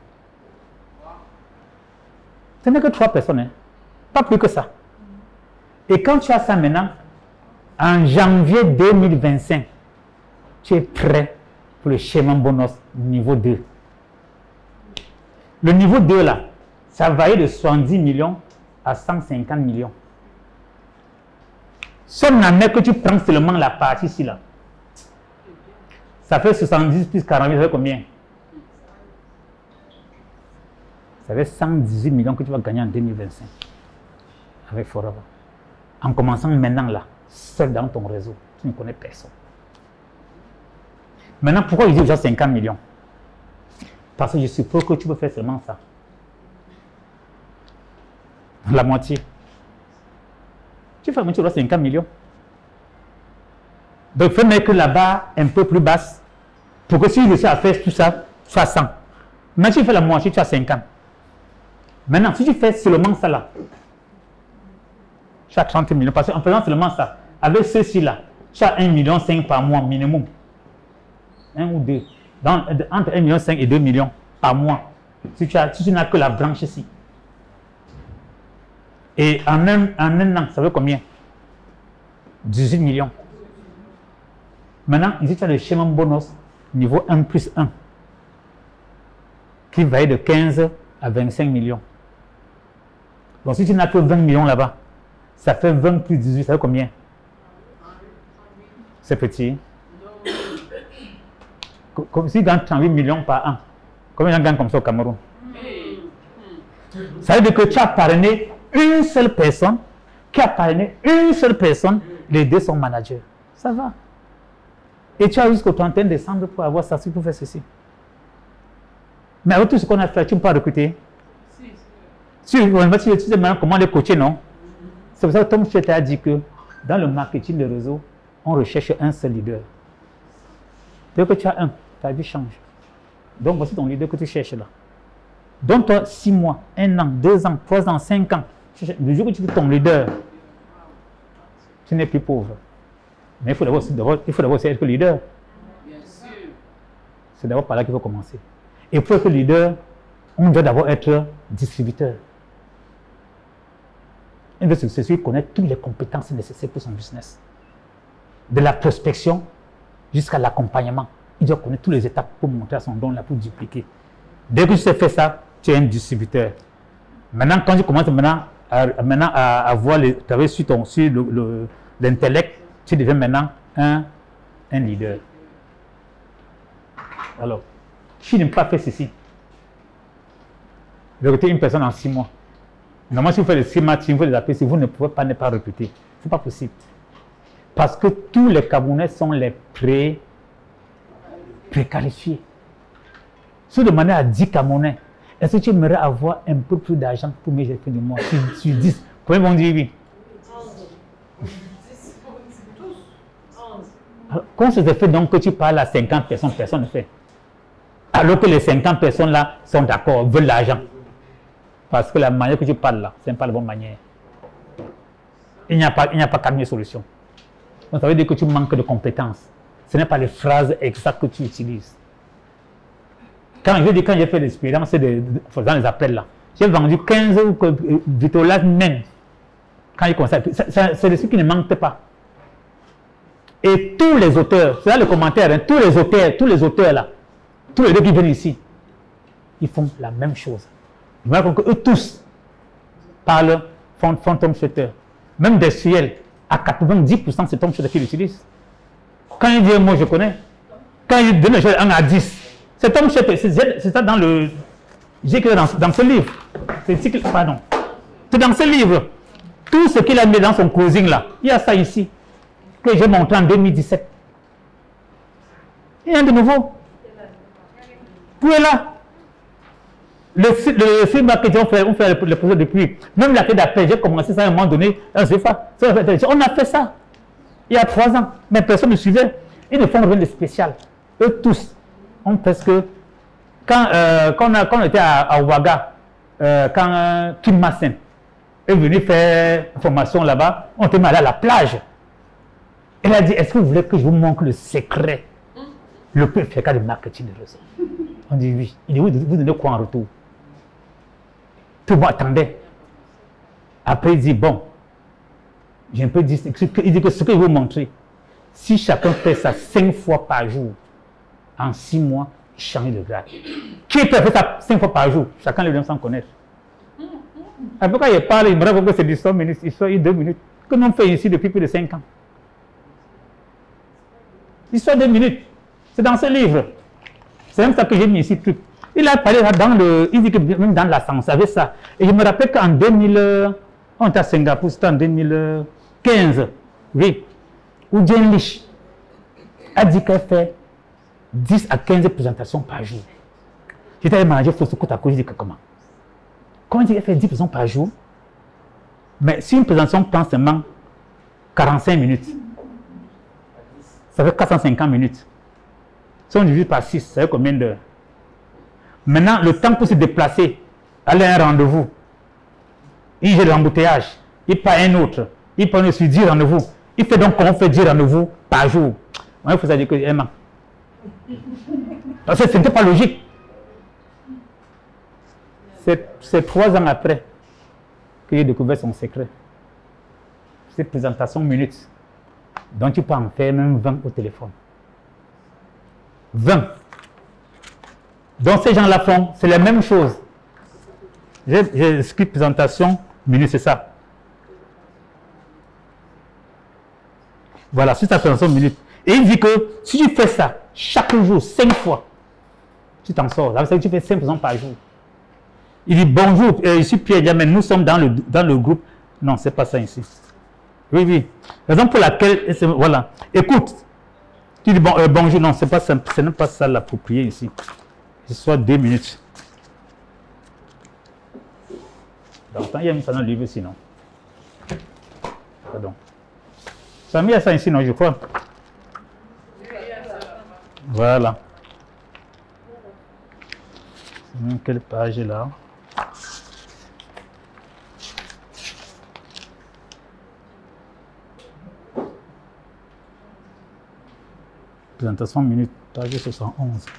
Ce n'est que trois personnes, hein? Pas plus que ça. Et quand tu as ça maintenant, en janvier deux mille vingt-cinq, tu es prêt pour le schéma bonus niveau deux. Le niveau deux là, ça va aller de soixante-dix millions à cent cinquante millions. Seule l'année que tu prends seulement la partie ici là, ça fait soixante-dix plus quarante, ça fait combien? Ça fait cent dix-huit millions que tu vas gagner en deux mille vingt-cinq avec Forever. En commençant maintenant là, seul dans ton réseau, tu ne connais personne. Maintenant, pourquoi je dis déjà cinquante millions? Parce que je suppose que tu peux faire seulement ça. La moitié. Tu fais la moitié de cinquante millions. Donc, il faut mettre la barre un peu plus basse pour que si je suis à faire tout ça, soit cent. Maintenant, tu fais la moitié, tu as cinquante. Maintenant, si tu fais seulement ça là, tu as trente millions. Parce qu'en faisant seulement ça, avec ceci là, tu as un virgule cinq million par mois minimum. un ou deux. Dans, entre un virgule cinq million et deux millions par mois. Si tu, as, si tu n'as que la branche ici. Et en un, en un an, ça veut combien? dix-huit millions. Maintenant, ici, tu as le schéma bonus niveau un plus un qui va aller de quinze à vingt-cinq millions. Donc, si tu n'as que vingt millions là-bas, ça fait vingt plus dix-huit, ça fait combien? C'est petit. Comme si tu gagnes trente-huit millions par an. Combien de gens gagnent comme ça au Cameroun? Ça veut dire que tu as parrainé une seule personne, qui a parrainé une seule personne, les deux sont managers. Ça va. Et tu as jusqu'au trente et un décembre pour avoir ça, pour faire ceci. Mais avec tout ce qu'on a fait, tu ne peux pas recruter. Si tu sais maintenant comment les coacher, non? C'est pour ça que Tom Chet a dit que dans le marketing de réseau, on recherche un seul leader. Dès que tu as un, ta vie change. Donc voici ton leader que tu cherches là. Donc toi, six mois, un an, deux ans, trois ans, cinq ans, le jour où tu fais ton leader, tu n'es plus pauvre. Mais il faut d'abord être leader. C'est d'abord par là qu'il faut commencer. Et pour être leader, on doit d'abord être distributeur. C'est celui qui connaît toutes les compétences nécessaires pour son business. De la prospection jusqu'à l'accompagnement. Il doit connaître toutes les étapes pour monter à son don là, pour dupliquer. Dès que tu sais faire ça, tu es un distributeur. Maintenant, quand tu commences maintenant à, maintenant à, à voir, tu avais sur ton sur l'intellect, tu deviens maintenant un, un leader. Alors, tu n'aimes pas faire ceci. Recruter une personne en six mois. Normalement, si vous faites les six mois, si vous les appelez, si vous ne pouvez pas ne pas recruter. Ce n'est pas possible. Parce que tous les Camerounais sont les pré, préqualifiés. Si vous demandez à dix Camerounais, est-ce que tu aimerais avoir un peu plus d'argent pour mes effets de mois? Sur dix, combien vont dire oui? Alors, quand c'est fait donc que tu parles à cinquante personnes, personne ne fait. Alors que les cinquante personnes là sont d'accord, veulent l'argent. Parce que la manière que tu parles là, ce n'est pas la bonne manière. Il n'y a pas, il n'y a pas quatre mille solutions. Donc ça veut dire que tu manques de compétences. Ce n'est pas les phrases exactes que tu utilises. Quand je dis quand j'ai fait l'expérience dans les appels là, j'ai vendu quinze vitolas même. Quand ils commençaient, c'est de ce qui ne manquent pas. Et tous les auteurs, c'est là le commentaire, hein, tous les auteurs, tous les auteurs là, tous les deux qui viennent ici, ils font la même chose. Je me rends compte qu'eux tous parlent, font, font Tom Shutter. Même des Suels, à quatre-vingt-dix pour cent c'est Tom Shutter qui l'utilise. Quand il dit un mot, je connais. Quand il donne les choses un à dix, c'est Tom Shutter, c'est ça dans le. J'ai écrit dans, dans ce livre. C'est pardon. C'est dans ce livre. Tout ce qu'il a mis dans son closing là, il y a ça ici, que j'ai montré en deux mille dix-sept. Il y a un de nouveau. Où est là? Le film que on fait, on fait le projet depuis, même la clé d'appel, j'ai commencé ça à un moment donné, on a fait ça il y a trois ans, mais personne ne suivait. Ils ne font rien de spécial. Eux tous, on presque. Quand, euh, quand, on, a, quand on était à, à Ouaga, euh, quand euh, Kim Massen est venu faire une formation là-bas, on était allé à la plage. Elle a dit, est-ce que vous voulez que je vous montre le secret, le plus efficace du marketing de réseau? On dit oui. Il dit, oui, vous donnez quoi en retour? Tout le monde attendait. Après, il dit, bon, j'ai un peu dit, il dit que ce que je vais vous montrer, si chacun fait ça cinq fois par jour, en six mois, il change de grade. Qui peut faire ça cinq fois par jour? Chacun le donne sans connaître. Après, quand il parle, il me rappelle que c'est l'histoire minutes, histoire deux minutes, que l'on fait ici depuis plus de cinq ans. Histoire deux minutes. C'est dans ce livre. C'est même ça que j'ai mis ici tout. Il a parlé dans le. Il dit que même dans l'ascenseur, avec ça. Et je me rappelle qu'en deux mille. On était à Singapour, c'était en deux mille quinze. Oui. Où Jane Lich a dit qu'elle fait dix à quinze présentations par jour. J'étais allé manager Fausse Côte à côté, je dis que comment? Comment dit qu'elle fait dix présentations par jour? Mais si une présentation prend seulement quarante-cinq minutes, ça fait quatre cent cinquante minutes. Si on divise par six, ça fait combien d'heures? Maintenant, le temps pour se déplacer, aller à un rendez-vous, il gère l'embouteillage, il part un autre, il prend aussi dix rendez-vous. Il fait donc qu'on fait dix rendez-vous par jour. Il faut ça dire que Emma. Parce que ce n'était pas logique. C'est trois ans après qu'il a découvert son secret. Cette présentation minutes. Donc tu peux en faire même vingt au téléphone. vingt. Donc ces gens-là font, c'est la même chose. J'ai écrit présentation minutes, c'est ça. Voilà, c'est ta présentation minutes. Et il dit que si tu fais ça chaque jour, cinq fois, tu t'en sors. Ça veut dire que tu fais cinq pour cent par jour. Il dit bonjour, euh, ici Pierre Diamène, nous sommes dans le, dans le groupe. Non, c'est pas ça ici. Oui, oui. Raison pour laquelle, voilà. Écoute, tu dis bon, euh, bonjour, non, c'est pas ça, ce n'est pas ça l'approprié ici. Ce soit deux minutes. Donc, il y a mis ça dans le livre sinon. Pardon. Ça a mis ça ici, non, je crois. Voilà. Quelle page est là? Présentation minute, page soixante et onze.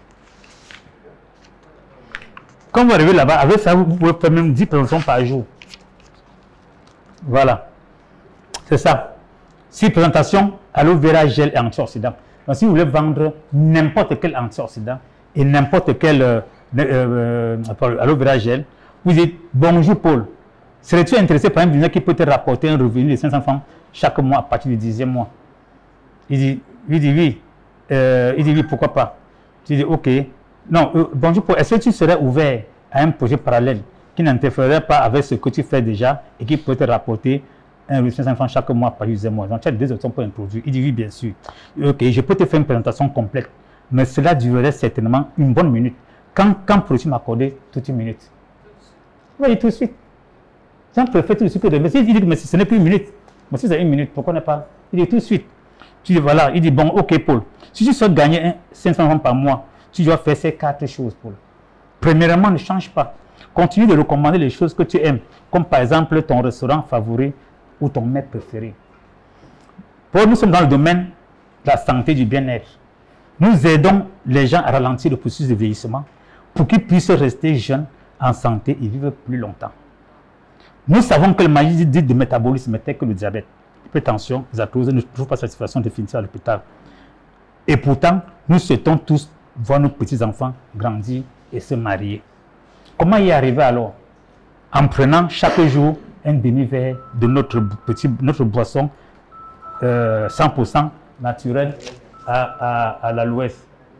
Quand vous arrivez là-bas, avec ça, vous pouvez faire même dix présentations par jour. Voilà. C'est ça. six présentations, aloe vera gel et antioxydant. Donc, si vous voulez vendre n'importe quel antioxydant et n'importe quel euh, euh, euh, aloe vera gel, vous dites bonjour Paul. Serais-tu intéressé par un business qui peut te rapporter un revenu de cinq cents francs chaque mois à partir du dixième mois? Il dit, il dit oui. Euh, il dit oui, pourquoi pas? Tu dis ok. Non, euh, bonjour Paul, est-ce que tu serais ouvert à un projet parallèle qui n'interférerait pas avec ce que tu fais déjà et qui peut te rapporter un revenu de cinq cents francs chaque mois par dixième mois? Donc tu as deux options pour introduire. Il dit oui, bien sûr. Ok, je peux te faire une présentation complète, mais cela durerait certainement une bonne minute. Quand, quand peux-tu m'accorder toute une minute? Oui, tout de suite. J'en préfère tout de suite que de... Mais il dit que mais ce n'est plus une minute. Mais si c'est une minute, pourquoi ne pas? Il dit tout de suite. Tu dis voilà, il dit bon, ok Paul, si tu souhaites gagner cinq cents francs par mois, tu dois faire ces quatre choses, Paul. Premièrement, ne change pas. Continue de recommander les choses que tu aimes, comme par exemple ton restaurant favori ou ton mets préféré. Paul, nous sommes dans le domaine de la santé et du bien-être. Nous aidons les gens à ralentir le processus de vieillissement pour qu'ils puissent rester jeunes, en santé et vivre plus longtemps. Nous savons que le maladie dite de métabolisme est telle que le diabète, l'hypertension, les arthroses ne trouvent pas satisfaction définitive à l'hôpital. Et pourtant, nous souhaitons tous voir nos petits-enfants grandir et se marier. Comment y arriver alors? En prenant chaque jour un demi-verre de notre, petit, notre boisson euh, cent pour cent naturelle à, à, à l'aloès.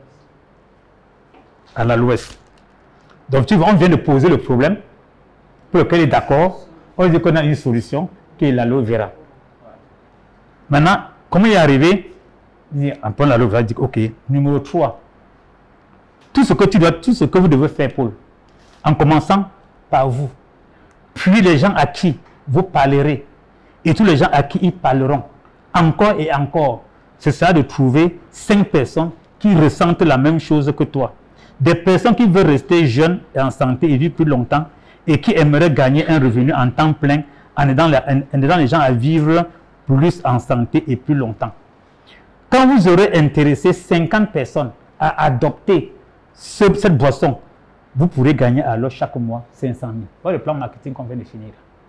À l'aloès. Donc, tu vois, on vient de poser le problème pour lequel il est d'accord. On dit qu'on a une solution qui est l'aloe vera. Maintenant, comment y arriver? En prenant l'aloe vera, il dit ok, numéro trois. Tout ce que tu dois, tout ce que vous devez faire, Paul, en commençant par vous, puis les gens à qui vous parlerez, et tous les gens à qui ils parleront, encore et encore, c'est ça de trouver cinq personnes qui ressentent la même chose que toi. Des personnes qui veulent rester jeunes et en santé et vivre plus longtemps et qui aimeraient gagner un revenu en temps plein en aidant, la, en aidant les gens à vivre plus en santé et plus longtemps. Quand vous aurez intéressé cinquante personnes à adopter ce, cette boisson, vous pourrez gagner alors chaque mois cinq cent mille. Voilà le plan marketing qu'on vient de finir.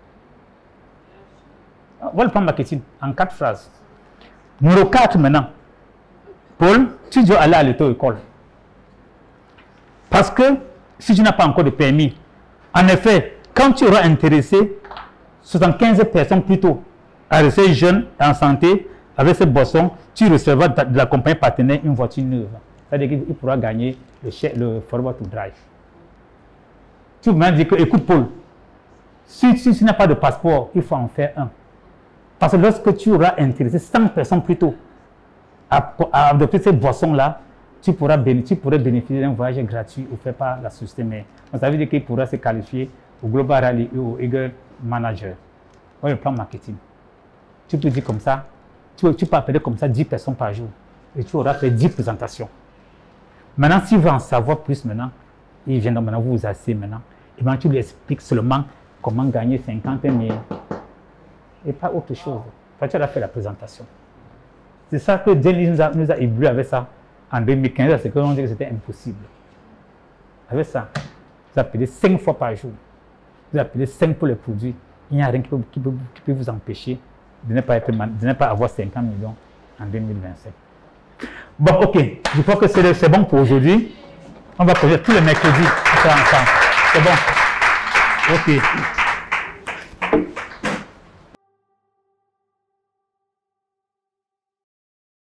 Voilà le plan marketing en quatre phrases. Numéro quatre maintenant. Paul, tu dois aller à l'auto-école. Parce que si tu n'as pas encore de permis, en effet, quand tu auras intéressé soixante-quinze personnes plus tôt à rester jeune et en santé avec cette boisson, tu recevras de la compagnie partenaire une voiture neuve. C'est-à-dire qu'il pourra gagner le, le forward to drive. Tu m'as dit que, écoute Paul, si, si tu n'as pas de passeport, il faut en faire un. Parce que lorsque tu auras intéressé cent personnes plus tôt à, à adopter cette boisson-là, tu pourras, tu pourrais bénéficier d'un voyage gratuit offert par la société mère. Donc, ça veut dire qu'il pourra se qualifier au Global Rally et au Eagle Manager. Voilà le plan marketing. Tu peux dire comme ça, tu, tu peux appeler comme ça dix personnes par jour et tu auras fait dix présentations. Maintenant, si tu veux en savoir plus maintenant, Il vient donc maintenant vous vous asseyez maintenant. Et maintenant tu lui expliques seulement comment gagner cinquante mille. Et pas autre chose. Enfin, tu as fait la présentation. C'est ça que Jenny nous a, nous a ébloui avec ça en deux mille quinze. C'est que l'on dit que c'était impossible. Avec ça, vous appelez cinq fois par jour. Vous appelez cinq pour les produits. Il n'y a rien qui peut, qui peut, qui peut vous empêcher de ne, pas être, de ne pas avoir cinquante millions en deux mille vingt-cinq. Bon, ok. Je crois que c'est bon pour aujourd'hui. On va projeter tous les mercredis. C'est bon. Ok.